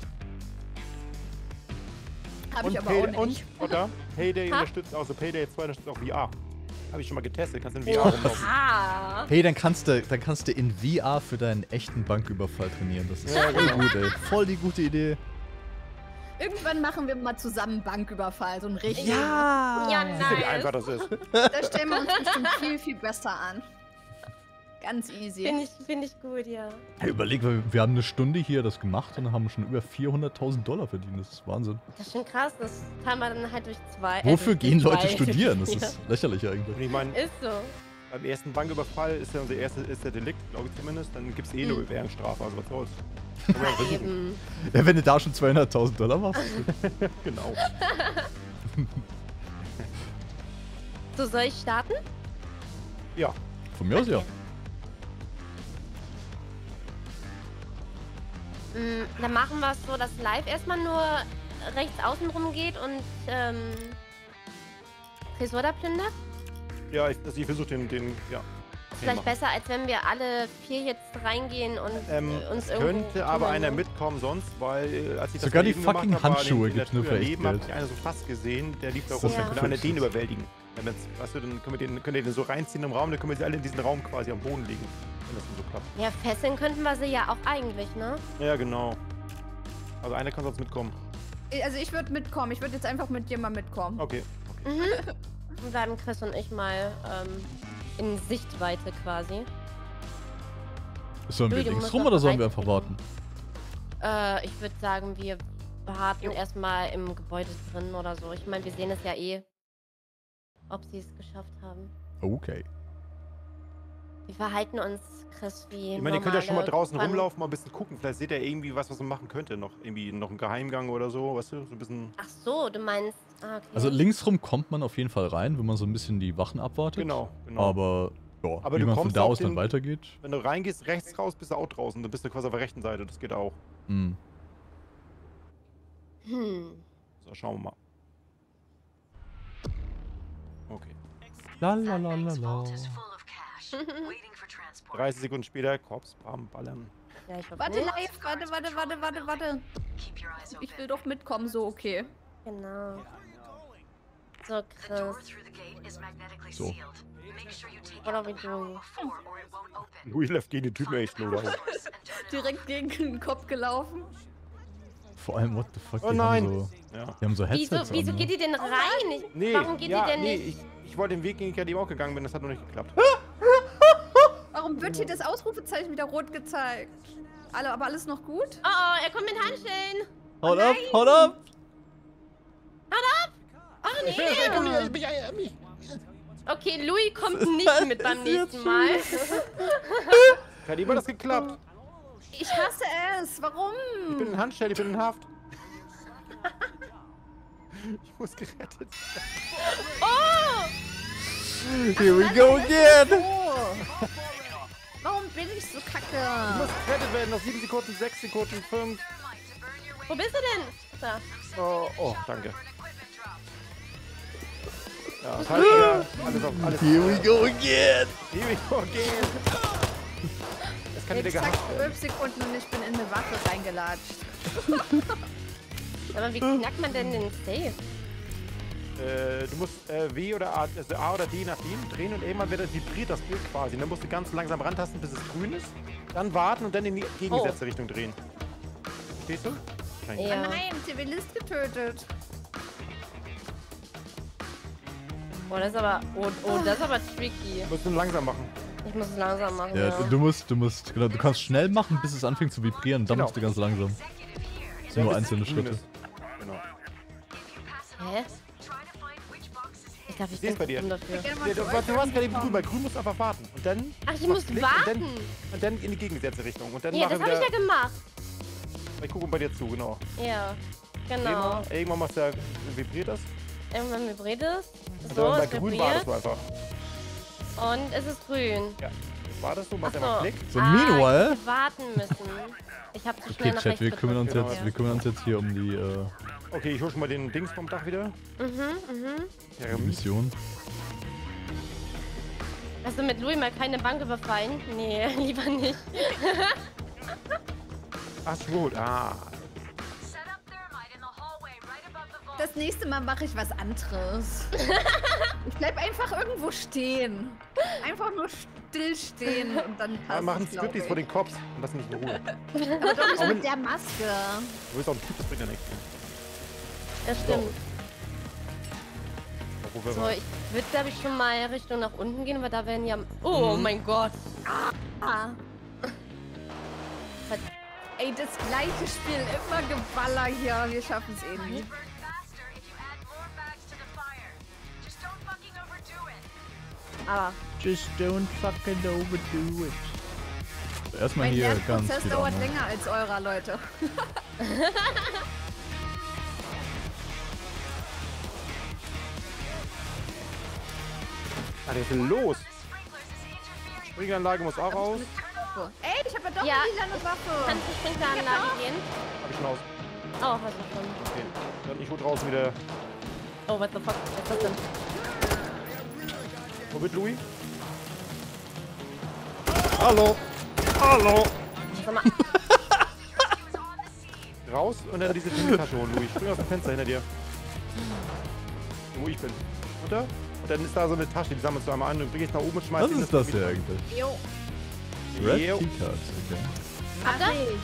Habe Und, ich aber Pay- auch nicht. und oder? Payday Ha? unterstützt, also Payday zwei unterstützt auch V R. Habe ich schon mal getestet, kannst du in Oh. V R rumlaufen. Ah. Hey, dann kannst du, dann kannst du in V R für deinen echten Banküberfall trainieren. Das ist Ja, voll genau. gut, ey. Voll die gute Idee. Irgendwann machen wir mal zusammen Banküberfall, so ein richtig. Ja, Siehst du, wie nice. einfach das ist? Da stellen wir uns bestimmt viel, viel besser an. Ganz easy. Finde ich, find ich gut, ja. Hey, überleg, wir, wir haben eine Stunde hier das gemacht und haben schon über vierhunderttausend Dollar verdient. Das ist Wahnsinn. Das ist schon krass. Das teilen wir dann halt durch zwei. äh, Wofür durch gehen zwei, Leute durch studieren? Das vier. ist lächerlich eigentlich. Und ich meine, Ist so. beim ersten Banküberfall ist ja unser erster ist der Delikt, glaube ich zumindest. Dann gibt es eh nur Mhm. Bewährungsstrafe, also was soll's. Können wir ja versuchen. Eben. Ja, wenn du da schon zweihunderttausend Dollar machst. Genau. So, soll ich starten? Ja. Von mir aus ja. Mm, dann machen wir es so, dass live erstmal nur rechts außen rum geht und ähm, Tresor da plündert. Ja, ich, also ich versuche den, den, ja. Vielleicht machen. besser, als wenn wir alle vier jetzt reingehen und Ähm, äh, uns es irgendwo könnte aber tummern, einer ne? mitkommen sonst, weil äh, als ich das Sogar die eben gemacht fucking hab, war Handschuhe in den- in der gibt's nur Tür für echt daneben, hab Geld. ich einer so fast gesehen, der lief da Das rum. ist Dann ja könnte einer völlig den überwältigen. Wenn wenn's, weißt du, dann können wir den, können wir den so reinziehen im Raum, dann können wir sie alle in diesen Raum quasi am Boden legen. Wenn das dann so klappt. Ja, fesseln könnten wir sie ja auch eigentlich, ne? Ja, genau. Also einer kann sonst mitkommen. Also ich würde mitkommen. Ich würde jetzt einfach mit dir mal mitkommen. Okay. Mhm. Dann bleiben Chris und ich mal ähm, in Sichtweite quasi. Sollen wir Louis, du links musst rum noch oder sollen wir bereit einfach warten? Äh, ich würde sagen, wir warten erstmal im Gebäude drin oder so. Ich meine, wir sehen es ja eh, ob sie es geschafft haben. Okay. Wir verhalten uns, Chris, wie Ich meine, ihr könnt ja schon mal normale draußen Ban- rumlaufen, mal ein bisschen gucken. Vielleicht seht ihr irgendwie was, was man machen könnte. Noch irgendwie noch einen Geheimgang oder so, weißt du? So ein bisschen. Ach so, du meinst... Ah, okay. Also links rum kommt man auf jeden Fall rein, wenn man so ein bisschen die Wachen abwartet. Genau, genau. Aber, ja, Aber wie du man von kommst da auf aus dann den- weitergeht. Wenn du reingehst, rechts raus, bist du auch draußen. Dann bist du quasi auf der rechten Seite. Das geht auch. Hm. Hm. So, schauen wir mal. Okay. La la la la Sandbank's la. vault is full of cash, waiting for transport. dreißig Sekunden später, Korps, bam, ballern. Ja, ich hoffe Warte, nicht. live, warte, warte, warte, warte, warte. Keep your eyes Ich open. will doch mitkommen, so okay. Genau. So, The door Chris. through the gate is magnetically So. sealed. Make sure you take Oder out wie the power du. before or it won't open. Louis läuft gegen den Typen echt nur da. Source and turn it Direkt gegen den Kopf gelaufen. Vor allem, what the fuck, Oh die nein. haben so... Ja. Die haben so Wieso, Headsets wieso an, geht ne? die denn rein? Ich, Nee, Warum geht ja, die denn nee, nicht? Ich, ich wollte den Weg, den ich ja eben auch gegangen bin, das hat noch nicht geklappt. Warum wird hier das Ausrufezeichen wieder rot gezeigt? Alle, aber alles noch gut? Oh, oh, er kommt mit Handschellen. Haut ab, haut ab! Ach nee. Ich bin ja mich. Okay, Louis kommt nicht mit beim ist jetzt nächsten Mal. Hat immer das geklappt? Ich hasse es. Warum? Ich bin in Handstelle, ich bin in Haft. Ich muss gerettet werden. Oh! Here we go again! Oh. Warum bin ich so Ich kacke? muss gerettet werden. Noch sieben Sekunden, sechs Sekunden, fünf. Wo bist du denn? Da. Oh, oh, danke. Ja, das heißt ja, alles auf alles. Here we go again! Here we go again. Das kann wieder Exakt gehackt werden. zwölf Sekunden und ich bin in eine Waffe reingelatscht. Aber wie knackt man denn den Safe? Äh, du musst äh, W oder A, also A oder D nachdem drehen und irgendwann wird das vibriert das Bild quasi. Und dann musst du ganz langsam rantasten, bis es grün ist. Dann warten und dann in die gegengesetzte Richtung drehen. Verstehst du? Wahrscheinlich. Ja. Oh nein, Zivilist getötet. Oh, das ist aber. Oh, oh, das ist aber tricky. Du musst nur langsam machen. Ich muss es langsam machen. Ja, Ja, du musst, du musst, genau, du kannst schnell machen, bis es anfängt zu vibrieren, dann Genau. machst du ganz langsam. Das sind nur Bis es einzelne grün Schritte. ist. Genau. Hä? Ich glaube, ich Sieh's bin bei dir. dumm dafür. Gerne mal Ja, zu du, euch du warst gerade eben kommen. grün, bei grün musst du einfach warten. Und dann. Ach, ich machst muss Klick warten. Und dann, und dann in die gegengesetzte Richtung. Und dann Ja, nachher das habe ich wieder. ja gemacht. Ich gucke bei dir zu, genau. Ja, genau. Irgendwann, irgendwann machst du ja, vibriert das. Irgendwann vibriert es. Und So, dann bei es grün vibriert. wartest du einfach. Und es ist grün. Ja. Wartest du, machst Ach einfach so. Klick. So, Ah, meanwhile... Ich hätte warten müssen. Ich habe zu schnell Okay, nach Chat, rechts wir kümmern uns gedrückt. jetzt, Genau. wir kümmern uns jetzt hier um die äh, Okay, ich hol schon mal den Dings vom Dach wieder. Mhm, mhm. Ja, Mission. Hast du mit Louis mal keine Bank überfallen? Nee, lieber nicht. Ach so, gut. Ah. Das nächste Mal mache ich was anderes. Ich bleib einfach irgendwo stehen. Einfach nur still stehen und dann Wir passt machen es, glaub Striptease ich. vor den Cops und lassen nicht in Ruhe. Aber doch nicht Auch mit wenn- der Maske. Du bist auch ein Typ, das bringt ja nichts. Das stimmt. Obwohl wir So, mal- ich würde, glaube ich, schon mal Richtung nach unten gehen, weil da werden ja... Oh Mhm. mein Gott. Ah. Ey, das gleiche Spiel, immer Geballer hier. Wir schaffen es eh nicht. Aber Just don't fucking overdo it. Erstmal Mein hier ganz Lernprozess viel dauert Armor. länger als eurer, Leute. Ah, der ist denn los? Springanlage muss auch raus. Ey, ich habe ja doch Ja. eine lilane Waffe. kannst du Sprinkleranlage gehen? Hab ich schon aus. Oh, hast du schon. Okay. Dann ich hol draußen wieder. Oh, what the fuck? Was ist das denn? Wo wird Louis? Hallo! Hallo! Sag mal, Raus und dann diese Tasche holen, Louis. Spring aus dem Fenster hinter dir. Wo ich bin. Runter? Und dann ist da so eine Tasche, die sammelst du einmal an und bringst nach oben und schmeißt Was in ist das hier Miet- eigentlich? Jo, Red Jo. Keycards, okay. mach Habt ich.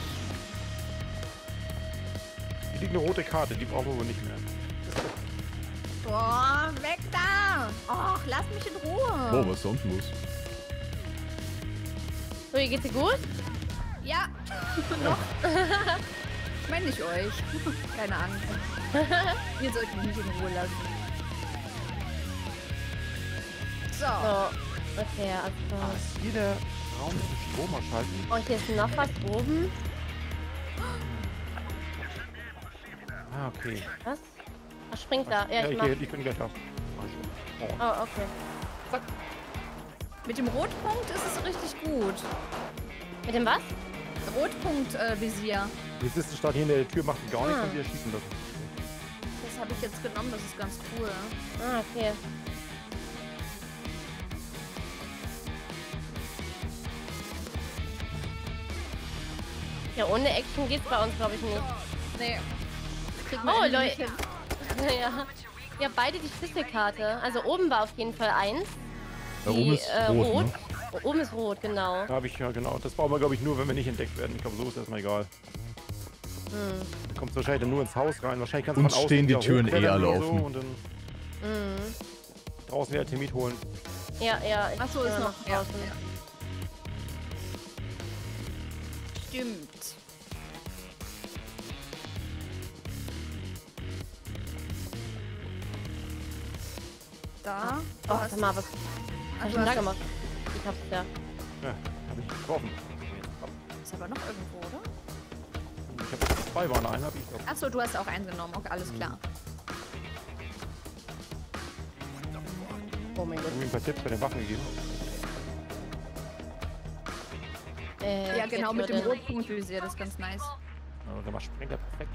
Hier liegt eine rote Karte, die brauchen wir wohl nicht mehr. Boah, weg da. Och, lass mich in Ruhe. Oh, was ist da unten los? Louis, geht's dir gut? Ja, noch. Ich meine nicht euch. Keine Angst. Ihr sollt mich nicht in Ruhe lassen. So. So, okay, Ah, also. ist hier der Raum mit dem Strom ausschalten? Oh, hier ist noch was oben. Ah, okay. Was? Ach, springt da. Ja, ich ich, mach. geh- ich bin gleich da. Oh. Oh, okay. Mit dem Rotpunkt ist es richtig gut. Mit dem was? Rotpunkt-Visier. Jetzt ist statt hier in der Tür, macht die gar nichts Ah. und wir schießen das. Das habe ich jetzt genommen, das ist ganz cool. Ah, okay. Ja, ohne Action geht's bei uns, glaube ich, nicht. Nee. Kriegen Oh, irgendwie Leute. nicht hin. Ja. Ja, beide die Schlüsselkarte. Also oben war auf jeden Fall eins. Da Die, oben ist äh, rot, rot. ne? Oben ist rot, genau. Da habe ich, ja genau. Das brauchen wir, glaube ich, nur, wenn wir nicht entdeckt werden. Ich glaube, so ist erstmal egal. Hm. Du kommst wahrscheinlich dann nur ins Haus rein. Wahrscheinlich kannst du Uns von außen stehen die wieder Türen eh hochklettern alle oder so offen. und dann Mhm. draußen wieder Termit holen. Ja, ja. Ich Ach so, bin ist immer noch. Ja. draußen. Stimmt. Da. Oh, sag mal, was hast Ach, du du denn da hast- gemacht? Ich hab's ja. Ja, habe ich getroffen. Ist aber noch irgendwo, oder? Ich habe zwei waren, einen habe ich noch. Achso, du hast auch einen genommen. Okay, alles klar. Oh mein Gott. Irgendwie ein paar Tipps bei den Waffen gegeben. Äh, Ja, genau, mit dem Rot. Rotpunktvisier. Das ist ganz nice. Ja, der macht sprengt er perfekt.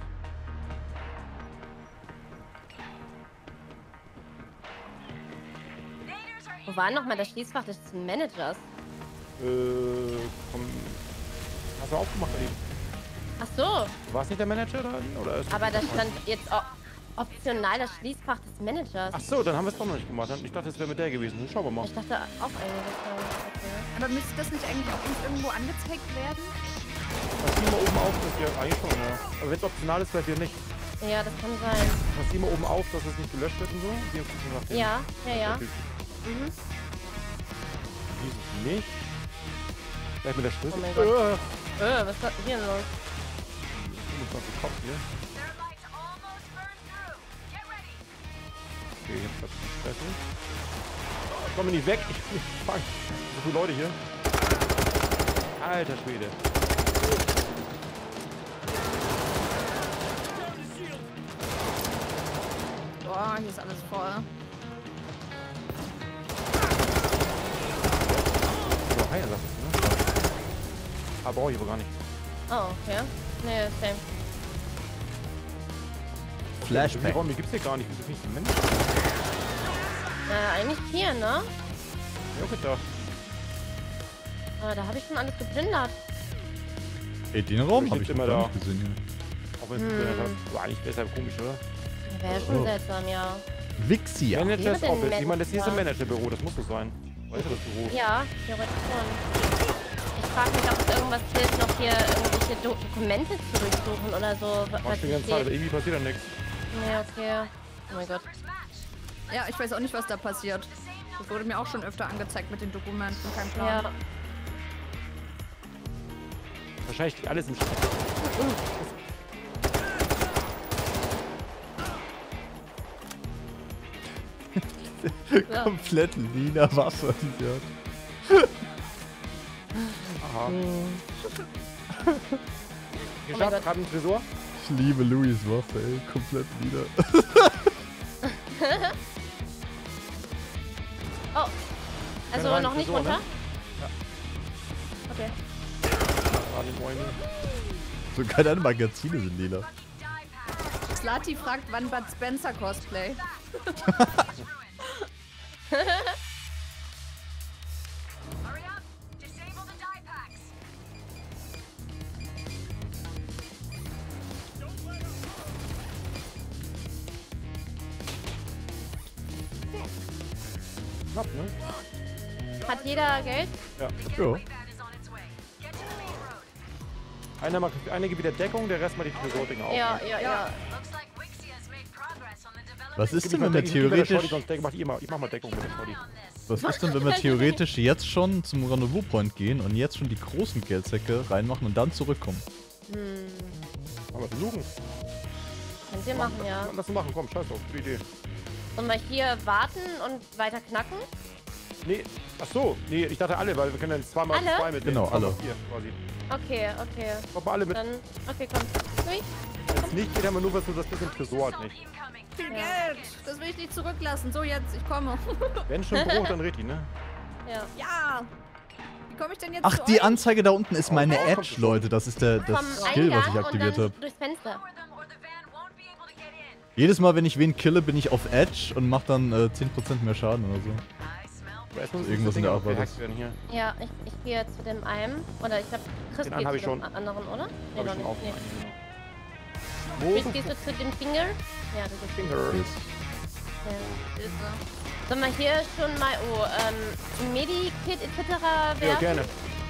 Naders are Wo war nochmal das Schließfach des Managers? Äh, komm. Hast du aufgemacht, Ali? Ach so, Du warst nicht der Manager da? Oder ist aber da stand jetzt o- optional das Schließfach des Managers. Ach so, dann haben wir es doch noch nicht gemacht. Ich dachte, es wäre mit der gewesen. Schauen wir mal. Ich dachte auch eigentlich. das war- Okay. Aber müsste das nicht eigentlich auch uns irgendwo angezeigt werden? Pass die mal oben auf, dass wir eigentlich schon, ja. Aber wenn es optional ist, vielleicht hier nicht. Ja, das kann sein. Pass die mal oben auf, dass es nicht gelöscht wird und so. Wir gucken nach dem. Ja, ja, ja. Mhm. Dieses nicht. Vielleicht mit der Schlüssel. Oh mein Gott. Äh, Äh, was ist denn hier los? fünfundzwanzig Kopf hier. their lights almost burned through. Get ready. Okay, jetzt hat's die Stress. Ich komme nicht weg. Ich bin nicht gefangen. So viele Leute hier. Alter Schwede. Boah, hier ist alles voll. So, heilen lassen, ne? Ah, brauche ich aber gar nicht. Oh, okay. Nee, same. Die Flashback. Räume gibt's hier gar nicht. Wieso nicht die Menschen? Äh, eigentlich hier, ne? Ja, okay, da. Aber da habe ich schon alles geplündert. Ey, den Raum Ich habe ich sitz noch immer gar da. nicht gesehen hier. Auch wenn es Hm. hm. hast. War eigentlich besser komisch, oder? Wäre ja schon Oh. seltsam, ja. Vixia. Managers denn Office. Ich meine, das hier ist ein Manager? Managerbüro. Das muss so sein. Weißt du das Büro? Ja, theoretisch schon. Ich frage mich, ob es irgendwas hilft, noch hier irgendwelche Do Dokumente zu durchsuchen oder so. wa- Machst du die hier ganze Zeit, aber steht. irgendwie passiert da nichts. Nee, okay. Oh mein Gott. First match. Ja, ich weiß auch nicht, was da passiert. Das wurde mir auch schon öfter angezeigt mit den Dokumenten. Kein Plan. Ja. Wahrscheinlich steht alles im Sch Ja. Komplett lila Wasser, die sie hat. Aha. Oh Geschafft, Gott. gerade ein Tresor. Ich liebe Louis Waffe, ey. Komplett lila. Oh. Also rein, noch nicht Tresor, ne? runter? Okay. Gerade in Bäumen. Sogar deine Magazine sind lila. Lucky die packs. Slati fragt, wann Bud Spencer Cosplay. Hurry up. Disable the die packs. Knapp, ne? Hat jeder Geld? Ja. Ja. Van is on its way. Get to the main road. Einer macht, einer gibt wieder Deckung, der Rest macht die Tresor-Dinger auf. Ja, ne? ja, ja. Looks like Wixie has made progress on the development. Was ist Gib denn, mir wenn mal wir Deckung, gib mir der Shotty, theoretisch... sonst Deckung, mach ich, immer, ich mach mal Deckung mit der Shotty. on this. Was ist denn, wenn wir theoretisch jetzt schon zum Rendezvous-Point gehen und jetzt schon die großen Geldsäcke reinmachen und dann zurückkommen? Hm. Machen wir versuchen. Könnt ihr machen, ja. Lass uns machen, komm, scheiß drauf, gute Idee. Und mal hier warten und weiter knacken? Nee, ach so, nee, ich dachte alle, weil wir können dann zweimal Alle? zwei mit Genau, alle. Vier quasi. Okay, okay. Kommt mal alle mit. Dann, okay, komm. Ui. Wenn es nicht geht, haben wir nur was für das bisschen Tresor hat Assault nicht. incoming. Viel Ja. Geld! Das will ich nicht zurücklassen. So, jetzt, ich komme. Wenn schon Bruch, dann Reti, ne? Ja. Ja! Wie komme ich denn jetzt Ach, zu die euch? Anzeige da unten ist meine Oh, oh, kommt Edge, schon. Leute. Das ist der, das Vom Skill, was ich Eingang aktiviert und dann habe. durchs Fenster. Lower them or the van won't be able to get in. Jedes Mal, wenn ich wen kille, bin ich auf Edge und mach dann äh, zehn Prozent mehr Schaden oder so. I smell Aber erst muss Irgendwas das in Ding der auch Arbeit gehackt ist. werden hier. Ja, ich, ich gehe zu dem einen. Oder ich glaube, Chris Den geht einen hab zu ich dem schon. anderen, oder? Nee, Hab noch ich schon nicht. Nee. aufgemacht. Wo Chris, ist gehst du zu dem Finger? Ja, das ist Finger? Ja. Hilfe. Sollen wir hier schon mal, oh, ähm, Medikit et cetera werfen? Ja, gerne.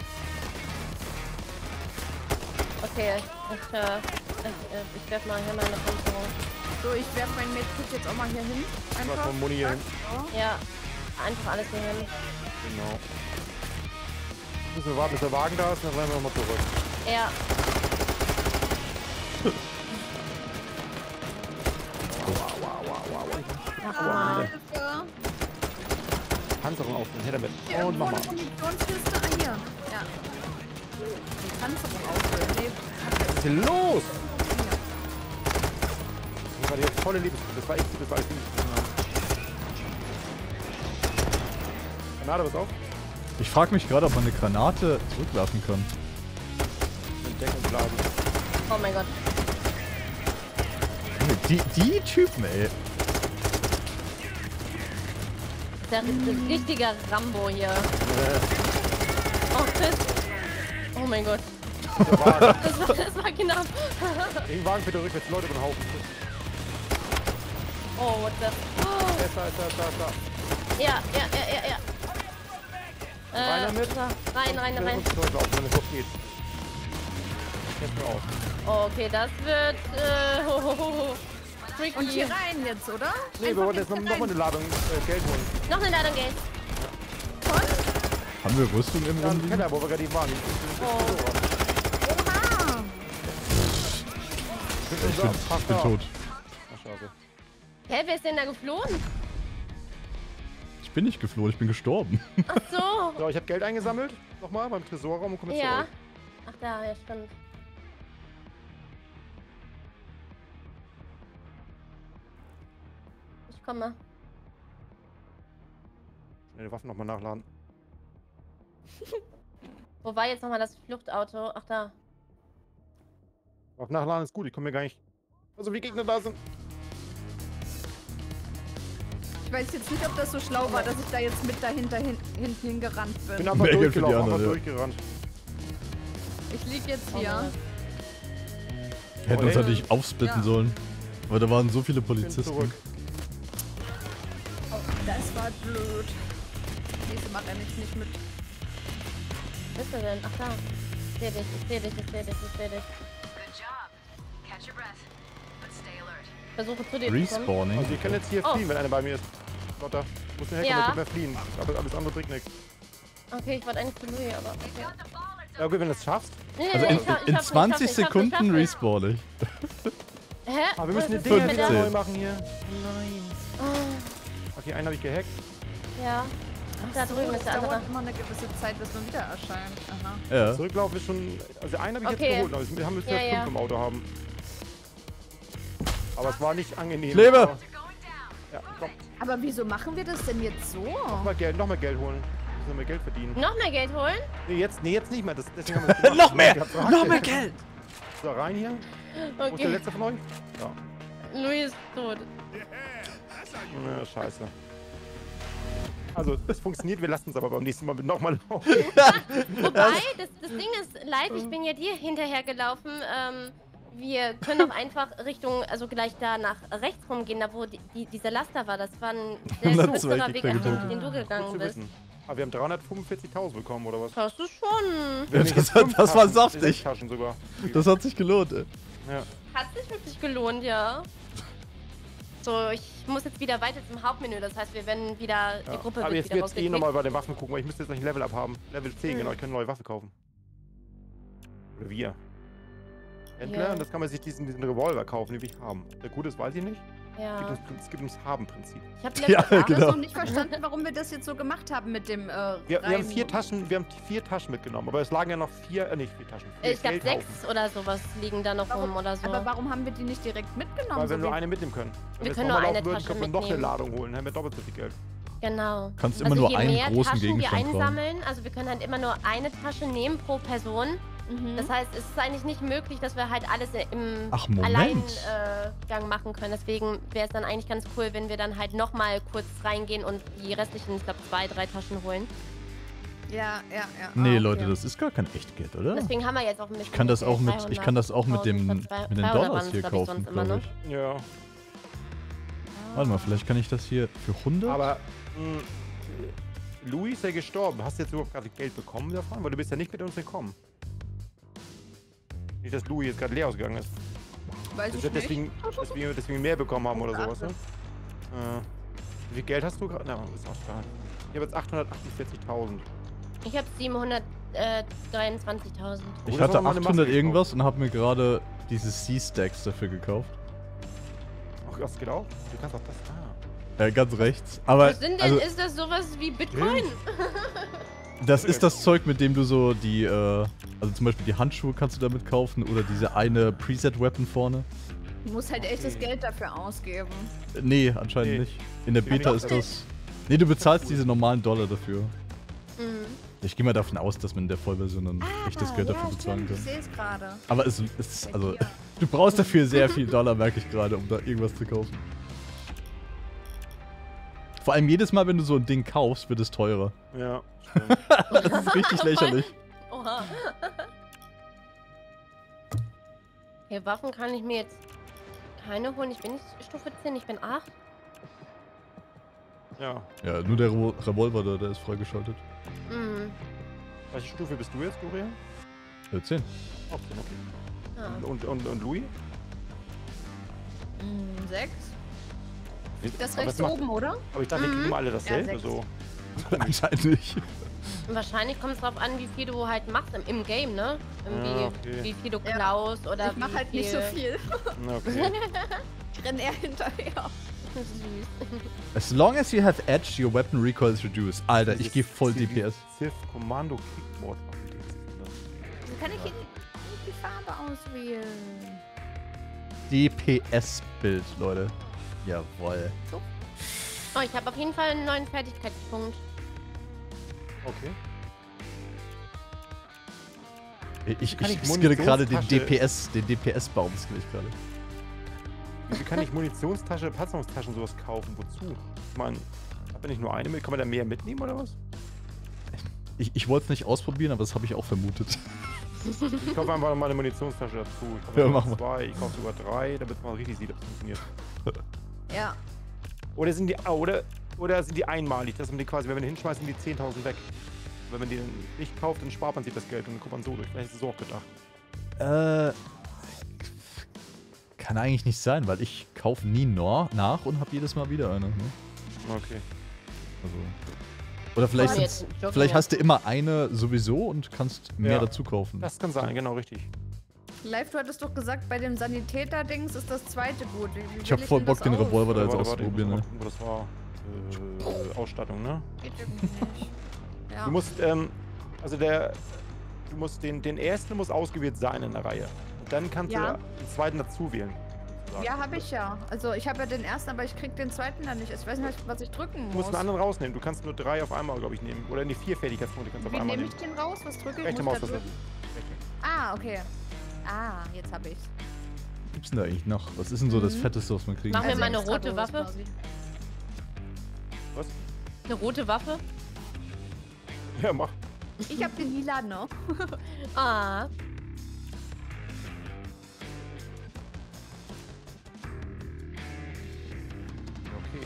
Okay, ich, äh, ich, äh, ich werf mal hier meine Panzerung. So, ich werfe mein Medkit jetzt auch mal hier hin. Was Einfach. von Muni hier hin. So. Ja, einfach alles hier hin. Genau. Müssen wir warten, bis der Wagen da ist, dann rennen wir nochmal zurück. Ja, Ah, Hilfe. Panzerung auf, her damit. Hier Und irgendwo mach mal. eine Munitionskiste. Ah, hier. Ja. Die Panzerung auffüllen. Nee, Was ist hier los? Das war die volle Liebesgruppe. Das war echt, das war alles Liebesgruppe. Granate, was auf? Ich frage mich gerade, ob man eine Granate zurückwerfen kann. Mit Deckung blasen. oh mein Gott. Die, die Typen, ey. Der, der richtige Rambo hier. Oh, Chris. Oh mein Gott. Der Wagen. Das war, das war knapp. Den Wagen bitte rückwärts, Leute über den Haufen. Oh, what the... Oh. Da ist da, ist da, ist da, ist da. Ja, ja, ja, ja, ja. Rein damit. so, rein, rein, Wir rein. uns zurücklaufen, wenn es so geht. Jetzt raus. Oh, okay, das wird, äh, ho, ho, ho, ho. Tricky. Und hier rein jetzt, oder? Nee, wir Einfach wollen jetzt noch, hier noch mal rein. eine Ladung äh, Geld holen. Noch eine Ladung Geld. Haben wir Rüstung im Ja, im Rumliegen? Keller, wo wir gerade eben waren. Oh. Oha. Ich Ich bin, ich bin tot. Ach, schade. Hä, wer ist denn da geflohen? Ich bin nicht geflohen, ich bin gestorben. Ach so. So, ich habe Geld eingesammelt. Nochmal beim Tresorraum und komme jetzt Ja. zurück. Ach da, ja, stimmt. Ich komme. Schnell die Waffen nochmal nachladen. Wo war jetzt nochmal das Fluchtauto? Ach da. Waffen nachladen ist gut, ich komme mir gar nicht. Also wie Gegner da sind. Ich weiß jetzt nicht, ob das so schlau war, dass ich da jetzt mit dahinter hin, hinten hingerannt Ich bin bin. einfach Mehr Geld für die durchgelaufen, einfach anderen, ja. durchgerannt. Ich lieg jetzt Oh hier. Mann. Hätten uns ey. halt nicht aufsplitten Ja. sollen. Weil da waren so viele Ich bin Polizisten. zurück. Oh, das war blöd. Nächstes Mal renne ich nicht mit. Wo bist du denn? Ach da. Ich seh dich, ich seh dich, ich seh dich, ich seh dich. Good job. Catch your breath, but stay alert. Versuche zu dir zu kommen. Respawning. Also ihr könnt jetzt hier Oh. fliehen, wenn einer bei mir ist. Lotta, muss mir helfen, Ja. ja. mehr fliehen. Aber alles andere bringt nichts. Okay, ich wollte eigentlich zu Louis, aber okay. Got the ball or Ja gut, wenn du es schaffst. Nee, nee, Also nee, in, ich schaff- ich in schaff's nicht, zwanzig ich schaff's nicht, ich Sekunden schaff's nicht. respawn ich. Hä? Aber wir Was müssen die ist Dinger mit wieder der- neu machen hier. Nein. Oh, Okay, einen habe ich gehackt. ja. Ach, da drüben ist der dauert andere. immer eine gewisse Zeit, bis man wieder erscheint. Aha. Ja. Zurücklaufen ist schon. Also einen habe ich Okay. jetzt geholt, aber wir haben jetzt Ja, ja, ja. fünf im Auto haben. Aber es war nicht angenehm. Lebe! Aber- going down. Ja, komm. Aber wieso machen wir das denn jetzt so? Noch mal Geld, noch mal Geld holen. Müssen wir mehr Geld verdienen. Noch mehr Geld holen? Nee, jetzt, nee, jetzt nicht mehr. Das, deswegen haben wir das gemacht. Noch mehr! Ich hab's gesagt. Noch mehr Geld! So, rein hier. Wo ist der Okay. letzte von euch? Ja. Louis ist tot. Na, scheiße. Also, es funktioniert, wir lassen es aber beim nächsten Mal nochmal laufen. Wobei, das, das Ding ist, live, ich bin ja dir hinterher gelaufen. Ähm, wir können auch einfach Richtung, also gleich da nach rechts rumgehen, da wo die, die, dieser Laster war. Das war ein sehr Dann kürzerer zwei Weg, Gegner als getötet. den du Gut gegangen zu bist. wissen. Aber wir haben dreihundertfünfundvierzigtausend bekommen, oder was? Hast du schon. Wir haben das jetzt hat- fünf das war Taschen, saftig. sechs Taschen sogar. Das hat sich gelohnt, ey. Ja. Hat sich wirklich gelohnt, ja. So, ich muss jetzt wieder weiter zum Hauptmenü, das heißt, wir werden wieder, die Ja. Gruppe Aber wird jetzt wieder wird eh rausgeklickt. nochmal bei den Waffen gucken, weil ich müsste jetzt noch ein Level up haben. Level zehn, Hm. genau, ich kann eine neue Waffe kaufen. Oder wir. Händler, Ja. und das kann man sich diesen, diesen Revolver kaufen, den wir haben. Der gut ist, weiß ich nicht. Es gibt Ja. uns, es gibt uns Haben-Prinzip. Ich hab Ja, letzte Ich habe genau. noch nicht verstanden, warum wir das jetzt so gemacht haben mit dem äh, Wir, wir haben rein- vier Taschen, wir haben vier Taschen mitgenommen, aber es lagen ja noch vier, äh, nicht vier Taschen. Vier Ich glaube Geldhaufen. sechs oder sowas liegen da noch rum oder so. Aber warum haben wir die nicht direkt mitgenommen? Weil wir so nur wie- eine mitnehmen können. Wenn Wir jetzt können nochmal nur eine laufen würden, Tasche können wir noch eine mitnehmen. Ladung holen, dann haben wir doppelt so viel Geld. Genau. Kannst Also immer nur je einen mehr großen Taschen Gegenstand wir tragen. einsammeln, also wir können halt immer nur eine Tasche nehmen pro Person, Mhm. Das heißt, es ist eigentlich nicht möglich, dass wir halt alles im Ach, Moment. Alleingang äh, machen können. Deswegen wäre es dann eigentlich ganz cool, wenn wir dann halt nochmal kurz reingehen und die restlichen, ich glaube, zwei, drei Taschen holen. Ja, ja, ja. Nee, Ah, Leute, okay. das ist gar kein Echtgeld, oder? Deswegen haben wir jetzt auch ein bisschen. Ich kann das Geld, auch mit, ich kann das auch mit dem, mit dreihundert, den zweihundert Dollars waren's, hier glaub ich, kaufen, sonst immer, glaube ne? ich. Ja. Warte mal, vielleicht kann ich das hier für hundert? Aber, mh, Louis ist ja gestorben. Hast du jetzt überhaupt gerade Geld bekommen davon? Weil du bist ja nicht mit uns gekommen. Nicht, dass Louis jetzt gerade leer ausgegangen ist. Weiß Dass ich wir nicht. deswegen, deswegen, deswegen mehr bekommen haben oder sowas, ne? Äh, wie viel Geld hast du gerade? Na, ist auch stark. Ich habe jetzt achthundertachtundvierzigtausend. Ich habe siebenhundertdreiundzwanzigtausend. Oh, Ich das hatte war mal eine Maske achthundert gekauft. irgendwas und habe mir gerade diese Sea-Stacks dafür gekauft. Ach, das geht auch? Du kannst auch das. Ah. Äh, ganz rechts. Aber Was sind denn, also, ist das sowas wie Bitcoin? das ist das Zeug, mit dem du so die, äh, also zum Beispiel die Handschuhe kannst du damit kaufen oder diese eine Preset-Weapon vorne. Du musst halt echtes Geld dafür ausgeben. Äh, Nee, anscheinend Nee. nicht. In der Nee, Beta nicht. ist das... Nee, du bezahlst diese normalen Dollar dafür. Mhm. Ich gehe mal davon aus, dass man in der Vollversion dann echtes Geld Ah, dafür ja, bezahlen stimmt, ich kann. sehe es gerade. Aber es ist, also, Ja. du brauchst dafür sehr viel Dollar, merke ich gerade, um da irgendwas zu kaufen. Vor allem jedes Mal, wenn du so ein Ding kaufst, wird es teurer. Ja, stimmt. Das ist richtig lächerlich. Oha. Okay, Waffen kann ich mir jetzt keine holen. Ich bin nicht Stufe zehn, ich bin acht. Ja. Ja, nur der Revo- Revolver da, der ist freigeschaltet. Mhm. Welche Stufe bist du jetzt, Dorian? Äh, zehn. Auch zehn, okay. Ah. Und, und, und Louis? Hm, sechs? Das Aber rechts macht- oben, oder? Aber ich dachte, wir Mhm. kriegen alle dasselbe, Ja, sechs. so. Anscheinend nicht. Wahrscheinlich kommt es drauf an, wie viel du halt machst im, im Game, ne? Irgendwie, Ja, okay. wie viel du Ja. klaust oder Ich mach wie halt nicht so viel. Na, okay. Ich renn eher hinterher. Süß. As long as you have edge, your weapon recoil is reduced. Alter, ich gehe voll D P S. Sith Kommando Kickboard. Wie kann ich hier die, die Farbe auswählen? D P S-Bild, Leute. Jawoll. Oh, ich habe auf jeden Fall einen neuen Fertigkeitspunkt. Okay. Ich, Kann ich ich skille gerade den Munitionstasche- D P S, den D P S-Baum skill ich gerade. Wieso kann ich Munitionstasche, Panzerungstaschen sowas kaufen? Wozu? Ich meine, hat man nicht nur eine mit? Kann man da mehr mitnehmen oder was? Ich, ich wollte es nicht ausprobieren, aber das habe ich auch vermutet. Ich kaufe einfach mal eine Munitionstasche dazu. Ich kaufe Ja, sogar mach mal. zwei, ich kaufe sogar drei, damit man richtig sieht, ob es funktioniert. Ja. Oder sind die, ah, oder, oder sind die einmalig, dass man die quasi, wenn man die hinschmeißt, sind die zehntausend weg. Wenn man die nicht kauft, dann spart man sich das Geld und dann kommt man so durch. Vielleicht ist es so auch gedacht. Äh. Kann eigentlich nicht sein, weil ich kaufe nie nor nach und habe jedes Mal wieder eine. Ne? Okay. Also. Oder vielleicht, Oh, sind's- jetzt Joker. vielleicht hast du immer eine sowieso und kannst mehr Ja. dazu kaufen. Das kann sein, genau richtig. Live, du hattest doch gesagt, bei dem Sanitäter-Dings ist das zweite gut. Wie, wie Ich hab wähl voll denn Bock, das den aus? Revolver da jetzt Warte, warte, ich muss auszuprobieren. mal Ne? gucken, wo das war. Äh, Ausstattung, ne? Geht irgendwie nicht. Ja. Du musst, ähm, also der, du musst den, den ersten muss ausgewählt sein in der Reihe. Und dann kannst Ja. du den zweiten dazu wählen. sozusagen. Ja, habe ich ja. Also ich habe ja den ersten, aber ich krieg den zweiten dann nicht. Ich weiß nicht, was ich drücken Du muss. musst einen anderen rausnehmen. Du kannst nur drei auf einmal, glaube ich, nehmen. Oder die vier Fertigkeitspunkte kannst du auf Wie einmal nehme nehmen. ich den raus? Was drücke ich? Rechte Muss ich da Maustaste. drücken? Ah, okay. Ah, jetzt habe ich's. Was gibt's denn da eigentlich noch? Was ist denn so das Mhm. Fetteste, was man kriegen Machen wir kann? mal eine extra rote Dosis Waffe? quasi. Was? Eine rote Waffe? Ja, mach. Ich habe den lila noch. Ah. Okay.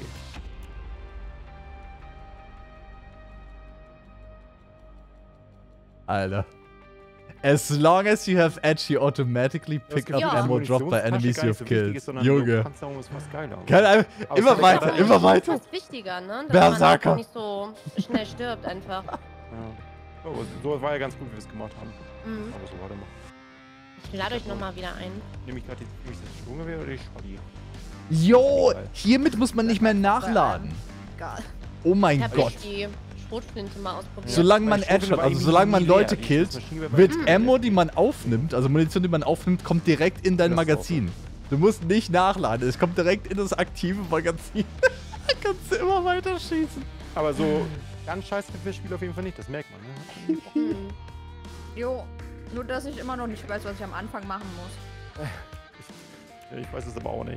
Alter. As long as you have edge, you automatically pick Das up Ja. ammo dropped by Munitionstasche enemies gar nicht you've so wichtig killed. ist, sondern nur Junge. Panzerung ist fast geiler. Kann einfach, Aber immer es ist weiter, egal. immer weiter. Das ist wichtiger, ne? Dass Berserker. man nicht so schnell stirbt einfach. Ja. Oh, so war ja ganz gut, wie wir es gemacht haben. Mhm. Aber so, warte mal. Ich lade euch nochmal wieder ein. Nehme ich gerade die, nehme ich das Sturmgewehr oder die Scholli? Jo, hiermit muss man nicht mehr nachladen. Egal. Oh mein Ich habe Gott. die Schrotflinte mal ausprobiert. Ja. Solange man Weil Edge hat, Sturmgewehr also war solange man nie Leute leer. Die- killt, das Maschinengewehr war wird nie leer. Ammo, die man aufnimmt, also Munition, die man aufnimmt, kommt direkt in dein Das ist auch Magazin. Du musst nicht nachladen, es kommt direkt in das aktive Magazin. Da kannst du immer weiter schießen. Aber so ganz scheiße für das Spiel auf jeden Fall nicht, das merkt man. Ne? Mhm. Jo. Nur, dass ich immer noch nicht weiß, was ich am Anfang machen muss. Ja, ich weiß es aber auch nicht.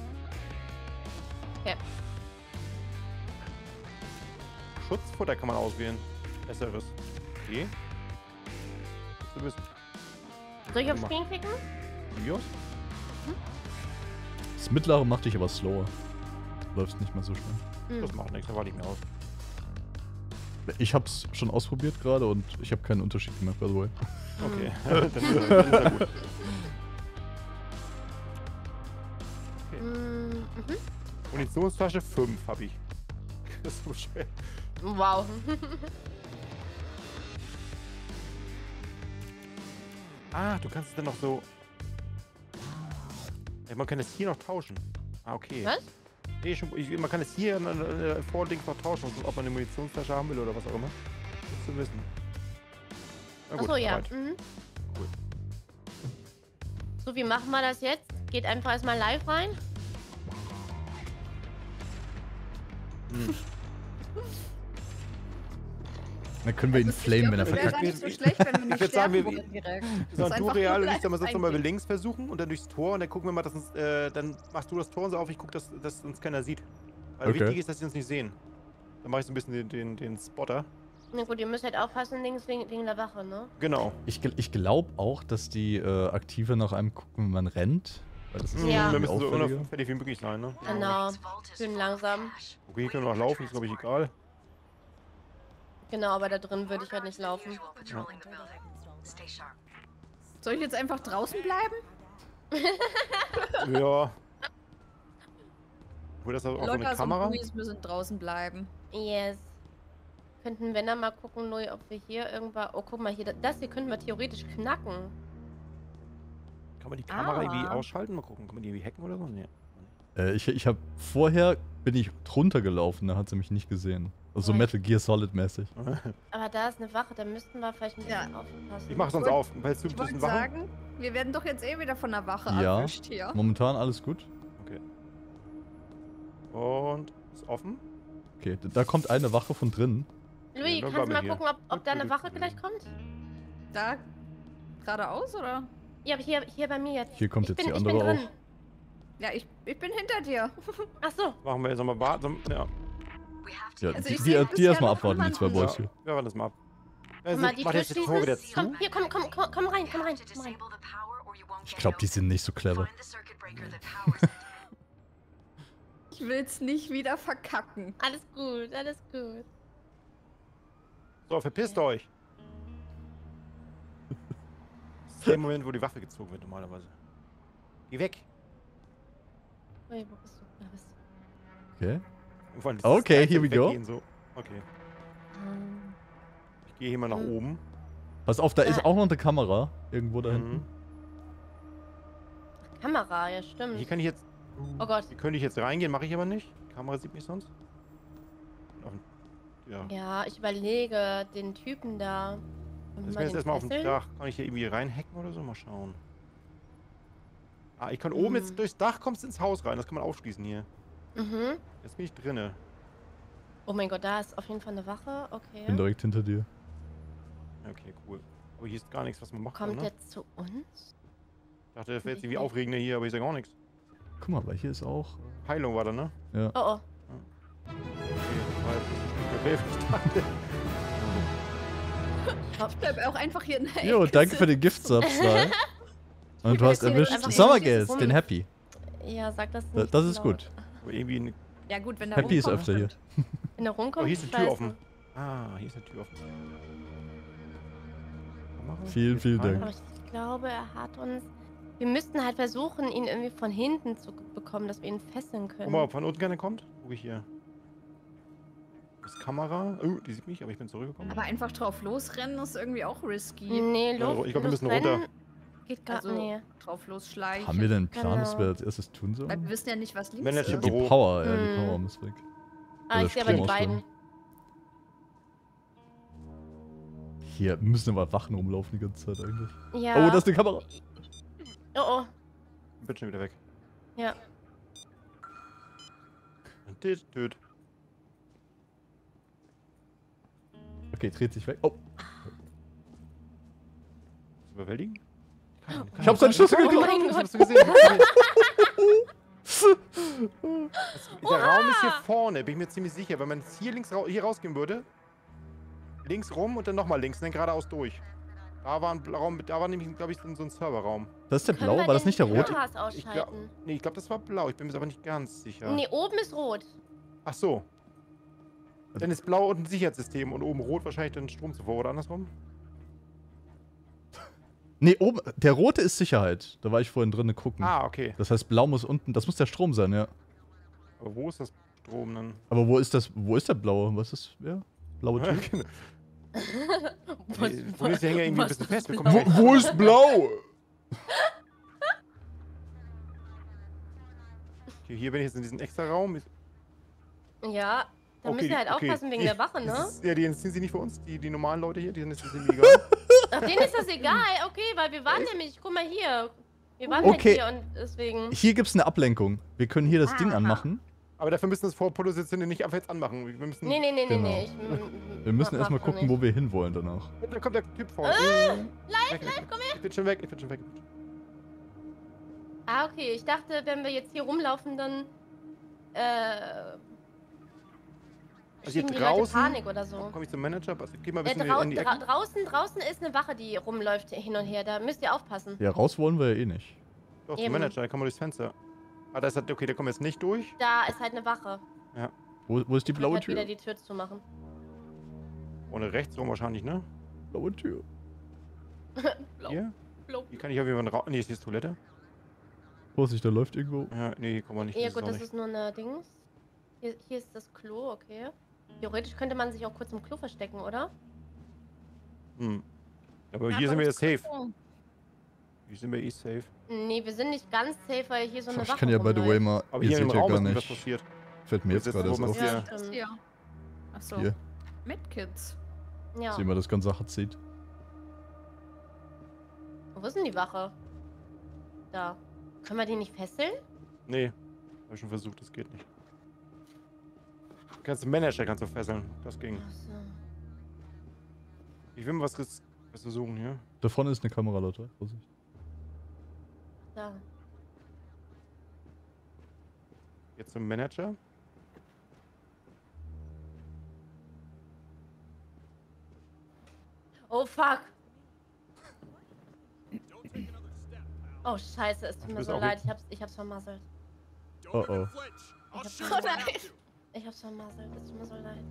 Ja. Schutzfutter kann man auswählen. Besseres. Okay. Du bist. Soll ich auf Screen klicken? Bios? Das mittlere macht dich aber slower. Läufst nicht mehr so schnell. Das macht nichts, da warte ich mir aus. Ich hab's schon ausprobiert gerade und ich habe keinen Unterschied gemerkt, by the way. Okay, dann, ist er, dann ist er gut. Okay. Mhm. Munitionstasche fünf habe ich. Das ist so schwer. Wow. Ah, du kannst es dann noch so... Ja, man kann es hier noch tauschen. Ah, okay. Was? Nee, schon, ich, man kann es hier an äh, Vordings noch tauschen, ob man eine Munitionstasche haben will oder was auch immer. Gut zu wissen. Na gut, Achso, ja. bereit. Mhm. Cool. So, wie machen wir das jetzt? Geht einfach erstmal live rein. Hm. Dann können wir ihn flamen, wenn er Das wäre gar verkackt. nicht so schlecht, wenn wir Ich nicht würd sagen, sterben wir- würden direkt. So, ist und du einfach real nur und ich sag mal, sonst nochmal eingehen. links versuchen und dann durchs Tor und dann gucken wir mal, dass uns, äh, dann machst du das Tor so auf, ich guck, dass, dass uns keiner sieht. Weil Okay. wichtig ist, dass sie uns nicht sehen. Dann mache ich so ein bisschen den, den, den Spotter. Na gut, ihr müsst halt aufpassen, links wegen, wegen der Wache, ne? Genau. Ich, gl- ich glaube auch, dass die äh, Aktive nach einem gucken, wenn man rennt. Weil das ist Ja. Wir irgendwie müssen so auffälliger. unauffällig wie möglich sein, ne? Genau. Schön langsam. Okay, hier können wir noch laufen, ist glaube ich egal. Genau, aber da drin würde ich halt nicht laufen. Soll ich jetzt einfach draußen bleiben? Ja. Obwohl das auch so eine Lottas und Kamera. Luis müssen draußen bleiben. Yes. Könnten wir dann mal gucken, Louis, ob wir hier irgendwann... Oh, guck mal, hier, das hier könnten wir theoretisch knacken. Kann man die Kamera Ah. irgendwie ausschalten? Mal gucken. Kann man die irgendwie hacken oder so? Nee. Äh, ich ich habe vorher bin ich drunter gelaufen, da hat sie mich nicht gesehen. Also Right. Metal Gear Solid mäßig. Aber da ist eine Wache, da müssten wir vielleicht ein bisschen Ja. aufpassen. Ich mach sonst Gut. auf. Weil du Ich zwischen wollte Wachen. sagen, wir werden doch jetzt eh wieder von der Wache Ja. erwischt hier. Momentan alles gut. Okay. Und ist offen. Okay, da- da kommt eine Wache von drinnen. Louis, Ja, dann kannst du bleiben wir mal hier. gucken, ob, ob da eine Wache gleich kommt? Da geradeaus, oder? Ja, aber hier, hier bei mir jetzt. Hier kommt ich jetzt bin, die ich andere bin drin. Ja, ich, ich bin hinter dir. Ach so. Machen wir jetzt nochmal warten. Ja. Ja, Also die, ich die, sehe die bisher erstmal noch abwarten, die zwei niemanden. Boys hier. Wir warten das mal ab. Also, Mal die mach Tür jetzt das Tor wieder schließen. zu. Komm, hier, komm, komm, komm, komm rein, komm rein, komm rein. Ich glaube, die sind nicht so clever. Ich will's nicht wieder verkacken. Alles gut, alles gut. So, verpisst euch. Das ist der Moment, wo die Waffe gezogen wird normalerweise. Geh weg. Ui, wo bist du? Da bist du. Okay. Irgendwann dieses Okay, Teil here we go. weggehen, So. Okay. Ähm, Ich gehe hier mal nach Hm. oben. Pass auf, da Ja. ist auch noch eine Kamera. Irgendwo da hinten. Mhm. Kamera, ja stimmt. Hier kann ich jetzt. Oh Gott. Hier könnte ich jetzt reingehen, mache ich aber nicht. Die Kamera sieht mich sonst. Auf- Ja. Ja, ich überlege, den Typen da. Können Jetzt wir bin ich jetzt den erstmal auf dem fesseln? Dach. Kann ich hier irgendwie reinhacken oder so? Mal schauen. Ah, ich kann oben Hm. jetzt durchs Dach, kommst ins Haus rein. Das kann man aufschließen hier. Mhm. Jetzt bin ich drinne. Oh mein Gott, da ist auf jeden Fall eine Wache. Okay. Bin direkt hinter dir. Okay, cool. Aber hier ist gar nichts, was man machen Kommt kann, ne? der zu uns? Ich dachte, das wäre jetzt irgendwie aufregender hier, aber ich sage auch nichts. Guck mal, weil hier ist auch. Heilung war da, ne? Ja. Oh oh. Okay, das war jetzt ein Stück ich dachte. Ich bleib auch einfach hier in der Jo, Ecke danke für sitzen. den Gift-Subs, Sly. Und du Ja, hast wir können erwischt einfach Summergales, rum- den Happy. Ja, sag das Da- nicht. Das ist laut. gut. Aber irgendwie. Eine... Ja gut, wenn der Happy ist rumkommt, öfter hier. stimmt. Wenn er rumkommt, Oh, hier ist die Tür scheiße. offen. Ah, hier ist eine Tür offen. Kamera? Vielen, vielen Keine. Dank. Aber ich glaube, er hat uns... Wir müssten halt versuchen, ihn irgendwie von hinten zu bekommen, dass wir ihn fesseln Guck können. mal, ob von unten gerne kommt. Guck ich hier. Das ist Kamera. Oh, die sieht mich, aber ich bin zurückgekommen. Aber einfach drauf losrennen ist irgendwie auch risky. Nee, Ja, los, ich glaub, wir müssen losrennen runter. Geht gar Also nee. drauf losschleichen. Haben wir denn einen Plan, was Genau. wir als erstes tun sollen? Weil wir wissen ja nicht, was links Manager ist. Die Büro. Power, ja, die Hm. Power muss weg. Ah, Oder ich sehe aber die Stromausfall. beiden. Hier müssen aber Wachen rumlaufen die ganze Zeit eigentlich. Ja. Oh, da ist eine Kamera. Oh, oh. Bin schon wieder weg. Ja. Tüt, tüt. Okay, dreht sich weg. Oh, Sind überwältigen? Kann, kann Ich hab seinen Schlüssel Oh geklaut. mein Ich Gott. hab's gesehen. Ich hab's gesehen. Das, der Raum ist hier vorne, bin ich mir ziemlich sicher. Wenn man jetzt hier links ra hier rausgehen würde, links rum und dann nochmal links und dann geradeaus durch. Da war ein Raum, da war nämlich, glaube ich, so ein Serverraum. Das ist der Können blaue, wir war das den nicht der rote? Kameras Ich glaub, ausschalten? nee, ich glaube, das war blau. Ich bin mir aber nicht ganz sicher. Nee, oben ist rot. Ach so. Dann ist blau unten ein Sicherheitssystem und oben rot wahrscheinlich dann Strom zuvor oder andersrum. Nee, oben, der rote ist Sicherheit. Da war ich vorhin drin gucken. Ah, okay. Das heißt, blau muss unten, das muss der Strom sein, ja. Aber wo ist das Strom dann? Aber wo ist das, wo ist der blaue? Was ist, ja? Blaue Tür? Genau. Was- Nee, Wo ist der Hänger irgendwie ein was bisschen ist fest? Wir blau? kommen nicht- wo ist blau? Okay, hier bin ich jetzt in diesem extra Raum. Ja, da Okay, müssen wir halt okay. aufpassen wegen der Wache, Das ne? ist- Ja, die sind sie nicht für uns, die, die normalen Leute hier, die sind jetzt ziemlich egal. Ach, denen ist das egal. Okay, weil wir waren nämlich, guck mal hier. Wir waren Okay. halt hier und deswegen. Hier gibt's eine Ablenkung. Wir können hier das Ding Aha. anmachen. Aber dafür müssen wir das vor Produzierende nicht einfach jetzt anmachen. Wir müssen. Nee, nee, nee, nee, Genau. nee. Ich, m- Wir müssen mach- erstmal mach gucken, nicht. wo wir hinwollen danach. Da kommt der Typ vor. Äh, live, live, komm her! Ich bin schon weg, ich bin schon weg. Ah, okay. Ich dachte, wenn wir jetzt hier rumlaufen, dann. Äh. Also hier schieben die Leute draußen. Panik oder so. Komm ich zum Manager? Also, geh mal ein Äh, bisschen drau in die dra Ecke. draußen, draußen ist eine Wache, die rumläuft hin und her. Da müsst ihr aufpassen. Ja, raus wollen wir ja eh nicht. Doch, zum eben. Manager, da kann man durchs Fenster. Ah, da ist halt, okay, da kommen wir jetzt nicht durch. Da ist halt eine Wache. Wo, wo ist die Ich blaue halt wieder Tür? die Tür zu machen. Ohne rechts rum wahrscheinlich, ne? Blaue Tür. Blau. Hier? Blau. Hier kann ich auf jeden Fall raus. Nee, ist hier ist Toilette. Vorsicht, da läuft irgendwo. Ja, nee, hier kommen wir nicht. Ja ist gut, auch das nicht. ist nur eine Dings. Hier, hier ist das Klo, okay. Theoretisch könnte man sich auch kurz im Klo verstecken, oder? Hm. Aber Ja, hier bei sind wir uns jetzt safe. Klo. Hier sind wir eh safe. Nee, wir sind nicht ganz safe, weil hier so eine Wache Ich kann ja by the way rumläuft. mal, Aber ihr hier im seht ja Raum gar ist nie was nicht. passiert. Fällt mir Wo jetzt ist gerade das, erst wo man auf. es Ja, hier- das hier. Achso. Hier, Medkits. Ja. sehen wir das ganze H C. Wo ist denn die Wache? Da. Können wir die nicht fesseln? Nee, hab ich schon versucht, das geht nicht. Du kannst den Manager kannst du fesseln. Das ging. Achso. Ich will mal was, ris- was versuchen hier. Da vorne ist eine Kamera, Leute. Vorsicht. Da. Jetzt zum Manager. Oh fuck. Oh scheiße, es tut Du mir bist so auch leid. Ich hab's, ich hab's vermasselt. Oh oh. Ich hab's Oh vermasselt. nein. Ich hab's vermasselt. Es tut mir so leid.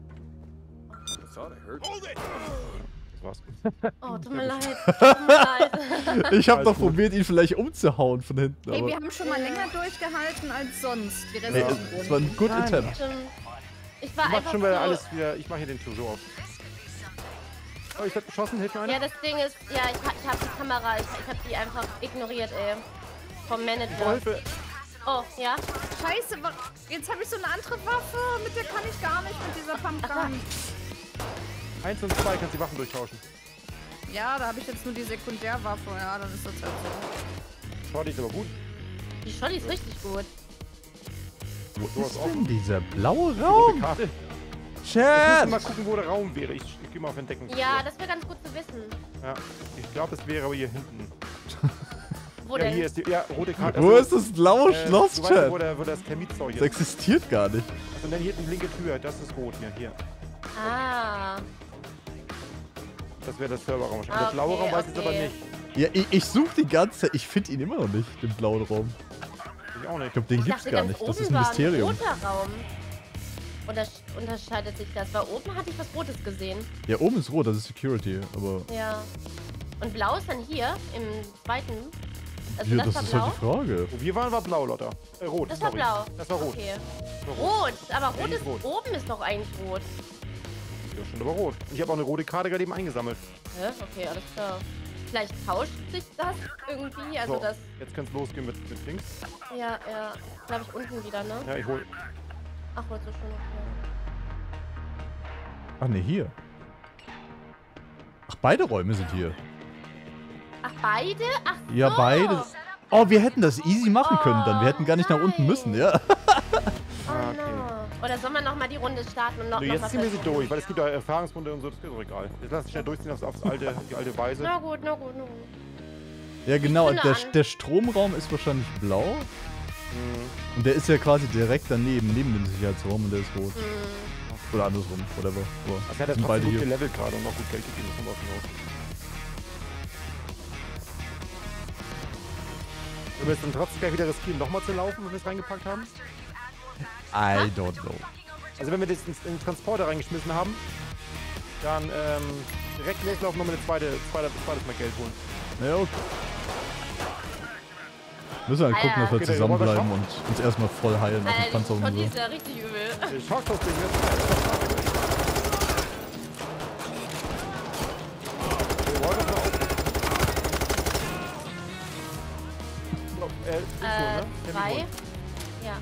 Das war's. Oh, tut mir leid. Tut mir leid. Ich hab Alles doch gut. probiert, ihn vielleicht umzuhauen von hinten, Hey, aber... wir haben schon mal länger durchgehalten als sonst. Die Ey, restlichen es war ein good Nein. attempt. Stimmt. Ich war Ich mach einfach schon wieder so, alles wieder. Ich mache hier den Tür so auf. Oh, ich werd beschossen. Hilft mir einer? Ja, das Ding ist, ja, ich, ha- ich hab die Kamera, ich, ich hab die einfach ignoriert, ey. Vom Oh, Manager. Hilfe. Oh, ja? Scheiße, wa- jetzt habe ich so eine andere Waffe. Mit der kann ich gar nicht, mit dieser Pumpgun. Eins und zwei kannst die Waffen durchtauschen. Ja, da habe ich jetzt nur die Sekundärwaffe. Ja, dann ist das halt so. Schau, die ist aber gut. Die Scholli ist richtig gut. Wo Du hast ist offen. denn dieser blaue Rote Raum? Karte. Ich muss Chat! mal gucken, wo der Raum wäre. Ich, ich gehe mal auf Entdeckung. Ja, das wäre ganz gut zu wissen. Ja. Ich glaube, es wäre aber hier hinten. Wo Ja, denn? hier ist die. Ja, rote Karte. Wo ist das blaue äh, Schloss, du weißt, Chat? wo, der, wo das Termitzeug Das ist. existiert gar nicht. Und dann hier die linke Tür. Das ist rot hier. Hier. Ah. Das wäre das Serverraum. wahrscheinlich. Ah, Der blaue okay, Raum weiß ich aber okay. nicht. Ja, ich, ich suche die ganze Zeit. Ich finde ihn immer noch nicht, den blauen Raum. Ich auch nicht. Ich glaube, den Ich gibt's dachte, gar ganz nicht. Das oben ist ein war Mysterium. Ein roter Raum. Untersch unterscheidet sich das? Weil oben hatte ich was Rotes gesehen. Ja, oben ist rot, das ist Security, aber... Ja. Und blau ist dann hier im zweiten. Also Ja, das, das war ist blau. halt die Frage. Wo wir waren, war blau, Lotta. Äh, rot. Das war sorry. blau. Das war rot. Okay. Das war rot. Rot, aber rot Ja, ist rot. oben ist doch eigentlich rot. Ja, stimmt, aber rot. Ich habe auch eine rote Karte gerade eben eingesammelt. Hä? Okay, alles klar. Vielleicht tauscht sich das irgendwie, also So, das. jetzt kann es losgehen mit, mit Dings. Ja, ja. Glaube ich unten wieder, ne? Ja, ich hol. Ach, holst du schon okay. Ach ne, hier. Ach, beide Räume sind hier. Ach, beide? Ach so. Ja, beide. Oh, wir hätten das easy machen können dann. Wir hätten gar nicht nach unten müssen, ja. Oh Ah, okay. no. Oder soll man nochmal die Runde starten und noch, Nee, noch jetzt mal ziehen wir sie versuchen? durch, weil es gibt ja Erfahrungspunkte und so, das ist doch egal. Jetzt lass uns schnell durchziehen aufs, aufs alte, die alte Weise. Na gut, na gut, na gut. Ja, genau. zünde Der, an. der Stromraum ist wahrscheinlich blau. Mhm. Und der ist ja quasi direkt daneben, neben dem Sicherheitsraum und der ist rot. Hm. Oder andersrum, whatever. Aber Also er hat sind ja beide trotzdem gut hier. gelevelt gerade und noch gut Geld gegeben, das kommt aus hinaus. Wenn wir es dann trotzdem gleich wieder riskieren, nochmal zu laufen, wenn wir es reingepackt haben? I don't know. Also wenn wir das in den Transporter reingeschmissen haben, dann ähm, direkt loslaufen und nochmal eine zweite, zweite, zweites Mal Geld holen. Ja, okay. Müssen wir halt gucken, dass wir Okay, der zusammenbleiben Revolver und uns erstmal voll heilen nach der Alter, die Panzerung und Schotti so. ist ja richtig übel. Ich schock das Ding jetzt. Wir wollen das mal auf. So, äh, ist so, Äh, ne? zwei? Heavy Ja.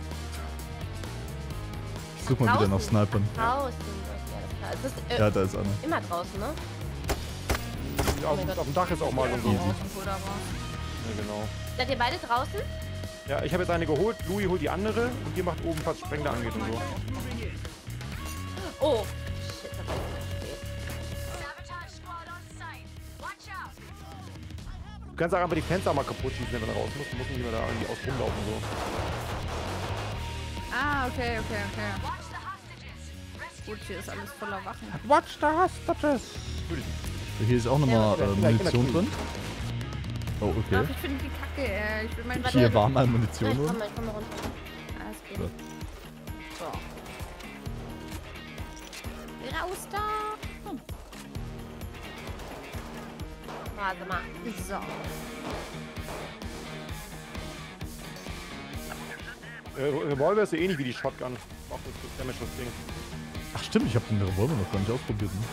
Ich such mal wieder nach Draußen. Snipern. Draußen. Okay, alles klar. Es ist äh, Ja, da ist einer. immer draußen, ne? Wood. Auf, auf dem Dach ist auch mal so. Easy. Ja, genau. Seid ihr beide draußen? Ja, ich habe jetzt eine geholt, Louis holt die andere und ihr macht oben, was Sprengler angeht und so. Oh. Shit, da war ich zu spät. Sabotage squad on site. Watch out. Du kannst auch einfach die Fenster mal kaputt schießen, wenn du raus musst. Du musst nicht mehr da irgendwie aus rumlaufen so. Ah, okay, okay, okay. Watch the hostages. Rescue Gut, hier ist alles voller Wachen. Watch the hostages! Hier ist auch nochmal Ja, äh, ja, Munition ja, drin. Oh, Ach, okay. ich finde die Kacke, ey. Ich will mein Hier war mal Ja, Munition ich drin. komm mal, ich komm mal runter. Alles Ja. gut. So. Raus da! Hm. Warte mal. So. Äh, Revolver ist so ähnlich wie die Shotgun. Macht das Damage das Ding. Ach stimmt, ich habe den Revolver noch gar nicht ausprobiert. Ne?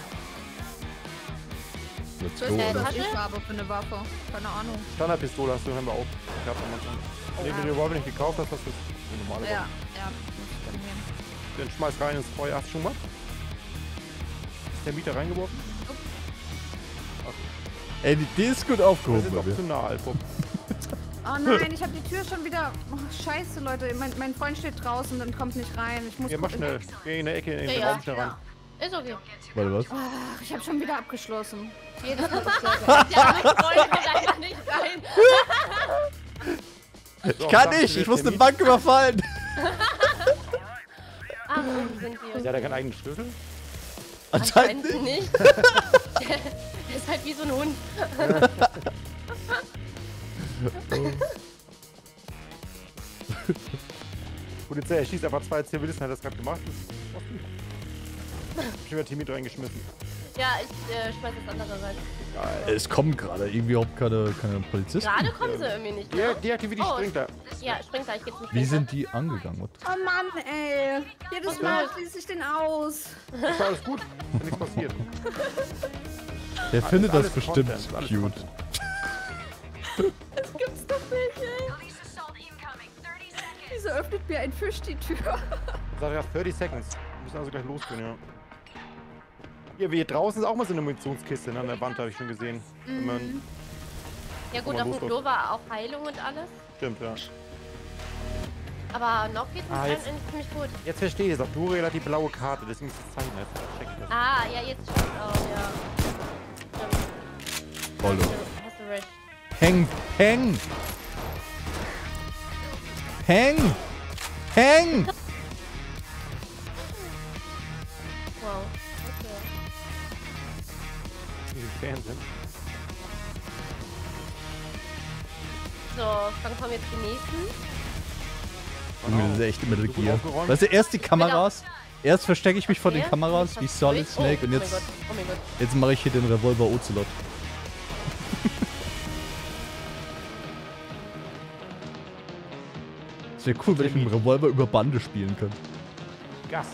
Let's Das go, ist Äh, das, Alter. was ich habe für eine Waffe. Keine Ahnung. Standardpistole hast du, haben wir auch. Ich hab am Anfang. Nee, wenn du den Revolver nicht gekauft hast, hast du das normale. Ja, ja. Muss ich dann nehmen. Dann schmeiß rein ins Feuer. Hast du schon mal? Ist der Mieter reingeworfen? Ey, die, die ist gut Das aufgehoben ist bei doch mir. zu nah, Alpha. Oh nein, ich habe die Tür schon wieder. Oh, scheiße, Leute. Mein, mein Freund steht draußen und kommt nicht rein. Ich muss. Ja, mach schnell. Geh in der Ecke in den Ja, Raum schnell ran. Ist okay. Warte, was? Ach, ich habe schon wieder abgeschlossen. Jedes Mal das Der arme Freund kommt einfach nicht rein. So, Ich kann sagst nicht, du ich den muss eine Termin? Bank überfallen. Ah, oben sind die. Ja, der kann eigenen Schlüssel. Anscheinend Anscheinend nicht. nicht. Der ist halt wie so ein Hund. Polizei, er schießt einfach zwei Zivilisten, hat das gerade gemacht. Das ist ich hab schon wieder Team mit reingeschmissen. Ja, ich äh, schmeiß das andere rein. Geil. Es kommen gerade irgendwie überhaupt keine, keine Polizisten. Gerade kommen sie irgendwie nicht. Die, Ne? deaktiviert die Oh. Sprinkler. Ja, spring gleich, geht's nicht Wie sind die angegangen? What? Oh Mann, ey. Jedes Mal schließe ich den aus. Ist alles gut. Ist nichts passiert. Der findet das alles bestimmt Content, alles cute. Das gibt's doch nicht, ey. Police assault incoming. thirty seconds. Wieso öffnet mir ein Fisch die Tür? Sag ja, dreißig Seconds. Wir müssen also gleich losgehen, ja. Hier, hier draußen ist auch mal so eine Munitionskiste ne, an der Wand, habe ich schon gesehen. Wenn man, Ja gut, Mal auf dem losläuft. Klo war auch Heilung und alles. stimmt, ja. Aber noch geht's Ah, ah, jetzt- eigentlich ziemlich gut. Jetzt verstehe ich es. Auf Duriel hat die blaue Karte, deswegen ist das Zeichen jetzt. Check ich das. Ah, ja, jetzt stimmt auch, ja. Stimmt. Voll. Hast du recht. Häng! Häng! Häng! Häng! Wow. Okay. Die Fans sind. So, dann kommen jetzt die nächsten. Junge, das ist echt immer Gut Gear. aufgeräumt. Weißt du, erst die Kameras. Erst verstecke ich mich vor den Okay, Kameras jetzt wie hast du Solid durch. Snake oh, und Oh jetzt, mein Gott, oh mein Gott. jetzt mache ich hier den Revolver Ocelot. Es wäre cool, wenn ich mit dem Revolver über Bande spielen könnte. Gas.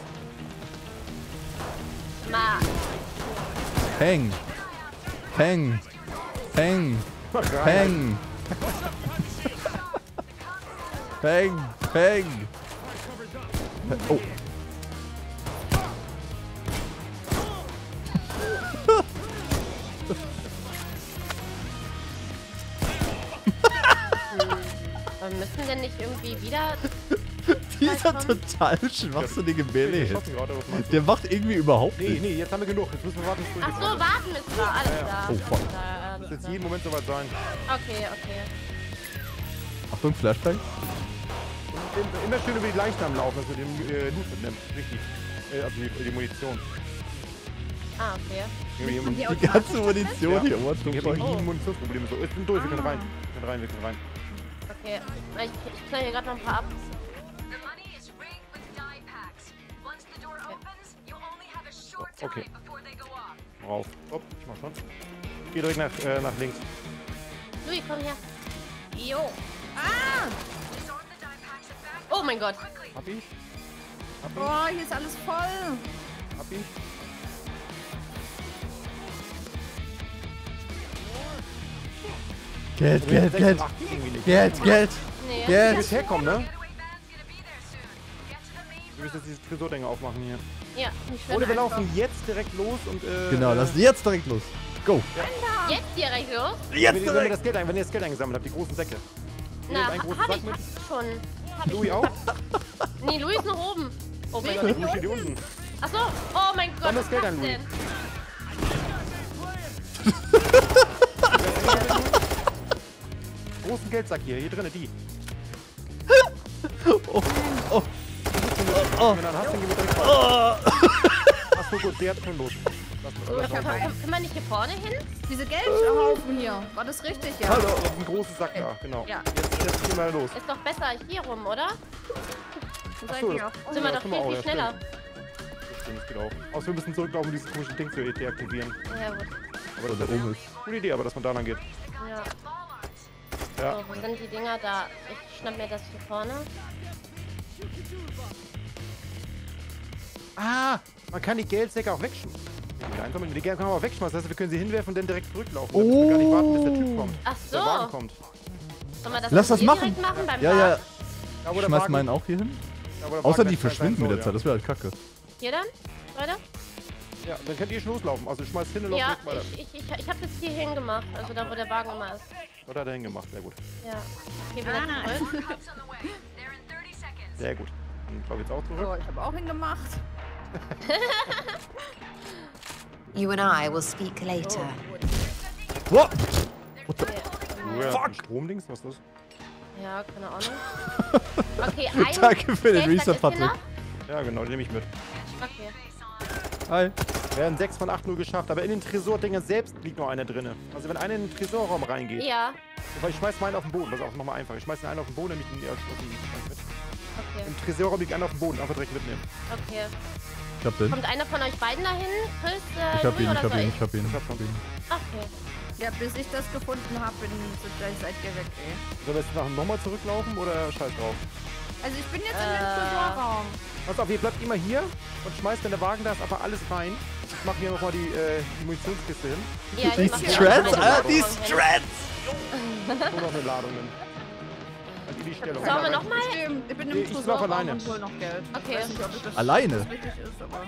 Ma. Häng! Häng! Häng! Rein. Häng! Häng! Häng! Oh! Wir müssen denn nicht irgendwie wieder dieser reinkommen? total schwachsinnige Melee Ich Hit. schossen gerade, was meinst du? Der macht irgendwie überhaupt Nee, nichts. nee, jetzt haben wir genug. Jetzt müssen wir warten, bis Ach so, warten müssen wir. Alles Ja, ja. klar. Oh, fuck. Da, Das alles wird klar. jeden Moment soweit sein. Okay, okay. Achtung, Flashbang. Und immer schön über die Leichnam laufen, dass wir den äh, Loot mitnehmen. Richtig. Äh, also die, die Munition. Ah, okay. Irgendwie Haben die jemand- Die ganze Munition Ja. hier. What the Ich habe fuck? irgendwie Munitionsprobleme. So, jetzt sind durch, wir können Ah. rein. Wir können rein, wir können rein. Okay. Ich, ich knall hier gerade noch ein paar ab. The money is rigged with die packs. Once the door opens, you only have a short time Okay. before they go off. Rauf. Hopp, ich mach schon. Geh direkt nach, äh, nach links. Louis, komm her. Jo. Ah! Disarm the die packs and back Oh mein Gott. quickly. Hab ich? Hab ich? Oh, hier ist alles voll. Hab ich? Geld, Geld, Geld. Ach, irgendwie nicht. Geld, Geld. Nee. Du Geld. willst herkommen, ne? Getaway van's gonna be there soon. Get to the main Du wirst jetzt dieses Tresording aufmachen hier. Ja, nicht schlimm. Oder wir einfach. laufen jetzt direkt los und äh... Genau, lass jetzt direkt los. Go. Jetzt direkt los? Wenn Jetzt ihr, wenn ihr direkt. das Geld, ein- wenn ihr das Geld eingesammelt habt, die großen Säcke. Na, einen großen hab Sack ich mit? schon. Hab ich. Louis auch? Nee, Louis ist noch oben. Oh mein Ja, Gott. Louis steht hier unten. Achso. Oh mein Gott. Dann das was Geld ist an Louis. denn? Großen Geldsack hier, hier drinnen, die. Oh, oh, oh. Wenn du dann hast, dann gehen wir direkt raus. Ach so, gut, der hat schon los. Lass mal, lass Kann, mal. kann, kann man nicht hier vorne hin? Diese Geldhaufen hier. War das richtig? Ja. Hallo. Das ist ein großer Sack da, genau. Ja. Jetzt, jetzt gehen wir los. Ist doch besser hier rum, oder? Das Ach so, ich das- auch. Sind wir Ja, doch können viel, wir auch, viel ja, schneller. Das stimmt, das geht auch. Außer wir müssen zurücklaufen, um dieses komische Ding zu deaktivieren. Ja, gut. Aber So, das der ist oben ist. eine gute Idee, aber dass man da lang geht. Ja. Ja. So, wo sind die Dinger da? Ich schnapp mir das hier vorne. Ah, man kann die Geldsäcke auch wegschmeißen. Die einsammeln, die Geld kann man auch wegschmeißen. Das heißt, wir können sie hinwerfen und dann direkt zurücklaufen. Dann müssen wir gar nicht warten, bis der Typ kommt. Ach bis Der Wagen so. kommt. Sollen wir das Lass das hier machen. direkt machen beim Ja, ja. Wagen? Da, wo der Schmeiß Wagen- meinen auch hier hin. da, wo der Außer Wagen die gleich sein verschwinden mit soll, der Zeit. Das wäre halt kacke. Hier dann? Leute? Ja. ja, dann könnt ihr schon loslaufen. Also schmeißt hin und lauft Ja, direkt weiter. ich, ich, ich, ich hab das hier hingemacht. Also da, wo der Wagen immer ist. Oder hat er hingemacht. Sehr gut. Ja. Hier wieder zurück. Cops on the way. They're in thirty seconds. Sehr gut. Dann glaube ich jetzt auch zurück. So, ich habe auch hingemacht. You and I will speak later. What? Oh, ja, ein Stromdings, was ist das? Ja, keine Ahnung. Okay, ein Danke für den Geldsack Reset, ist hier Patrick. noch? Ja, genau, den nehme ich mit. Okay. Hi. Wir haben sechs von acht nur geschafft, aber in den Tresordingern selbst liegt noch einer drin. Also wenn einer in den Tresorraum reingeht, Ja, weil ich schmeiß meinen auf den Boden, das ist auch nochmal einfach. Ich schmeiß den einen auf den Boden, nämlich den aus aus dem mit. okay. Im Tresorraum liegt einer auf dem Boden, einfach direkt mitnehmen. Okay. Ich hab den. Kommt einer von euch beiden dahin? Chris, äh, Ich hab Louis ihn, oder ich hab soll ihn, ich hab ihn. Ich hab schon. Okay. Ja, bis ich das gefunden habe, bin seid seid ihr weg, ey. Sollen wir jetzt nachher nochmal zurücklaufen oder scheiß drauf? Also ich bin jetzt in dem Äh. Tresorraum. Pass auf, ihr bleibt immer hier und schmeißt, wenn der Wagen da ist, aber alles rein. Ich mach hier nochmal die, äh, die Munitionskiste hin. Ja, Die ich mach hier Strats, noch eine Alter, die Ladung hin. Strats! Nur noch eine Ladung hin. An die Stellung. Sollen wir nochmal? Ich, stehe- ich bin Nee, im ich lauf Tresorraum alleine. und hol noch Geld. Okay. Ich weiß nicht, ob ich das Alleine? richtig ist, aber...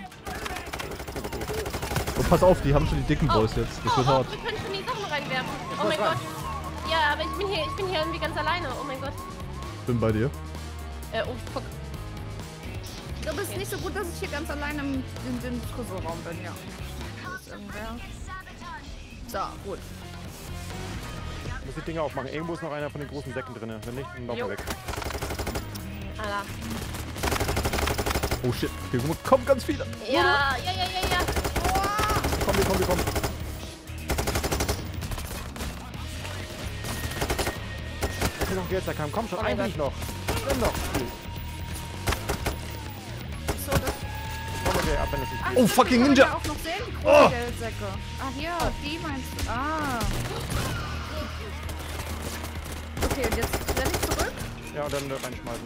Oh, pass auf, die haben schon die dicken Oh. Boys jetzt. Das Oh, wird oh, hart. wir können schon die Sachen reinwerfen. Oh was mein rein. Gott. Ja, aber ich bin hier, ich bin hier irgendwie ganz alleine. Oh mein Gott. Bin bei dir. Äh, oh, fuck. Ich glaube, es ist nicht so gut, dass ich hier ganz alleine im, in dem Tresorraum bin, ja. Da ist irgendwer. So, gut. Ich muss die Dinger aufmachen. Irgendwo ist noch einer von den großen Säcken drin. Wenn nicht, dann laufen wir Jo. weg. Alter. Oh shit, hier kommen ganz viele. Ja, ja, ja, ja, ja. Komm, wir kommen, wir kommen. Ich will noch Geldsack haben. Komm schon, Oh mein eigentlich noch. Dann noch. So, das... Komm, okay, ab, wenn es nicht geht. Oh, fucking kann man Ninja. ja auch noch sehen, die großen Geldsäcke. Ah, hier, die meinst du. Ah. Okay, und jetzt renne ich zurück. Ja, und dann äh, reinschmeißen.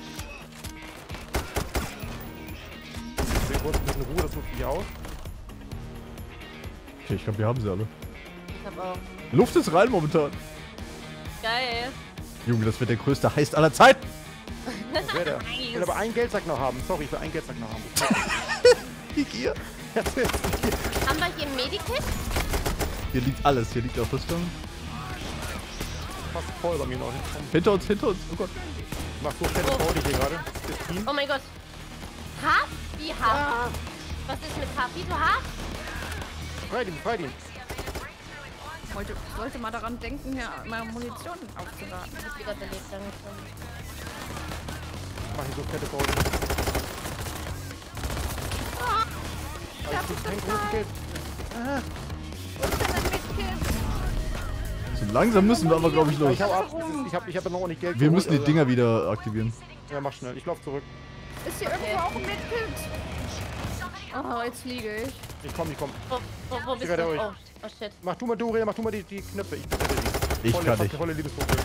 Wir kurz ein bisschen Ruhe, das ruft dich aus. Okay, ich glaube, wir haben sie alle. Ich hab auch. Luft ist rein momentan. Geil. Junge, das wird der größte Heist aller Zeiten. Das wäre der. Ich will aber einen Geldsack noch haben. Sorry, ich will einen Geldsack noch haben. Die Gier. Haben wir hier ein Medikit? Hier liegt alles. Hier liegt auch Rüstung. Fast voll bei mir noch. Komm. Hinter uns, hinter uns. Oh Gott. mach so fette Oh. Body hier gerade. Das Team. Oh mein Gott. Hart? Wie hart? Was ist mit hart? Wie so hart? Befreit ihn, befreit ihn. Ich wollte, sollte mal daran denken, hier mal Munition aufzuladen. Ist wieder belebt, danke schön. Ich mach hier so fette Body. Ah, Aber ich krieg kein großes Geld. Ah. wo ist denn ein Medkit? So langsam müssen wir aber, glaube ich, los. Ich hab, ab, ich hab, ich hab noch ordentlich Geld. Wir geholt, müssen die also- Dinger wieder aktivieren. Ja, mach schnell. Ich lauf zurück. Ist hier irgendwo auch ein Medkit? Oh, jetzt fliege ich. Ich komm, ich komm. Wo, wo, wo bist Sicher, du? der euch. Oh, oh shit. Mach du mal, Doria, mach du mal die, die Knöpfe. Ich bitte die. Ich volle, kann fast nicht. Volle Liebesprobe.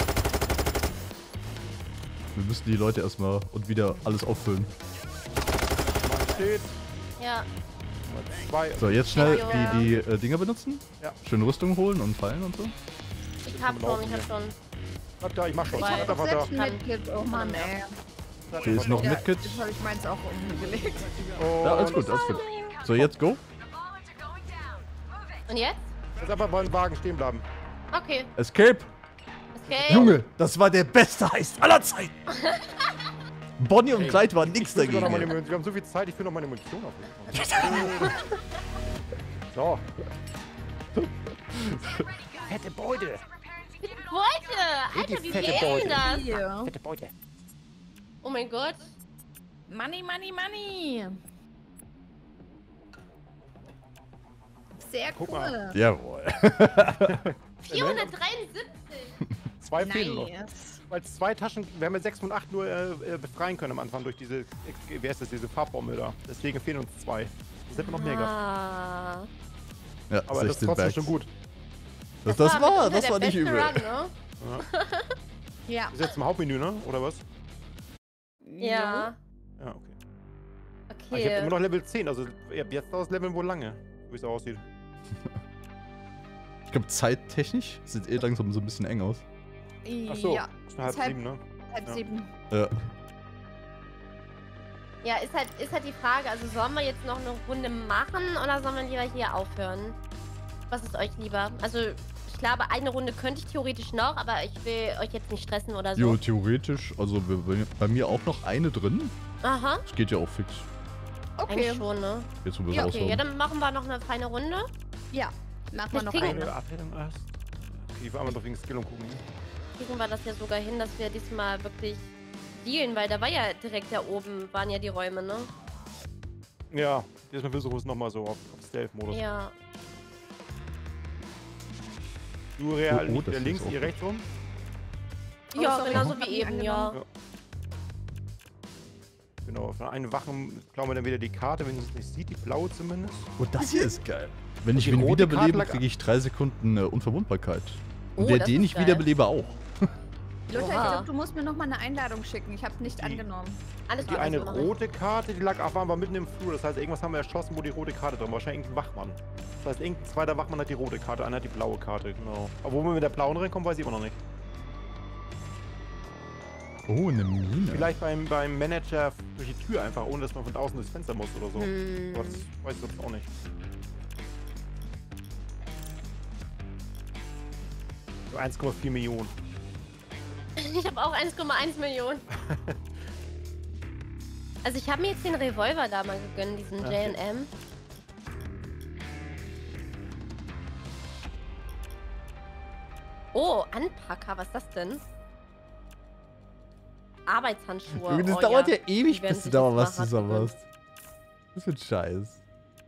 Wir müssen die Leute erstmal und wieder alles auffüllen. Mann steht. Ja. Nummer zwei. So, jetzt schnell Ja. die, die äh, Dinger benutzen. Ja. Schön Rüstung holen und fallen und so. Ich hab schon, ich hab schon. Warte, da, ich mach schon. Weil- Warte, warte, Selbst ein warte. Medkit. Oh Mann, ey. Hier ist noch ein Ja, Medkit. jetzt habe ich meins auch umgelegt. Und Ja, alles gut, alles gut. So, jetzt go. Und jetzt? Jetzt einfach beim Wagen stehen bleiben. Okay. Escape. Okay. Junge, das war der beste Heist aller Zeiten. Bonnie und Clyde waren nichts Ich füll noch meine dagegen. Munition. Wir haben so viel Zeit, ich will noch meine Munition auf. So. Fette Beute. Beute! Alter, wie fette viel ist Beute. denn das? Hier. Fette Beute. Oh mein Gott. Money, money, money. Sehr Guck cool. mal. Jawohl. vierhundertdreiundsiebzig. Zwei fehlen noch. Nice. Weil zwei Taschen, wir haben ja sechs von acht nur äh, äh, befreien können am Anfang durch diese, wie heißt das, diese Farbbombe da. Deswegen fehlen uns zwei. Das hätten wir noch mehr gehabt. Ah. Ja, Aber das ist sechzehn trotzdem Bags. schon gut. Das, das war, mitunter das der war nicht beste übel. Run, ne? Ja. Ist jetzt im Hauptmenü, ne? Oder was? Ja. Ja, okay. Aber ich habe immer Okay. noch Level zehn, also ab jetzt dauert das Level wohl lange, wie es aussieht. Ich glaube, zeittechnisch sieht eh langsam so ein bisschen eng aus. Achso, Ja, ist halb halb- sieben, ne? halb Ja. sieben. Ja. Ja, ist halt, ist halt die Frage, also sollen wir jetzt noch eine Runde machen oder sollen wir lieber hier aufhören? Was ist euch lieber? Also, ich glaube, eine Runde könnte ich theoretisch noch, aber ich will euch jetzt nicht stressen oder so. Jo, theoretisch, also wir- wir- bei mir auch noch eine drin. Aha, Das geht ja auch fix. Okay. eigentlich schon, ne? Jetzt, wo wir es Ja, okay, ja, raushauen. dann machen wir noch eine feine Runde. Ja. Machen wir Mit noch Ping- eine. Eine Abhellung erst. Okay, ich will einmal noch wegen Skill und gucken. Kriegen wir das ja sogar hin, dass wir diesmal wirklich dealen, weil da war ja direkt da oben, waren ja die Räume, ne? Ja, diesmal versuchen wir es nochmal so auf, auf Stealth-Modus. Ja. Du real Oh, oh, nicht das der ist links, auch ihr rechts rum. Oh, Ja, sorry, genauso hab wie ich eben, ja. angenommen. Genau, von einem Wachen klauen wir dann wieder die Karte, wenn es nicht sieht, die blaue zumindest. Oh, das hier ist geil. Wenn ich Die wen rote wiederbelebe, Karte lag- kriege ich drei Sekunden äh, Unverwundbarkeit. Und Oh, der, das den ist ich geil. wiederbelebe, auch. Lothar, ich Oha. glaube, du musst mir noch mal eine Einladung schicken. Ich habe nicht Die- angenommen. Alles Die klar, eine das mache ich. rote Karte, die lag, ach, waren wir mitten im Flur. Das heißt, irgendwas haben wir erschossen, wo die rote Karte drin war. Wahrscheinlich irgendein Wachmann. Das heißt, irgendein zweiter Wachmann hat die rote Karte, einer hat die blaue Karte, genau. Aber wo wir mit der blauen reinkommen, weiß ich immer noch nicht. Oh, eine Mine. Vielleicht beim, beim Manager durch die Tür einfach, ohne dass man von außen durchs Fenster muss oder so. Hm. Aber das weiß ich jetzt auch nicht. So eins Komma vier Millionen. Ich habe auch eins Komma eins Millionen. Also ich habe mir jetzt den Revolver da mal gegönnt, diesen Ja, J und M. Oh, Anpacker, was ist das denn? Arbeitshandschuhe. Junge, das oh, dauert ja, ja ewig, Die werden bis du sich da jetzt mal was mal hart zusammen hast. Das wird scheiß.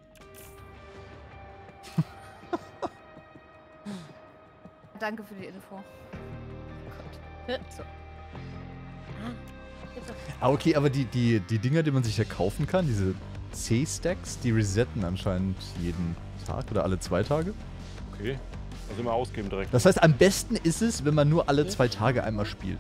Danke für die Info. So. Ah, bitte. Ah, okay, aber die, die, die Dinger, die man sich ja kaufen kann, diese C-Stacks, die resetten anscheinend jeden Tag oder alle zwei Tage. Okay. Also immer ausgeben direkt. Das heißt, am besten ist es, wenn man nur alle zwei Tage einmal spielt.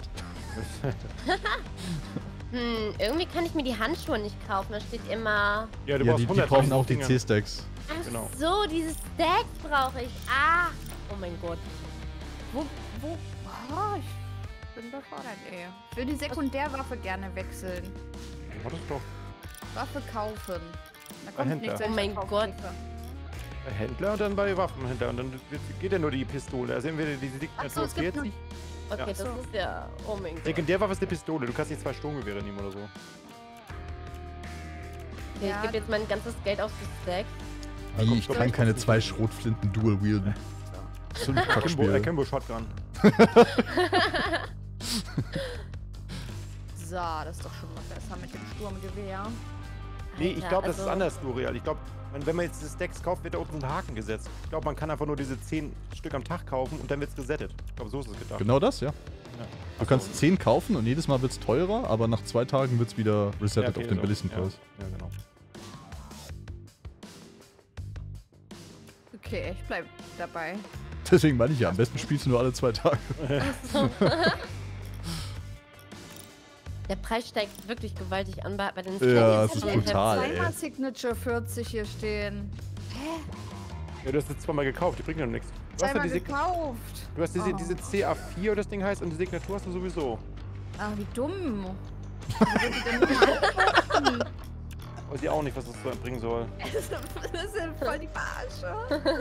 Hm, irgendwie kann ich mir die Handschuhe nicht kaufen. Da steht immer... Ja, du Ja, brauchst die, die hundert brauchen auch die Dinger. C-Stacks. Ach Genau. so, diese Stacks brauche ich. Ah, oh mein Gott. Wo, wo? Oh, ich bin überfordert, ey. Ich will die Sekundärwaffe gerne wechseln. War das doch. Waffe kaufen. Da Ein kommt Händler. nichts, wenn Oh ich mein da kaufen Gott. klicke. Bei Händler und dann bei Waffenhändler. Und dann wird- geht ja nur die Pistole. Also entweder die Ach so, es gibt vierzig. nur- Okay, Ja. das So. ist ja... Oh mein Gott. Sekundärwaffe ist eine Pistole. Du kannst nicht zwei Sturmgewehre nehmen oder so. Okay, Ja. ich gebe jetzt mein ganzes Geld auf die Stacks. Wie, ich kann keine zwei Schrotflinten dual wielden. So ein Akimbo, Kackspiel. Akimbo Shotgun. So, das ist doch schon mal besser mit dem Sturmgewehr. Nee, ich Alter, glaube, das ist also- anders, Lurial. Ich glaube, wenn man jetzt diese Stacks kauft, wird da oben so ein Haken gesetzt. Ich glaube, man kann einfach nur diese zehn Stück am Tag kaufen und dann wird's resettet. Ich glaube, so ist es gedacht. Genau das, ja. Ja. Du kannst zehn kaufen und jedes Mal wird es teurer, aber nach zwei Tagen wird es wieder resettet Ja, okay, auf den so. billigsten Ja. Preis. Ja, genau. Okay, ich bleib dabei. Deswegen meine ich ja, am besten spielst du nur alle zwei Tage. Der Preis steigt wirklich gewaltig an bei, bei den Ja, Stacks. es ist Und brutal, Pepsi. ey. Zweimal Signature vierzig hier stehen. Ja, du hast jetzt zweimal gekauft, die bringen ja nichts. Du hast ja Zweimal diese, gekauft. du hast diese, Oh. diese C A vier oder das Ding heißt und die Signatur hast du sowieso. Ach, wie dumm. Was wird die denn machen? Weiß ich auch nicht, was das so bringen soll. Das ist das ist ja voll die Verarsche.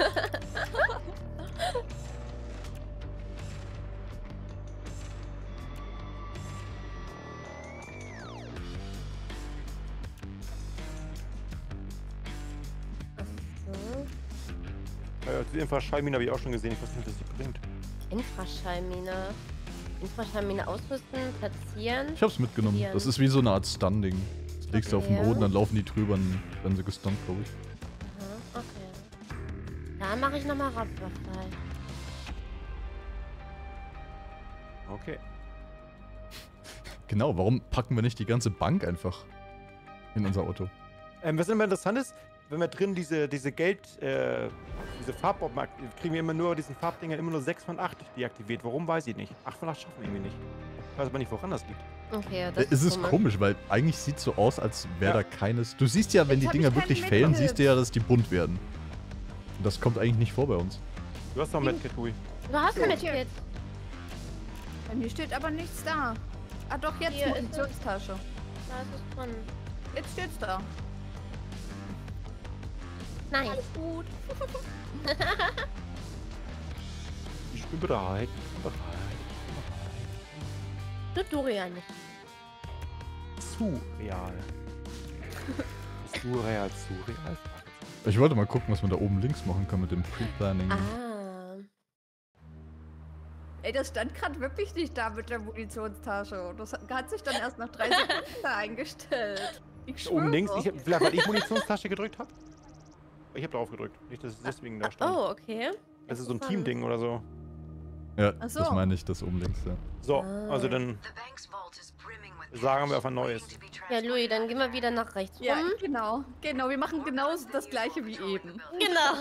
So. Ja, die Infraschallmine habe ich auch schon gesehen. Ich weiß nicht, was die bringt. Infraschallmine. Infraschallmine ausrüsten, platzieren. Ich hab's mitgenommen. Das ist wie so eine Art Stunning. Das legst du auf den Okay. Boden, dann laufen die drüber und werden sie gestunt, glaube ich. Aha, okay. Da mache ich nochmal Rapper frei. Okay. Genau, warum packen wir nicht die ganze Bank einfach in unser Auto? Ähm, was immer interessant ist, wenn wir drin diese, diese Geld, äh, diese Farbbomben aktivieren, kriegen wir immer nur diesen Farbdinger immer nur sechs von acht deaktiviert. Warum, weiß ich nicht. acht von acht schaffen wir irgendwie nicht. Ich weiß aber nicht, woran das liegt. Okay, ja, Äh, das Es ist komisch. komisch, weil eigentlich sieht es so aus, als wäre Ja. da keines... Du siehst ja, wenn Jetzt die hab Dinger ich wirklich keinen fällen, Medkit. siehst du ja, dass die bunt werden. Und das kommt eigentlich nicht vor bei uns. Du hast noch ein Medkit, Hui. Du hast ein Hier. Medkit. Bei mir steht aber nichts da. Ah doch, jetzt Hier ist es. Munitionstasche. Da ist es drin. Jetzt steht's da. Nice. Gut. Ich bin bereit. Ich bin bereit. Du Dorian nicht. Zu real. Ist zu real, zu real? Ich wollte mal gucken, was man da oben links machen kann mit dem Pre-Planning. Ah. Ey, das stand gerade wirklich nicht da mit der Munitionstasche. Das hat, hat sich dann erst nach drei Sekunden da eingestellt. Ich schwöre. Oben links, ich, hab- vielleicht weil ich Munitionstasche gedrückt habe? Ich habe drauf gedrückt. Nicht, dass es deswegen da stand. Oh, okay. Das ist so ein interessant. Teamding oder so. Ja, Ach so. das meine ich, das oben links, ja. So, Ah. also dann The bank's vault is brimming with Sagen wir cash auf ein neues. waiting to be Ja, transferred. Louis, dann gehen wir wieder nach rechts Ja, rum. genau. Genau, wir machen genau das gleiche wie eben. Genau.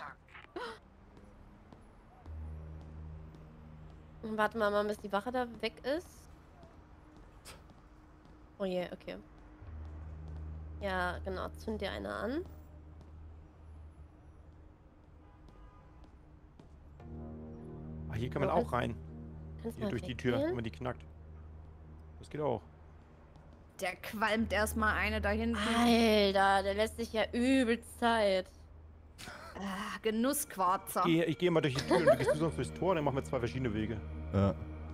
Und warten wir mal, bis die Wache da weg ist. Oh je, okay. Ja, genau. Zünd dir eine an. Ah, hier kann man Ja, auch rein. Kannst Hier mal durch die Tür, weggehen? wenn man die knackt. Das geht auch. Der qualmt erstmal eine da hinten. Alter, der lässt sich ja übel Zeit. Ah, Genussquarzer. Ich gehe, ich gehe mal durch die Tür und du gehst du sonst durchs Tor, dann machen wir zwei verschiedene Wege. Ja.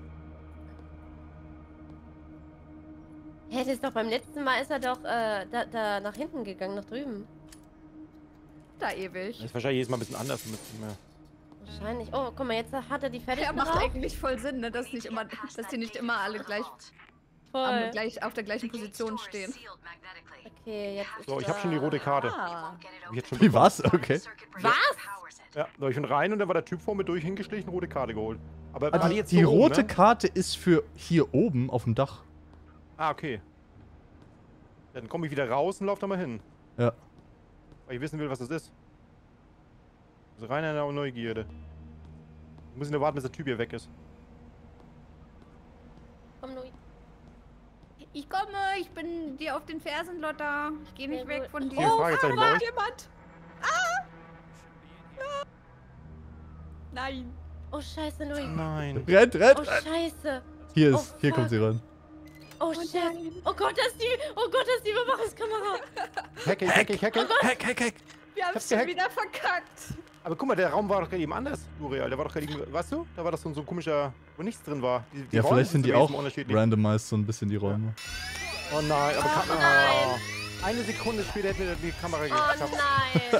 Hä, das ist doch beim letzten Mal ist er doch äh, da, da nach hinten gegangen, nach drüben. Da ewig. Das ist wahrscheinlich jedes Mal ein bisschen anders. Ein bisschen mehr. Wahrscheinlich. Oh, guck mal, jetzt hat er die fertig Ja, macht drauf. eigentlich voll Sinn, ne? dass, nicht immer, dass die nicht immer alle gleich, Voll. am, gleich auf der gleichen Position stehen. Okay, jetzt ist So, ich habe da- schon die rote Karte. Ah. Hab ich jetzt schon Wie bekommen. was? Okay. Was? Ja, da hab ich schon rein und dann war der Typ vor mir durch hingeschlichen, rote Karte geholt. Aber Ah, war die, jetzt die so oben, rote ne? Karte ist für hier oben auf dem Dach. Ah, okay. Dann komme ich wieder raus und lauf da mal hin. Ja. Weil ich wissen will, was das ist. Also rein einer Neugierde. Ich muss nur warten, bis der Typ hier weg ist. Komm, Louis. Ich komme, ich bin dir auf den Fersen, Lotta. Ich gehe nicht Sehr weg gut. von dir. Hier, Fragezeichen bei euch. jemand. Ah! Ja. Nein. Oh, scheiße, Louis. Nein. Rennt, rennt! Oh, scheiße. Hier Oh, ist, hier kommt sie ran. Oh, shit. Oh Gott, das ist die, oh Gott, das ist die Überwachungskamera. Hacke, hacke, hacke. Hack, hack, hack! Wir haben hab's es schon gehackt. wieder verkackt. Aber guck mal, der Raum war doch gerade eben anders, Uriel. Der war doch gerade eben, weißt du? Da war das so ein, so ein komischer, wo nichts drin war. Die, die Ja, Räume vielleicht sind die auch unterschiedlich. randomized so ein bisschen die Räume. Oh nein, aber Oh kann, nein. oh. Eine Sekunde später hätte mir die Kamera Oh geschafft. nein.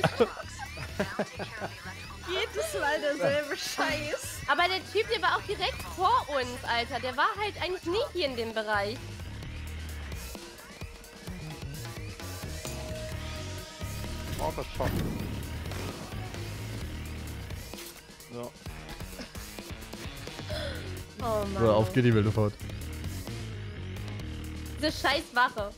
Jedes Mal derselbe Scheiß. Aber der Typ, der war auch direkt vor uns, Alter. Der war halt eigentlich nicht hier in dem Bereich. Oh, das Schock. So. Oh Mann. So, auf geht die wilde Fahrt. Diese scheiß Wache.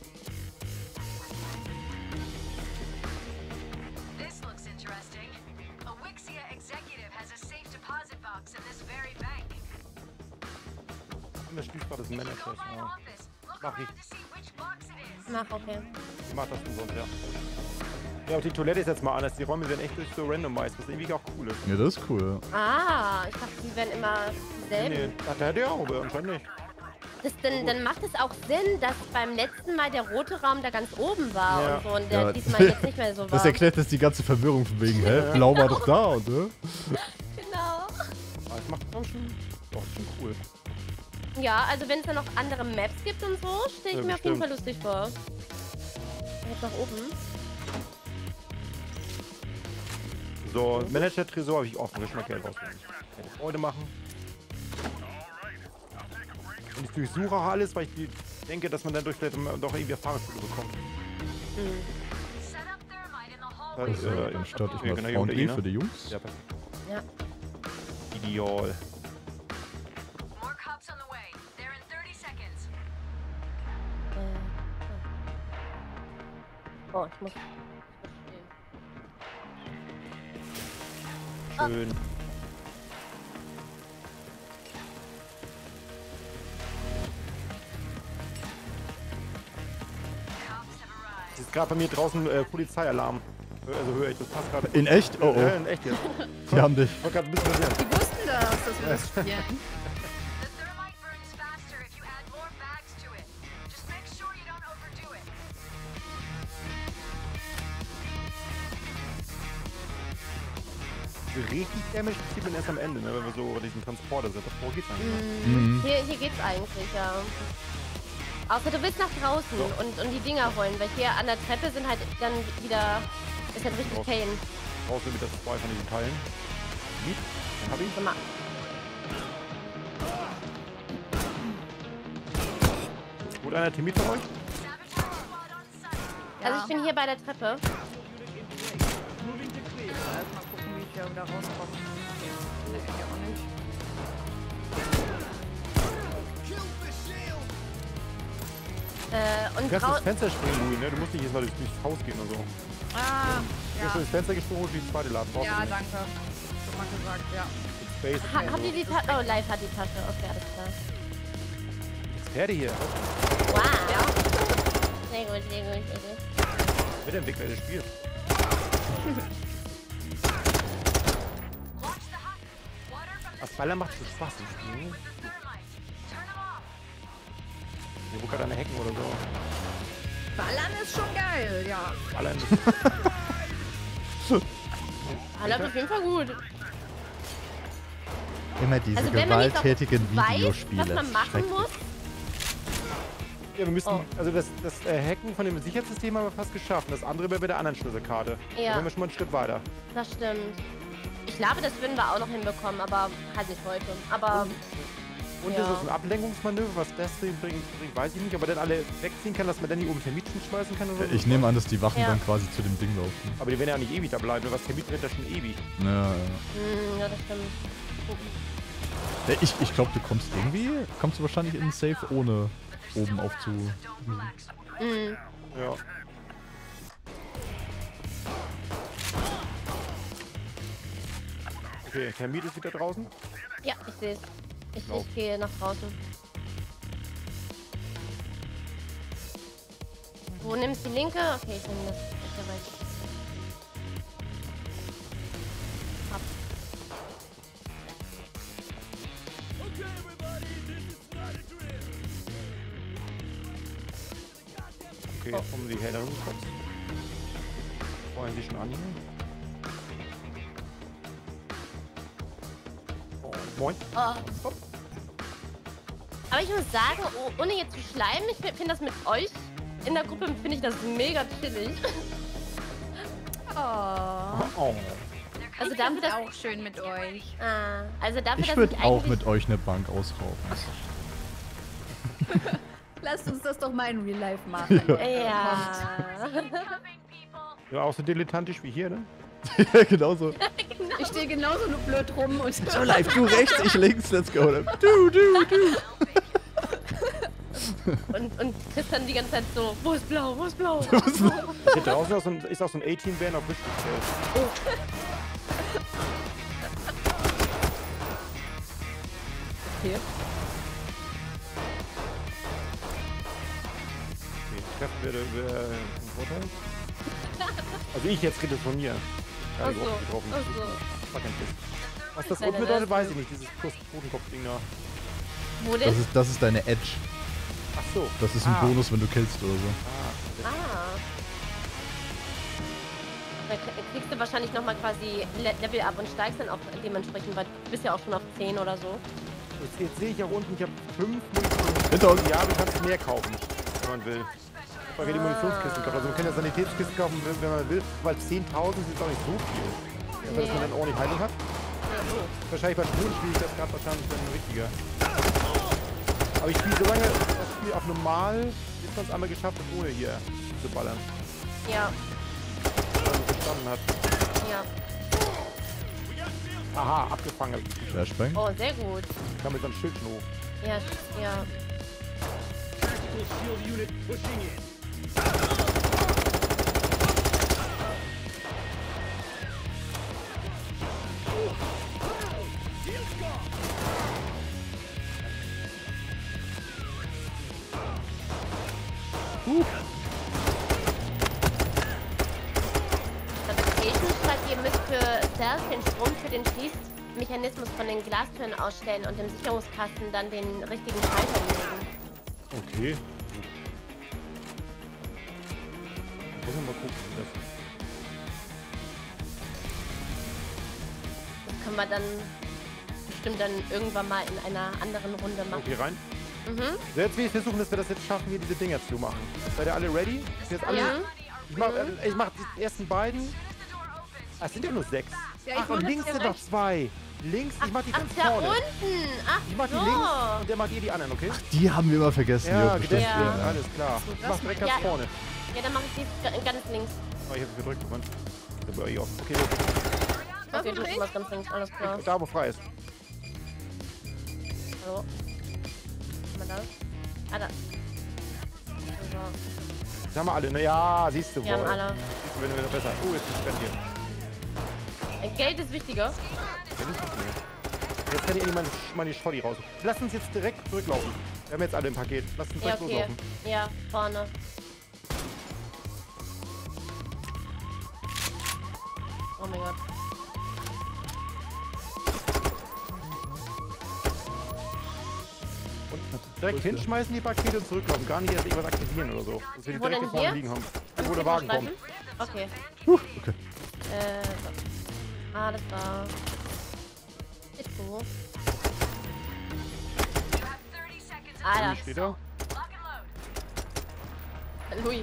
This looks interesting. A Wixia executive has a safe deposit box in this very bank. Und der Spielspart ist ein Manager. Go by Ja. office. Look Mach ich. around to see which box it is. Mach, okay. Ich mach das denn sonst, ja. Ja, und die Toilette ist jetzt mal anders. Die Räume werden echt durch so randomized, was irgendwie auch cool ist. Ja, das ist cool. Ah, ich dachte, die werden immer Nee, dieselben. nee. Ach, der hat ja auch, aber anscheinend nicht. Das, dann, dann macht es auch Sinn, dass beim letzten Mal der rote Raum da ganz oben war Ja. und so und der Ja. diesmal jetzt nicht mehr so war. Das erklärt jetzt die ganze Verwirrung von wegen, hä? Blau war doch da, oder? Genau. Aber das macht auch schon, doch, schon cool. Ja, also wenn es da noch andere Maps gibt und so, stelle ich Ja, mir auf jeden bestimmt. Fall lustig vor. Jetzt nach oben. So, Manager-Tresor habe ich offen. Ich mal Geld rausnehmen. Keine Freude machen. Und ich durchsuche auch alles, weil ich die- denke, dass man dann durch vielleicht doch irgendwie Erfahrungspunkte bekommt. Set up thermite in the hallway. Das, Äh, äh, in Stadt ist ja, mal genau, hier unter Foundry Ihnen. für die Jungs. Ja, perfekt. Ja. Ideal. More cops on the way. They're in thirty seconds. Äh, oh, ich muss. Schön. Cops have arrived. Es ist gerade bei mir draußen äh, Polizeialarm. Also höre ich, das passt gerade. In echt? Oh Ja, oh, in echt jetzt. die haben dich. Ich wollte gerade ein bisschen passieren. Die wussten das, dass wir das spielen. The thermite burns faster if you add more bags to it. Just make sure you don't overdo it. Richtig Damage passiert dann erst am Ende, ne, wenn wir so diesen Transporter sind. Davor geht's eigentlich. Mhm. Hier, hier geht's eigentlich, ja. Außer du willst nach draußen und, und die Dinger holen, weil hier an der Treppe sind halt dann wieder. Ist halt richtig Draußen. Pain. Brauchst du wieder zwei von diesen Teilen. Miet, dann hab ich. So, mal. Gut, einer Termin von euch? Sabotage squad on site. Also ich bin hier bei der Treppe. Erstmal gucken, wie ich da wieder rauskomme. Nee, hier auch nicht. Äh, und Du kannst drau das Fenster springen, Louis, ne? Du musst nicht jedes Mal durchs durchs Haus gehen oder so. Ah, Du ja. hast das Fenster gesprungen und die zweite Laden. Brauchst Ja, du nicht. danke. Schon mal gesagt, ja. Space. ha, habt ihr die Tasche? Oh, live hat die Tasche. Okay, alles klar. Pferde hier. Wow. Ja. Sehr gut, sehr gut, sehr gut. Mitentwickler des Spiels. Watch the hut. Water from the Was Baller macht so Spaß im Spiel. with the thermite. Turn them off. Hier wo gerade eine Hecken oder so. Ballern ist schon geil, ja. Ballern ist. Ah, läuft auf jeden Fall gut. Immer diese Also wenn man nicht gewalttätigen weiß, Videospiele. was man machen Schrecklich. muss. Ja, wir müssen. Oh. Also das, das äh, Hacken von dem Sicherheitssystem haben wir fast geschafft. Und das andere wäre bei der anderen Schlüsselkarte. Da Ja. sind wir schon mal einen Schritt weiter. Das stimmt. Ich glaube, das würden wir auch noch hinbekommen, aber halt nicht heute. Aber Und Ja. das ist ein Ablenkungsmanöver, was das bringt, bringt, weiß ich nicht, ob er dann alle wegziehen kann, dass man dann die oben Termiten schmeißen kann oder so. Ich nehme an, dass die Wachen Ja. dann quasi zu dem Ding laufen. Aber die werden ja nicht ewig da bleiben, was Termiten rennt ja schon ewig. Ja, ja. hm, ja, das stimmt. Ja, Ich, ich glaube, du kommst irgendwie, kommst du wahrscheinlich in den Safe, ohne oben aufzu... Don't relax. Hm. Ja. Okay, Termit ist wieder draußen. Ja, ich sehe es. Ich, Lauf. ich gehe nach draußen. Wo nimmst du die linke? Okay, ich nehme das. Das ist rechts. Ab. Okay, Oh. jetzt kommen die helleren Cops. Freuen sich schon an hier. Moin. Oh. Aber ich muss sagen, oh, ohne jetzt zu schleimen, ich finde das mit euch in der Gruppe, finde ich das mega chillig. Oh. Oh. Also Ich dafür, find's dass... auch schön mit euch. Ah, also dafür, Ich dass würde ich auch eigentlich... mit euch eine Bank ausrauben. Lasst uns das doch mal in Real Life machen. Ja. Incoming, people. Ja, auch so dilettantisch wie hier, ne? Ja, genau so. Ich stehe genauso nur blöd rum und So live, du rechts, ich links, let's go. Du, du, du. Und, und Chris dann die ganze Zeit so, wo ist blau, wo ist blau? Hier draußen ist auch so ein, ist auch so ein A-Team-Band auf Rift gestellt. Okay. Okay, treffen wir wir einen Vorteil? Also ich jetzt rede von mir. Ja, Ach die so, drauf- die drauf- ach so. War kein Test. Was das Deine unten bedeutet, Welt. weiß ich nicht. Dieses plus Totenkopf-Ding da. Wo Das denn? ist, das ist deine Edge. Ach so. Das ist ein Ah. Bonus, wenn du killst oder so. Ah, Ah. Da k- kriegst du wahrscheinlich nochmal quasi Le Level ab und steigst dann auch dementsprechend, weil du bist ja auch schon auf zehn oder so. jetzt, jetzt sehe ich auch unten, ich habe fünf Munition. Hinter uns. Ja, du kannst mehr kaufen, wenn man will. Ich habe die Munitionskisten gekauft. Also man kann ja Sanitätskisten kaufen, wenn, wenn man will, weil zehntausend sind auch nicht so viel. Ja, weil Nee. man dann ordentlich Heilung hat. Ja, Wahrscheinlich bei Ton spiele ich das gerade wahrscheinlich dann richtiger. Aber ich spiele so lange das Spiel auf normal, bis man es einmal geschafft hat, ohne hier zu ballern. ja, Weil man verstanden hat. ja. Aha, abgefangen. Flashbang. Oh, sehr gut. Ich kam mit so einem Schild hoch. Ja, ja. Station schreibt, ihr müsst für Stealth den Strom für den Schließmechanismus von den Glastüren ausstellen und im Sicherungskasten dann den richtigen Schalter legen. Okay. Muss ich mal gucken, wie das Das können wir dann bestimmt dann irgendwann mal in einer anderen Runde machen. Okay, rein. Mhm. So, jetzt will ich versuchen, dass wir das jetzt schaffen, hier diese Dinger zu machen. Seid ihr alle ready? Ist jetzt alle... Ja. Ich mach, äh, ich mach die ersten beiden. Ah, es sind ja nur sechs. Ja, ich Ach, und wollte links ja sind noch recht. zwei. Links, ich mach die Ach, ganz da vorne. unten! Ach Ich mach die so. links und der macht ihr die anderen, okay? Die haben wir immer vergessen. Ja, Jo, gedämpft Ja. werden, alles klar. Ich mach direkt ganz Ja. vorne. Ja, dann mache ich die ga- ganz links. Oh, ich hab's gedrückt, Mann. Da war ich offen. Okay, Okay, du machst ganz links, alles klar. gut. Da, wo frei ist. So. Mal das. Ah, da. So. Das haben wir alle, ne? Ja, siehst du Wir haben wohl. alle. Siehst du, wenn wir besser. Oh, jetzt ist es hier. Äh, Geld ist wichtiger. Ja, nicht mehr. Jetzt kann ich endlich meine, meine Schotti raus. Lass uns jetzt direkt zurücklaufen. Wir haben jetzt alle im Paket. Lass uns Ja, direkt okay. loslaufen. Ja, vorne. Oh mein Gott. Und direkt hinschmeißen die Pakete und zurücklaufen. Gar nicht erst irgendwas aktivieren oder so. Dass wir die Wo direkt denn jetzt vorne hier? liegen haben. Am Wo der Wagen kommt. Zebrastreifen? Okay. Huh, okay. Äh, so. Alles klar. Ist so. You have thirty seconds. Alter. Steht da? Lock and load. Louis.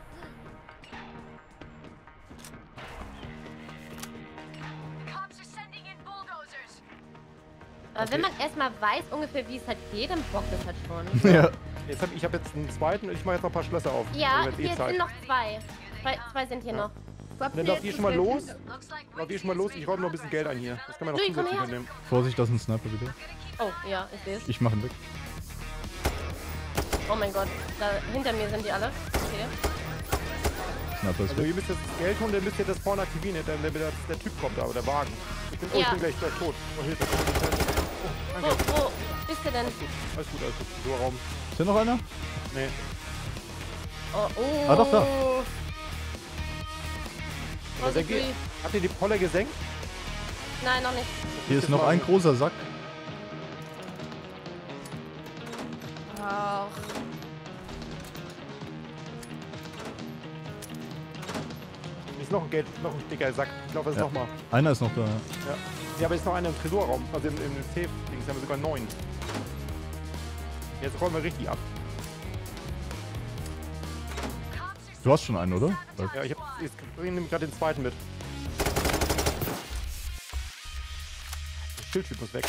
Cops are sending in bulldozers. Aber wenn Okay. man erstmal weiß ungefähr, wie es halt geht, dann bockt es halt schon. Ja. Jetzt hab, ich habe jetzt einen zweiten und ich mache jetzt noch ein paar Schlösser auf. Ja, Wir haben jetzt eh hier Zeit. sind noch zwei. Zwei, zwei sind hier Ja. noch. Dann lauft ihr schon mal los. Looks like Lauft ihr schon mal los. Ich räume noch ein bisschen Geld ein hier. Das kann man noch Louis, komm zusätzlich her. mitnehmen. Vorsicht, das ist ein Sniper wieder. Oh, ja, ich sehe es. Ich mache ihn weg. Oh mein Gott, da hinter mir sind die alle. Okay. Sniper ist Also weg. ihr müsst jetzt das Geld holen, dann müsst ihr das vorne aktivieren, dann der, der, der Typ kommt da, oder der Wagen. Ich bin, oh, Ja. ich bin gleich, gleich tot. Oh, Hilfe. Oh, Wo, danke. wo bist du denn? Alles gut, alles gut. So Raum. Ist hier noch einer? Nee. Oh, oh. Ah, doch, da. Aber der Vorsicht, geht. Louis. Habt ihr die Poller gesenkt? Nein, noch nicht. Hier ist noch ein großer Sack. Ach. Ich ist noch ein Geld, noch ein dicker Sack. Ich glaube, das ist Ja. noch mal. Einer ist noch da. Ja. Ja, aber ist noch einer im Tresorraum. Also im, im Safe-Dings haben wir sogar neun. Jetzt rollen wir richtig ab. Du hast schon einen, oder? Ja, ich hab, ich nehme gerade den zweiten mit. Der Schildtyp muss weg.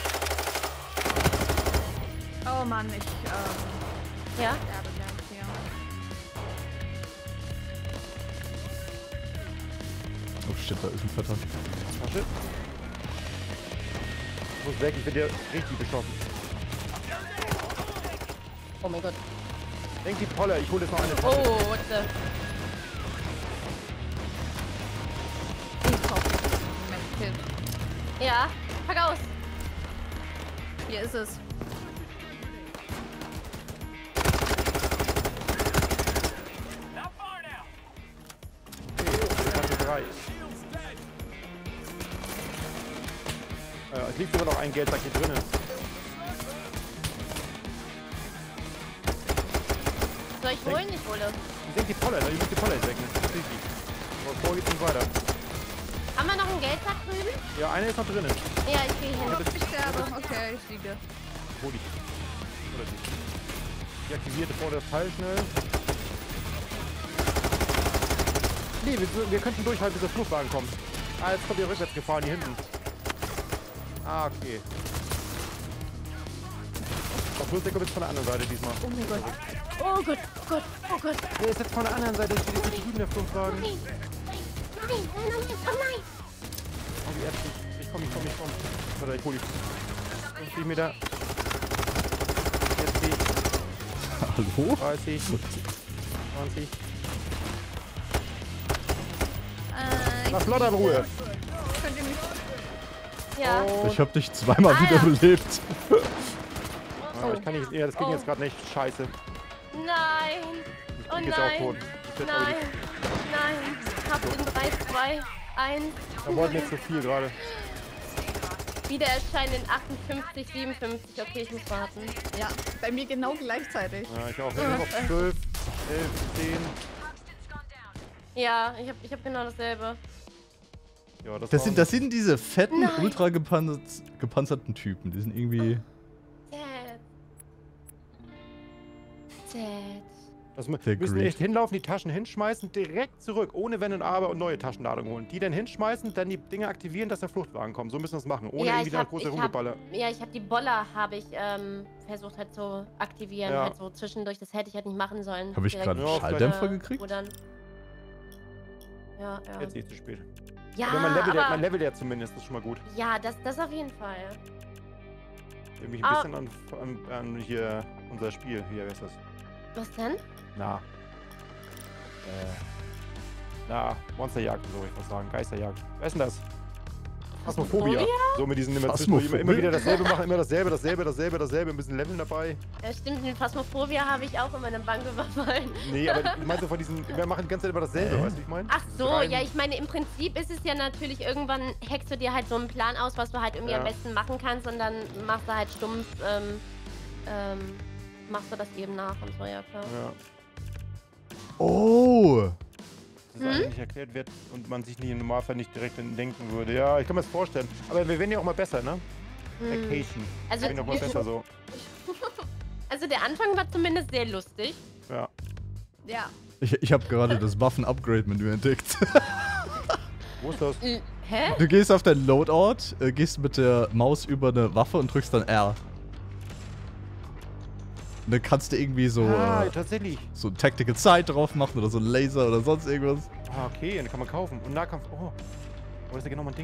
Oh Mann, ich, ähm, Ja? sterbe gleich hier. Oh shit, da ist ein Fetter. Tasche. Ich muss weg, ich bin dir richtig beschossen. Oh mein Gott. Denk die Polle, ich hole jetzt noch eine Tasche. Oh, what the... Ich brauche Medkit. Ja, pack aus. Hier ist es. Okay, Tasche drei. Äh, es liegt sogar noch ein Geldsack hier drinnen. Soll ich holen? Ich hole. Ich senke die Polle, ne? Ich muss die Polle jetzt wecken. Das ist richtig. Aber vor geht's nicht weiter. Haben wir noch einen Geldsack drüben? Ja, einer ist noch drinnen. Ja, ich gehe hin. Ich sterbe. Okay, ich liege. Hol ich. Oder die. Die aktivierte vor das Teil schnell. Nee, wir, wir könnten durchhalten, bis der Fluchtwagen kommt. Ah, jetzt kommt ihr rückwärts gefahren, hier hinten. Ah, okay. Der Fluchtwagen kommt jetzt von der anderen Seite diesmal. Oh mein Gott. Oh Gott, oh Gott, oh Gott. Der ist jetzt von der anderen Seite, steht jetzt hier drüben der Fluchtwagen. Nein, nein, nein, nein, nein, oh nein. Oh, die Ärzte. Ich komm, ich komm, ich komm. Warte, ich hol die. fünfzig Meter. Jetzt die. Hallo? dreißig. zwanzig. Äh, Lass Lotta in Ruhe. könnt ihr mich... Ja. Oh, Ich hab dich zweimal Ah, ja. wiederbelebt. oh, ich kann nicht. Ja, das ging Oh. jetzt gerade nicht. Scheiße. Nein. Ich Oh bin jetzt auch nein. tot. Ich werd auch Nein. nicht- Nein. Hab in drei, zwei, eins. Wir wollten jetzt so viel gerade. Wieder erscheinen in achtundfünfzig, siebenundfünfzig. Okay, ich muss warten. Ja, bei mir genau gleichzeitig. Ja, ich auch. Wir sind auf zwölf, elf, zehn. Ja, ich hab, ich hab genau dasselbe. Ja, das, Das war- sind, das sind diese fetten, Nein. ultra gepanzert, gepanzerten Typen. Die sind irgendwie... Sad. Sad. das wir Der müssen Greed. echt hinlaufen, die Taschen hinschmeißen, direkt zurück, ohne Wenn und Aber und neue Taschenladungen holen. Die dann hinschmeißen, dann die Dinge aktivieren, dass der Fluchtwagen kommt. So müssen wir es machen, ohne Ja, irgendwie ich da hab- große ich hab- Rumgeballer. Ja, ich habe die Boller habe ich ähm, versucht halt zu aktivieren, Ja. halt so zwischendurch. Das hätte ich halt nicht machen sollen. Hab ich Direkt gerade Ja, einen vielleicht- Schalldämpfer äh, gekriegt? rudern. Ja, ja. Jetzt nicht zu spät. Ja, Aber man levelt, ja, aber, man levelt ja zumindest, das ist schon mal gut. ja, das, das auf jeden Fall. Irgendwie ein Ah. bisschen an, an, an hier unser Spiel. Hier, wer ist das? Was denn? Na. Äh. Na, Monsterjagd, so ich muss sagen. Geisterjagd. Wer ist denn das? Phasmophobia. So mit diesen immer, zwischendurch immer, immer wieder dasselbe machen, immer dasselbe, dasselbe, dasselbe, dasselbe, ein bisschen Leveln dabei. Ja, stimmt, den Phasmophobia habe ich auch in meiner Bank überfallen. Nee, aber ich meine so von diesen, wir machen die ganze Zeit immer dasselbe, weißt du, wie ich meine? Ach Dieses so, Rein- ja, ich meine, im Prinzip ist es ja natürlich, irgendwann hackst du dir halt so einen Plan aus, was du halt irgendwie Ja. am besten machen kannst und dann machst du halt stumpf, ähm, ähm, machst du das eben nach und so, ja klar. Ja, Oh! das ist eigentlich erklärt wird und man sich nicht im Normalfall nicht direkt denken würde. Ja, ich kann mir das vorstellen. Aber wir werden ja auch mal besser, ne? Vacation. Also, Wir werden auch mal besser so. also der Anfang war zumindest sehr lustig. Ja. Ja. Ich, ich habe gerade das Waffen-Upgrade-Menü entdeckt. Wo ist das? Äh, Hä? Du gehst auf dein Loadout, äh, gehst mit der Maus über eine Waffe und drückst dann R. Und dann kannst du irgendwie so, Ah, äh, tatsächlich. so ein Tactical Sight drauf machen oder so ein Laser oder sonst irgendwas. Ah, okay, den kann man kaufen. Und Nahkampf. Oh. Oh, das ist ja genau mein Ding.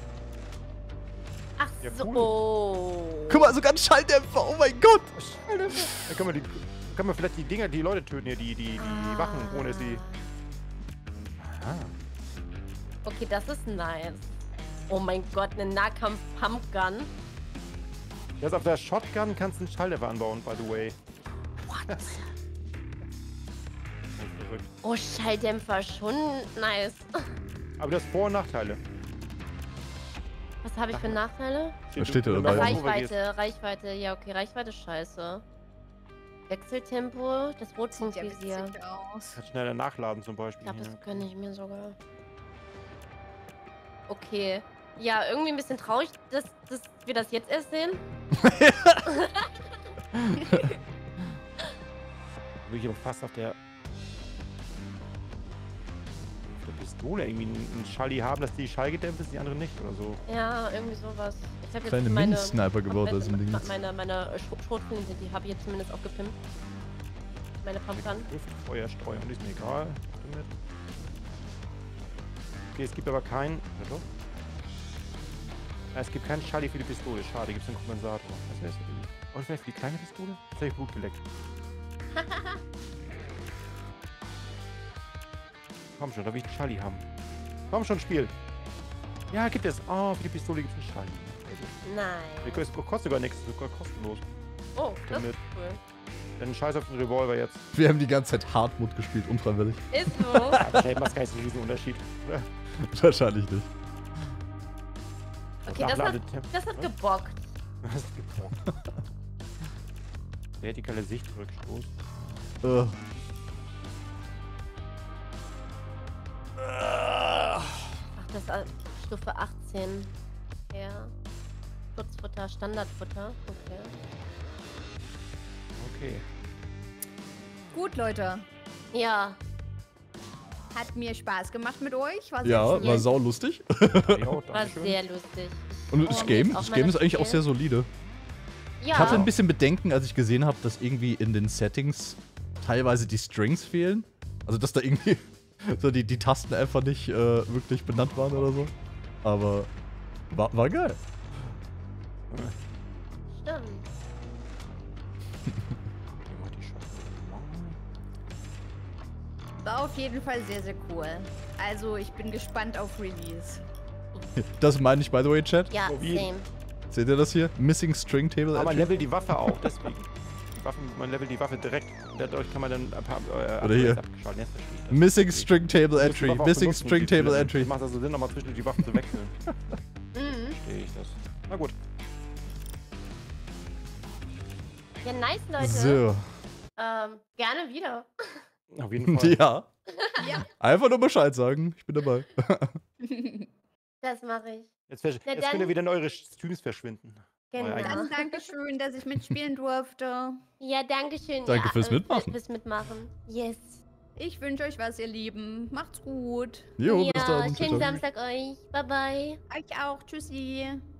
Ach Ja, so. cool. Oh. Guck mal, sogar ein Schalldämpfer, oh mein Gott! Da kann man, die, kann man vielleicht die Dinger, die Leute töten hier, die, die, die Ah. Wachen, ohne sie. Ah. Okay, das ist nice. Oh mein Gott, eine Nahkampf-Pumpgun. Jetzt auf der Shotgun kannst du einen Schalldämpfer anbauen, by the way. What? Das ist verrückt. Oh, Schalldämpfer, schon nice. Aber das Vor- und Nachteile. Was habe ich für Nachteile? Was steht da Wenn du dabei? nach Hannover gehst. Reichweite, Reichweite, ja okay, Reichweite ist scheiße. Wechseltempo, das Sieht ja Rotpunktvisier. witzig aus. Kannst schneller nachladen zum Beispiel. Ich glaube, hier. das gönne ich mir sogar. Okay. Ja, irgendwie ein bisschen traurig, dass, dass wir das jetzt erst sehen. Würde ich aber fast auf der, auf der Pistole irgendwie einen Schalli haben, dass die Schall gedämpft ist, die andere nicht oder so. Ja, irgendwie sowas. Ich habe jetzt Kleine meine Mini-Sniper gebaut aus dem Ding. komplette- Meine, meine Sch- Schrotflinte, die habe ich jetzt zumindest auch gepimpt. Meine Pumpgun. Feuerstreuer und ist mir egal. Damit. Okay, es gibt aber keinen. Ja, doch. Ja, es gibt keinen Schalli für die Pistole. Schade, gibt es einen Kompensator. Was wäre das für die? Oh, das wäre für die kleine Pistole? Jetzt habe ich Blut geleckt. Komm schon, da will ich einen Schalli haben. Komm schon, Spiel. Ja, gibt es. Oh, für die Pistole gibt es einen Schalli. Nein. Das kostet sogar nichts, das ist sogar kostenlos. Oh, das Damit. ist cool. Dann scheiß auf den Revolver jetzt. Wir haben die ganze Zeit Hardmode gespielt, unfreiwillig. Ist so. Ja, das macht keinen Riesenunterschied. Wahrscheinlich nicht. Okay, das hat, Nachladetempo. das hat gebockt. Das ist gebrochen. Vertikale Sicht, Rückstoß. Äh. Ach, das ist Stufe achtzehn. Ja. Schutzfutter, Standardfutter. Okay. Okay. Gut, Leute. Ja. Hat mir Spaß gemacht mit euch. War Ja, sehr war schön. sau lustig. Ja, War dankeschön. sehr lustig. Und Oh, das mir Game, ist auch das mal Game das ist eigentlich auch Spiel. sehr solide. Ja. Ich hatte ein bisschen Bedenken, als ich gesehen habe, dass irgendwie in den Settings teilweise die Strings fehlen. Also, dass da irgendwie so die, die Tasten einfach nicht äh, wirklich benannt waren oder so. Aber war, war geil. Stimmt. War auf jeden Fall sehr, sehr cool. Also, ich bin gespannt auf Release. Das meine ich, by the way, Chat. Ja, Oh, wie? same. Seht ihr das hier? Missing String Table Aber man Entry. levelt die Waffe auch, deswegen. Die Waffen, man levelt die Waffe direkt. Und dadurch kann man dann ein paar äh, Oder hier. abgeschaltet. Jetzt verstehe ich das. Missing String Table Du musst die Entry. Waffe auch Missing benutzen, String die Table Tür. Entry. Das macht also Sinn, nochmal zwischen die Waffen zu wechseln. Mhm. Verstehe ich das. Na gut. Ja, nice, Leute. So. Ähm, gerne wieder. Auf jeden Fall. Ja. Ja. Einfach nur Bescheid sagen. Ich bin dabei. Das mache ich. Jetzt, versch- Na jetzt dann- könnt ihr wieder in eure Streams verschwinden. Genau. Euer eigenes. Dann Dankeschön, dass ich mitspielen durfte. Ja, danke schön. Danke ja, fürs äh, Mitmachen. Fürs Mitmachen. Yes. Ich wünsche euch was, ihr Lieben. Macht's gut. Jo, ja, bis dann. schönen Ciao, ciao. Samstag euch. Bye, bye. Euch auch. Tschüssi.